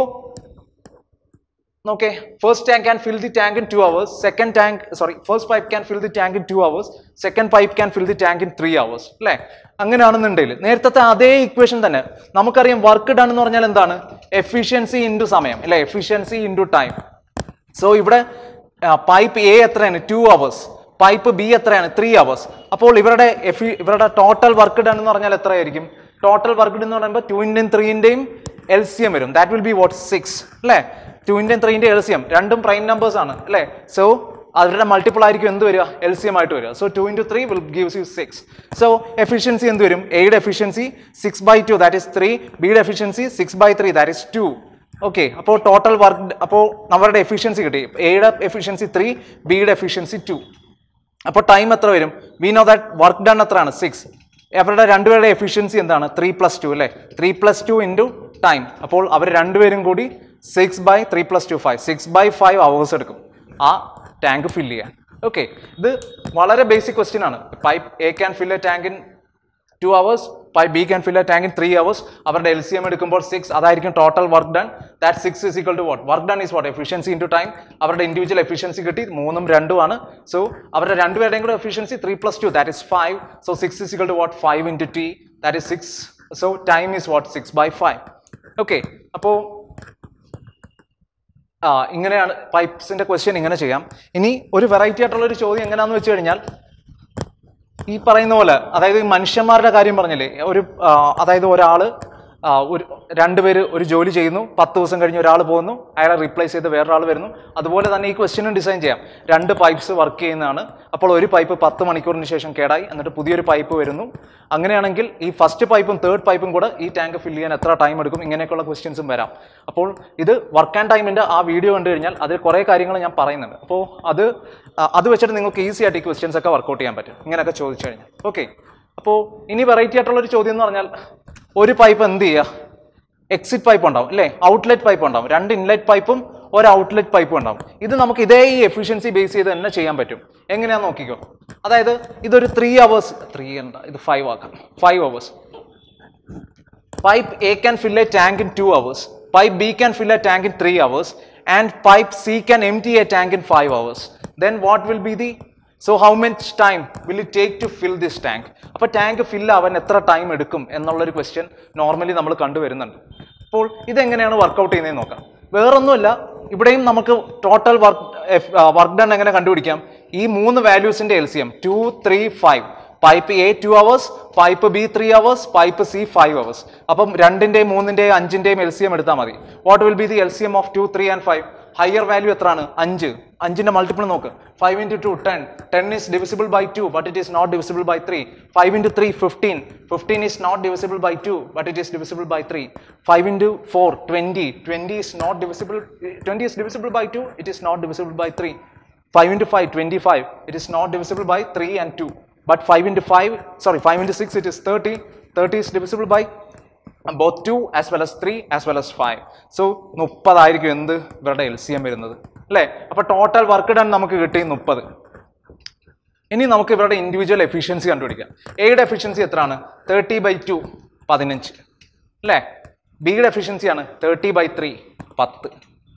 നോക്കേ, first tank can fill the tank in 2 hours, first pipe can fill the tank in 2 hours, second pipe can fill the tank in 3 hours. അല്ലേ? അങ്ങനെയാണെന്നുണ്ടെങ്കിൽ നേരത്തെ അതേ ഇക്വേഷൻ തന്നെ നമുക്കറിയാം. വർക്ക് ഡൺ എന്ന് പറഞ്ഞാൽ എന്താണ്? എഫിഷ്യൻസി ഇൻറ്റു സമയം, അല്ലേ? Efficiency into time. സോ ഇവിടെ പൈപ്പ് എ എത്രയാണ്? 2 hours. പൈപ്പ് ബി എത്രയാണ്? 3 hours. അപ്പോൾ ഇവരുടെ ടോട്ടൽ വർക്ക് ഡൺ എന്ന് പറഞ്ഞാൽ എത്രയായിരിക്കും? ടോട്ടൽ വർക്ക് ഡൺ എന്ന് പറയുമ്പോൾ 2-ന്റെയും 3-ന്റെയും LCM വരും. That will be what? 6. അല്ലേ? 2-ന്റെയും 3-ന്റെയും LCM രണ്ടും പ്രൈം നമ്പേഴ്സ് ആണ്, അല്ലേ? സോ അവരുടെ മൾട്ടിപ്പിൾ ആയിരിക്കും എന്ത് വരിക? LCM ആയിട്ട് വരിക. So 2 × 3 will gives you 6. So efficiency എന്ത് വരും? എയുടെ എഫിഷ്യൻസി 6/2, ദാറ്റ് ഈസ് 3. ബിയുടെ എഫിഷ്യൻസി 6/3, ദാറ്റ് ഈസ് 2. ഓക്കെ, അപ്പോൾ ടോട്ടൽ വർക്ക്, അപ്പോൾ നമ്മുടെ എഫിഷ്യൻസി കിട്ടി. എയുടെ എഫിഷ്യൻസി 3, ബിയുടെ എഫിഷ്യൻസി 2. അപ്പോൾ ടൈം എത്ര വരും? We know that work done എത്രയാണ്? 6. അവരുടെ രണ്ടുപേരുടെ എഫിഷ്യൻസി എന്താണ്? 3+2, അല്ലേ? 3+2 ഇൻറ്റു ടൈം. അപ്പോൾ അവർ രണ്ടുപേരും കൂടി 6/3 + 2 5, 6/5 hours എടുക്കും ആ ടാങ്ക് ഫിൽ ചെയ്യാൻ. ഓക്കെ, ഇത് വളരെ ബേസിക് ക്വസ്റ്റ്യൻ ആണ്. Pipe A can fill a tank in 2 hours, pipe B can fill a tank in 3 hours. അവരുടെ LCM എടുക്കുമ്പോൾ 6, അതായിരിക്കും total work done. That 6 is equal to what? Work done is what? Efficiency into time. അവരുടെ individual efficiency കിട്ടി, 3ഉം 2ഉം ആണ്. So അവരുടെ രണ്ടുപേരുടെയും കൂടെ efficiency 3+2, that is 5. So 6 is equal to what? 5 × t, that is 6. So time is what? 6/5. Okay, അപ്പോൾ ഇങ്ങനെയാണ് പൈപ്സിന്റെ ക്വസ്റ്റ്യൻ. ഇങ്ങനെ ചെയ്യാം. ഇനി ഒരു വെറൈറ്റി ആയിട്ടുള്ള ഒരു ചോദ്യം എങ്ങനെയാണെന്ന് വെച്ച് കഴിഞ്ഞാൽ, ഈ പറയുന്ന പോലെ, അതായത് മനുഷ്യന്മാരുടെ കാര്യം പറഞ്ഞില്ലേ, അതായത് രണ്ടുപേര് ഒരു ജോലി ചെയ്യുന്നു, 10 ദിവസം കഴിഞ്ഞ് ഒരാൾ പോകുന്നു, അയാളെ റീപ്ലേസ് ചെയ്ത് വേറൊരാൾ വരുന്നു. അതുപോലെ തന്നെ ഈ ക്വസ്റ്റ്യനും ഡിസൈൻ ചെയ്യാം. 2 പൈപ്സ് വർക്ക് ചെയ്യുന്നതാണ്. അപ്പോൾ ഒരു പൈപ്പ് 10 മണിക്കൂറിന് ശേഷം കേടായി, എന്നിട്ട് പുതിയൊരു പൈപ്പ് വരുന്നു. അങ്ങനെയാണെങ്കിൽ ഈ ഫസ്റ്റ് പൈപ്പും തേർഡ് പൈപ്പും കൂടെ ഈ ടാങ്ക് ഫിൽ ചെയ്യാൻ എത്ര ടൈം എടുക്കും? ഇങ്ങനെയൊക്കെയുള്ള ക്വസ്റ്റ്യൻസും വരാം. അപ്പോൾ ഇത് വർക്ക് ആൻഡ് ടൈമിൻ്റെ ആ വീഡിയോ കണ്ടു കഴിഞ്ഞാൽ അതിൽ കുറേ കാര്യങ്ങൾ ഞാൻ പറയുന്നുണ്ട്. അപ്പോൾ അത് വെച്ചിട്ട് നിങ്ങൾക്ക് ഈസി ആയിട്ട് ഈ ക്വസ്റ്റ്യൻസ് ഒക്കെ വർക്കൗട്ട് ചെയ്യാൻ പറ്റും, ഇങ്ങനെയൊക്കെ ചോദിച്ചു കഴിഞ്ഞാൽ. ഓക്കെ, അപ്പോൾ ഇനി വെറൈറ്റി ആയിട്ടുള്ളൊരു ചോദ്യം എന്ന് പറഞ്ഞാൽ, ഒരു പൈപ്പ് എന്ത് ചെയ്യുക? എക്സിറ്റ് പൈപ്പ് ഉണ്ടാവും, അല്ലേ? ഔട്ട്ലെറ്റ് പൈപ്പ് ഉണ്ടാവും. 2 ഇൻലെറ്റ് പൈപ്പും ഒരു ഔട്ട്ലെറ്റ് പൈപ്പും ഉണ്ടാവും. ഇത് നമുക്ക് ഇതേ ഈ എഫിഷ്യൻസി ബേസ് ചെയ്ത് തന്നെ ചെയ്യാൻ പറ്റും. എങ്ങനെയാണെന്ന് നോക്കിക്കോ. അതായത് ഇതൊരു 3 hours, 3 എന്താ ഇത് 5 ആക്കാം, 5 hours. Pipe A can fill a tank in 2 hours, pipe B can fill a tank in 3 hours, and pipe C can empty a tank in 5 hours. Then what will be the, so how much time will it take to fill this tank? അപ്പോൾ tank fill ആവാൻ എത്ര time എടുക്കും എന്നുള്ളൊരു question normally നമ്മൾ കണ്ടുവരുന്നുണ്ട്. അപ്പോൾ ഇതെങ്ങനെയാണ് workout ചെയ്യുന്നതെന്ന് നോക്കാം. വേറൊന്നുമില്ല, ഇവിടെയും നമുക്ക് ടോട്ടൽ വർക്ക് ഡൺ എങ്ങനെ കണ്ടുപിടിക്കാം? ഈ 3 വാല്യൂസിന്റെ LCM 2, 3, 5. Pipe A 2 hours, pipe B 3 hours, pipe C 5 hours. അപ്പം 2-ന്റെയും 3-ന്റെയും 5-ന്റെയും LCM എടുത്താൽ മതി. What will be the LCM of 2, 3 and 5? Higher value എത്രയാണ്? 5. 5ന്റെ മൾട്ടിപ്പിൾ നോക്ക്. 5 × 2 10. 10 is divisible by 2, but it is not divisible by 3. 5 × 3 15. 15 is not divisible by 2, but it is divisible by 3. 5 × 4 20. 20 is not divisible. 20 is divisible by 2. It is not divisible by 3. 5 × 5 25. It is not divisible by 3 and 2. But 5 × 6 it is 30. 30 is divisible by both 2 as well as 3 as well as 5. So 30 ആയിരിക്കും എന്ത് ഇവരുടെ LCM വരുന്നത്, അല്ലേ? അപ്പോൾ total work done നമുക്ക് കിട്ടി 30. ഇനി നമുക്ക് ഇവരുടെ ഇൻഡിവിജ്വൽ എഫിഷ്യൻസി കണ്ടുപിടിക്കാം. എയുടെ എഫിഷ്യൻസി എത്രയാണ്? 30/2 15, അല്ലേ? ബിയുടെ എഫിഷ്യൻസിയാണ് 30/3 10.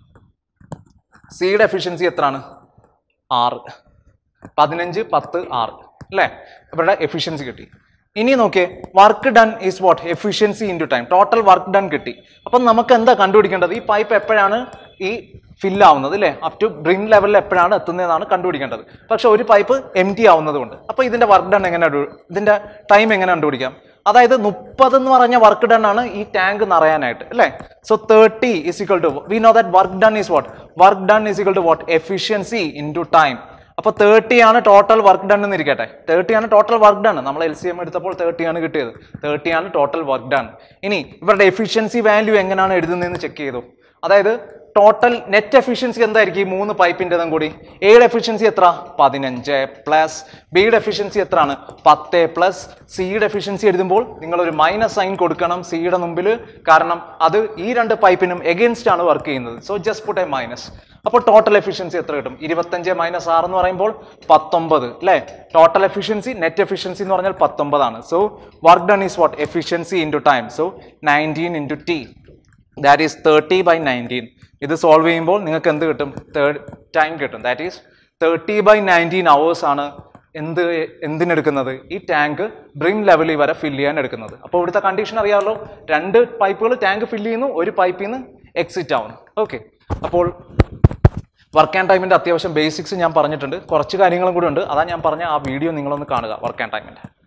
സിയുടെ എഫിഷ്യൻസി എത്രയാണ്? 6. 15 10 6, അല്ലേ? ഇവരുടെ എഫിഷ്യൻസി കിട്ടി. ഇനി നോക്കിയേ, work done is what? Efficiency into time. Total work done കിട്ടി. അപ്പം നമുക്ക് എന്താ കണ്ടുപിടിക്കേണ്ടത്? ഈ പൈപ്പ് എപ്പോഴാണ് ഈ ഫിൽ ആവുന്നത്, അല്ലേ? അപ് ടു ബ്രിൻ ലെവലിൽ എപ്പോഴാണ് എത്തുന്നതെന്നാണ് കണ്ടുപിടിക്കേണ്ടത്. പക്ഷെ ഒരു പൈപ്പ് എംറ്റി ആവുന്നത് കൊണ്ട്. അപ്പോൾ ഇതിന്റെ വർക്ക് ഡൺ ഇതിന്റെ ടൈം എങ്ങനെ കണ്ടുപിടിക്കാം? അതായത് 30 എന്ന് പറഞ്ഞ വർക്ക് ഡൺ ആണ് ഈ ടാങ്ക് നിറയാനായിട്ട് അല്ലേ. So 30 is equal to, we know that work done is what? Work done is equal to what? Efficiency into time. അപ്പോൾ 30 ആണ് ടോട്ടൽ വർക്ക് ഡൺ എന്ന് ഇരിക്കട്ടെ. 30 ആണ് ടോട്ടൽ വർക്ക് ഡൺ. നമ്മൾ LCM എടുത്തപ്പോൾ 30 ആണ് കിട്ടിയത്. 30 ആണ് ടോട്ടൽ വർക്ക് ഡൺ. ഇനി ഇവരുടെ എഫിഷ്യൻസി വാല്യൂ എങ്ങനെയാണ് എഴുതുന്നതെന്ന് ചെക്ക് ചെയ്തു. അതായത് ടോട്ടൽ നെറ്റ് എഫിഷ്യൻസി എന്തായിരിക്കും ഈ 3 പൈപ്പിൻ്റെതും കൂടി? എയുടെ എഫിഷ്യൻസി എത്ര? 15 പ്ലസ് ബിയുടെ എഫിഷ്യൻസി എത്രയാണ്? 10 പ്ലസ് സിയുടെ എഫിഷ്യൻസി എഴുതുമ്പോൾ നിങ്ങളൊരു മൈനസ് സൈൻ കൊടുക്കണം സിയുടെ മുമ്പിൽ. കാരണം അത് ഈ 2 പൈപ്പിനും എഗെയിൻസ്റ്റ് ആണ് വർക്ക് ചെയ്യുന്നത്. So just put a minus. അപ്പോൾ ടോട്ടൽ എഫിഷ്യൻസി എത്ര കിട്ടും? 25 മൈനസ് 6 എന്ന് പറയുമ്പോൾ 19 അല്ലേ. ടോട്ടൽ എഫിഷ്യൻസി നെറ്റ് എഫിഷ്യൻസി എന്ന് പറഞ്ഞാൽ 19 ആണ്. So work done is what? Efficiency into time. So 19 into T, that is 30/19. ഇത് സോൾവ് ചെയ്യുമ്പോൾ നിങ്ങൾക്ക് എന്ത് കിട്ടും? ടൈം കിട്ടും. ദാറ്റ് ഈസ് 30/19 hours ആണ് എന്തിനെടുക്കുന്നത്? ഈ ടാങ്ക് ബ്രിം ലെവലിൽ വരെ ഫില്ല് ചെയ്യാൻ എടുക്കുന്നത്. അപ്പോൾ ഇവിടുത്തെ കണ്ടീഷൻ അറിയാമല്ലോ, 2 പൈപ്പുകൾ ടാങ്ക് ഫില്ല് ചെയ്യുന്നു, ഒരു പൈപ്പിൽ നിന്ന് എക്സിറ്റ് ആവുന്നു. ഓക്കെ, അപ്പോൾ വർക്ക് ആൻഡ് ടൈമിൻ്റെ അത്യാവശ്യം ബേസിക്സ് ഞാൻ പറഞ്ഞിട്ടുണ്ട്. കുറച്ച് കാര്യങ്ങളും കൂടി ഉണ്ട്, അതാ ഞാൻ പറഞ്ഞ ആ വീഡിയോ നിങ്ങളൊന്ന് കാണുക വർക്ക് ആൻഡ് ടൈമിൻ്റെ.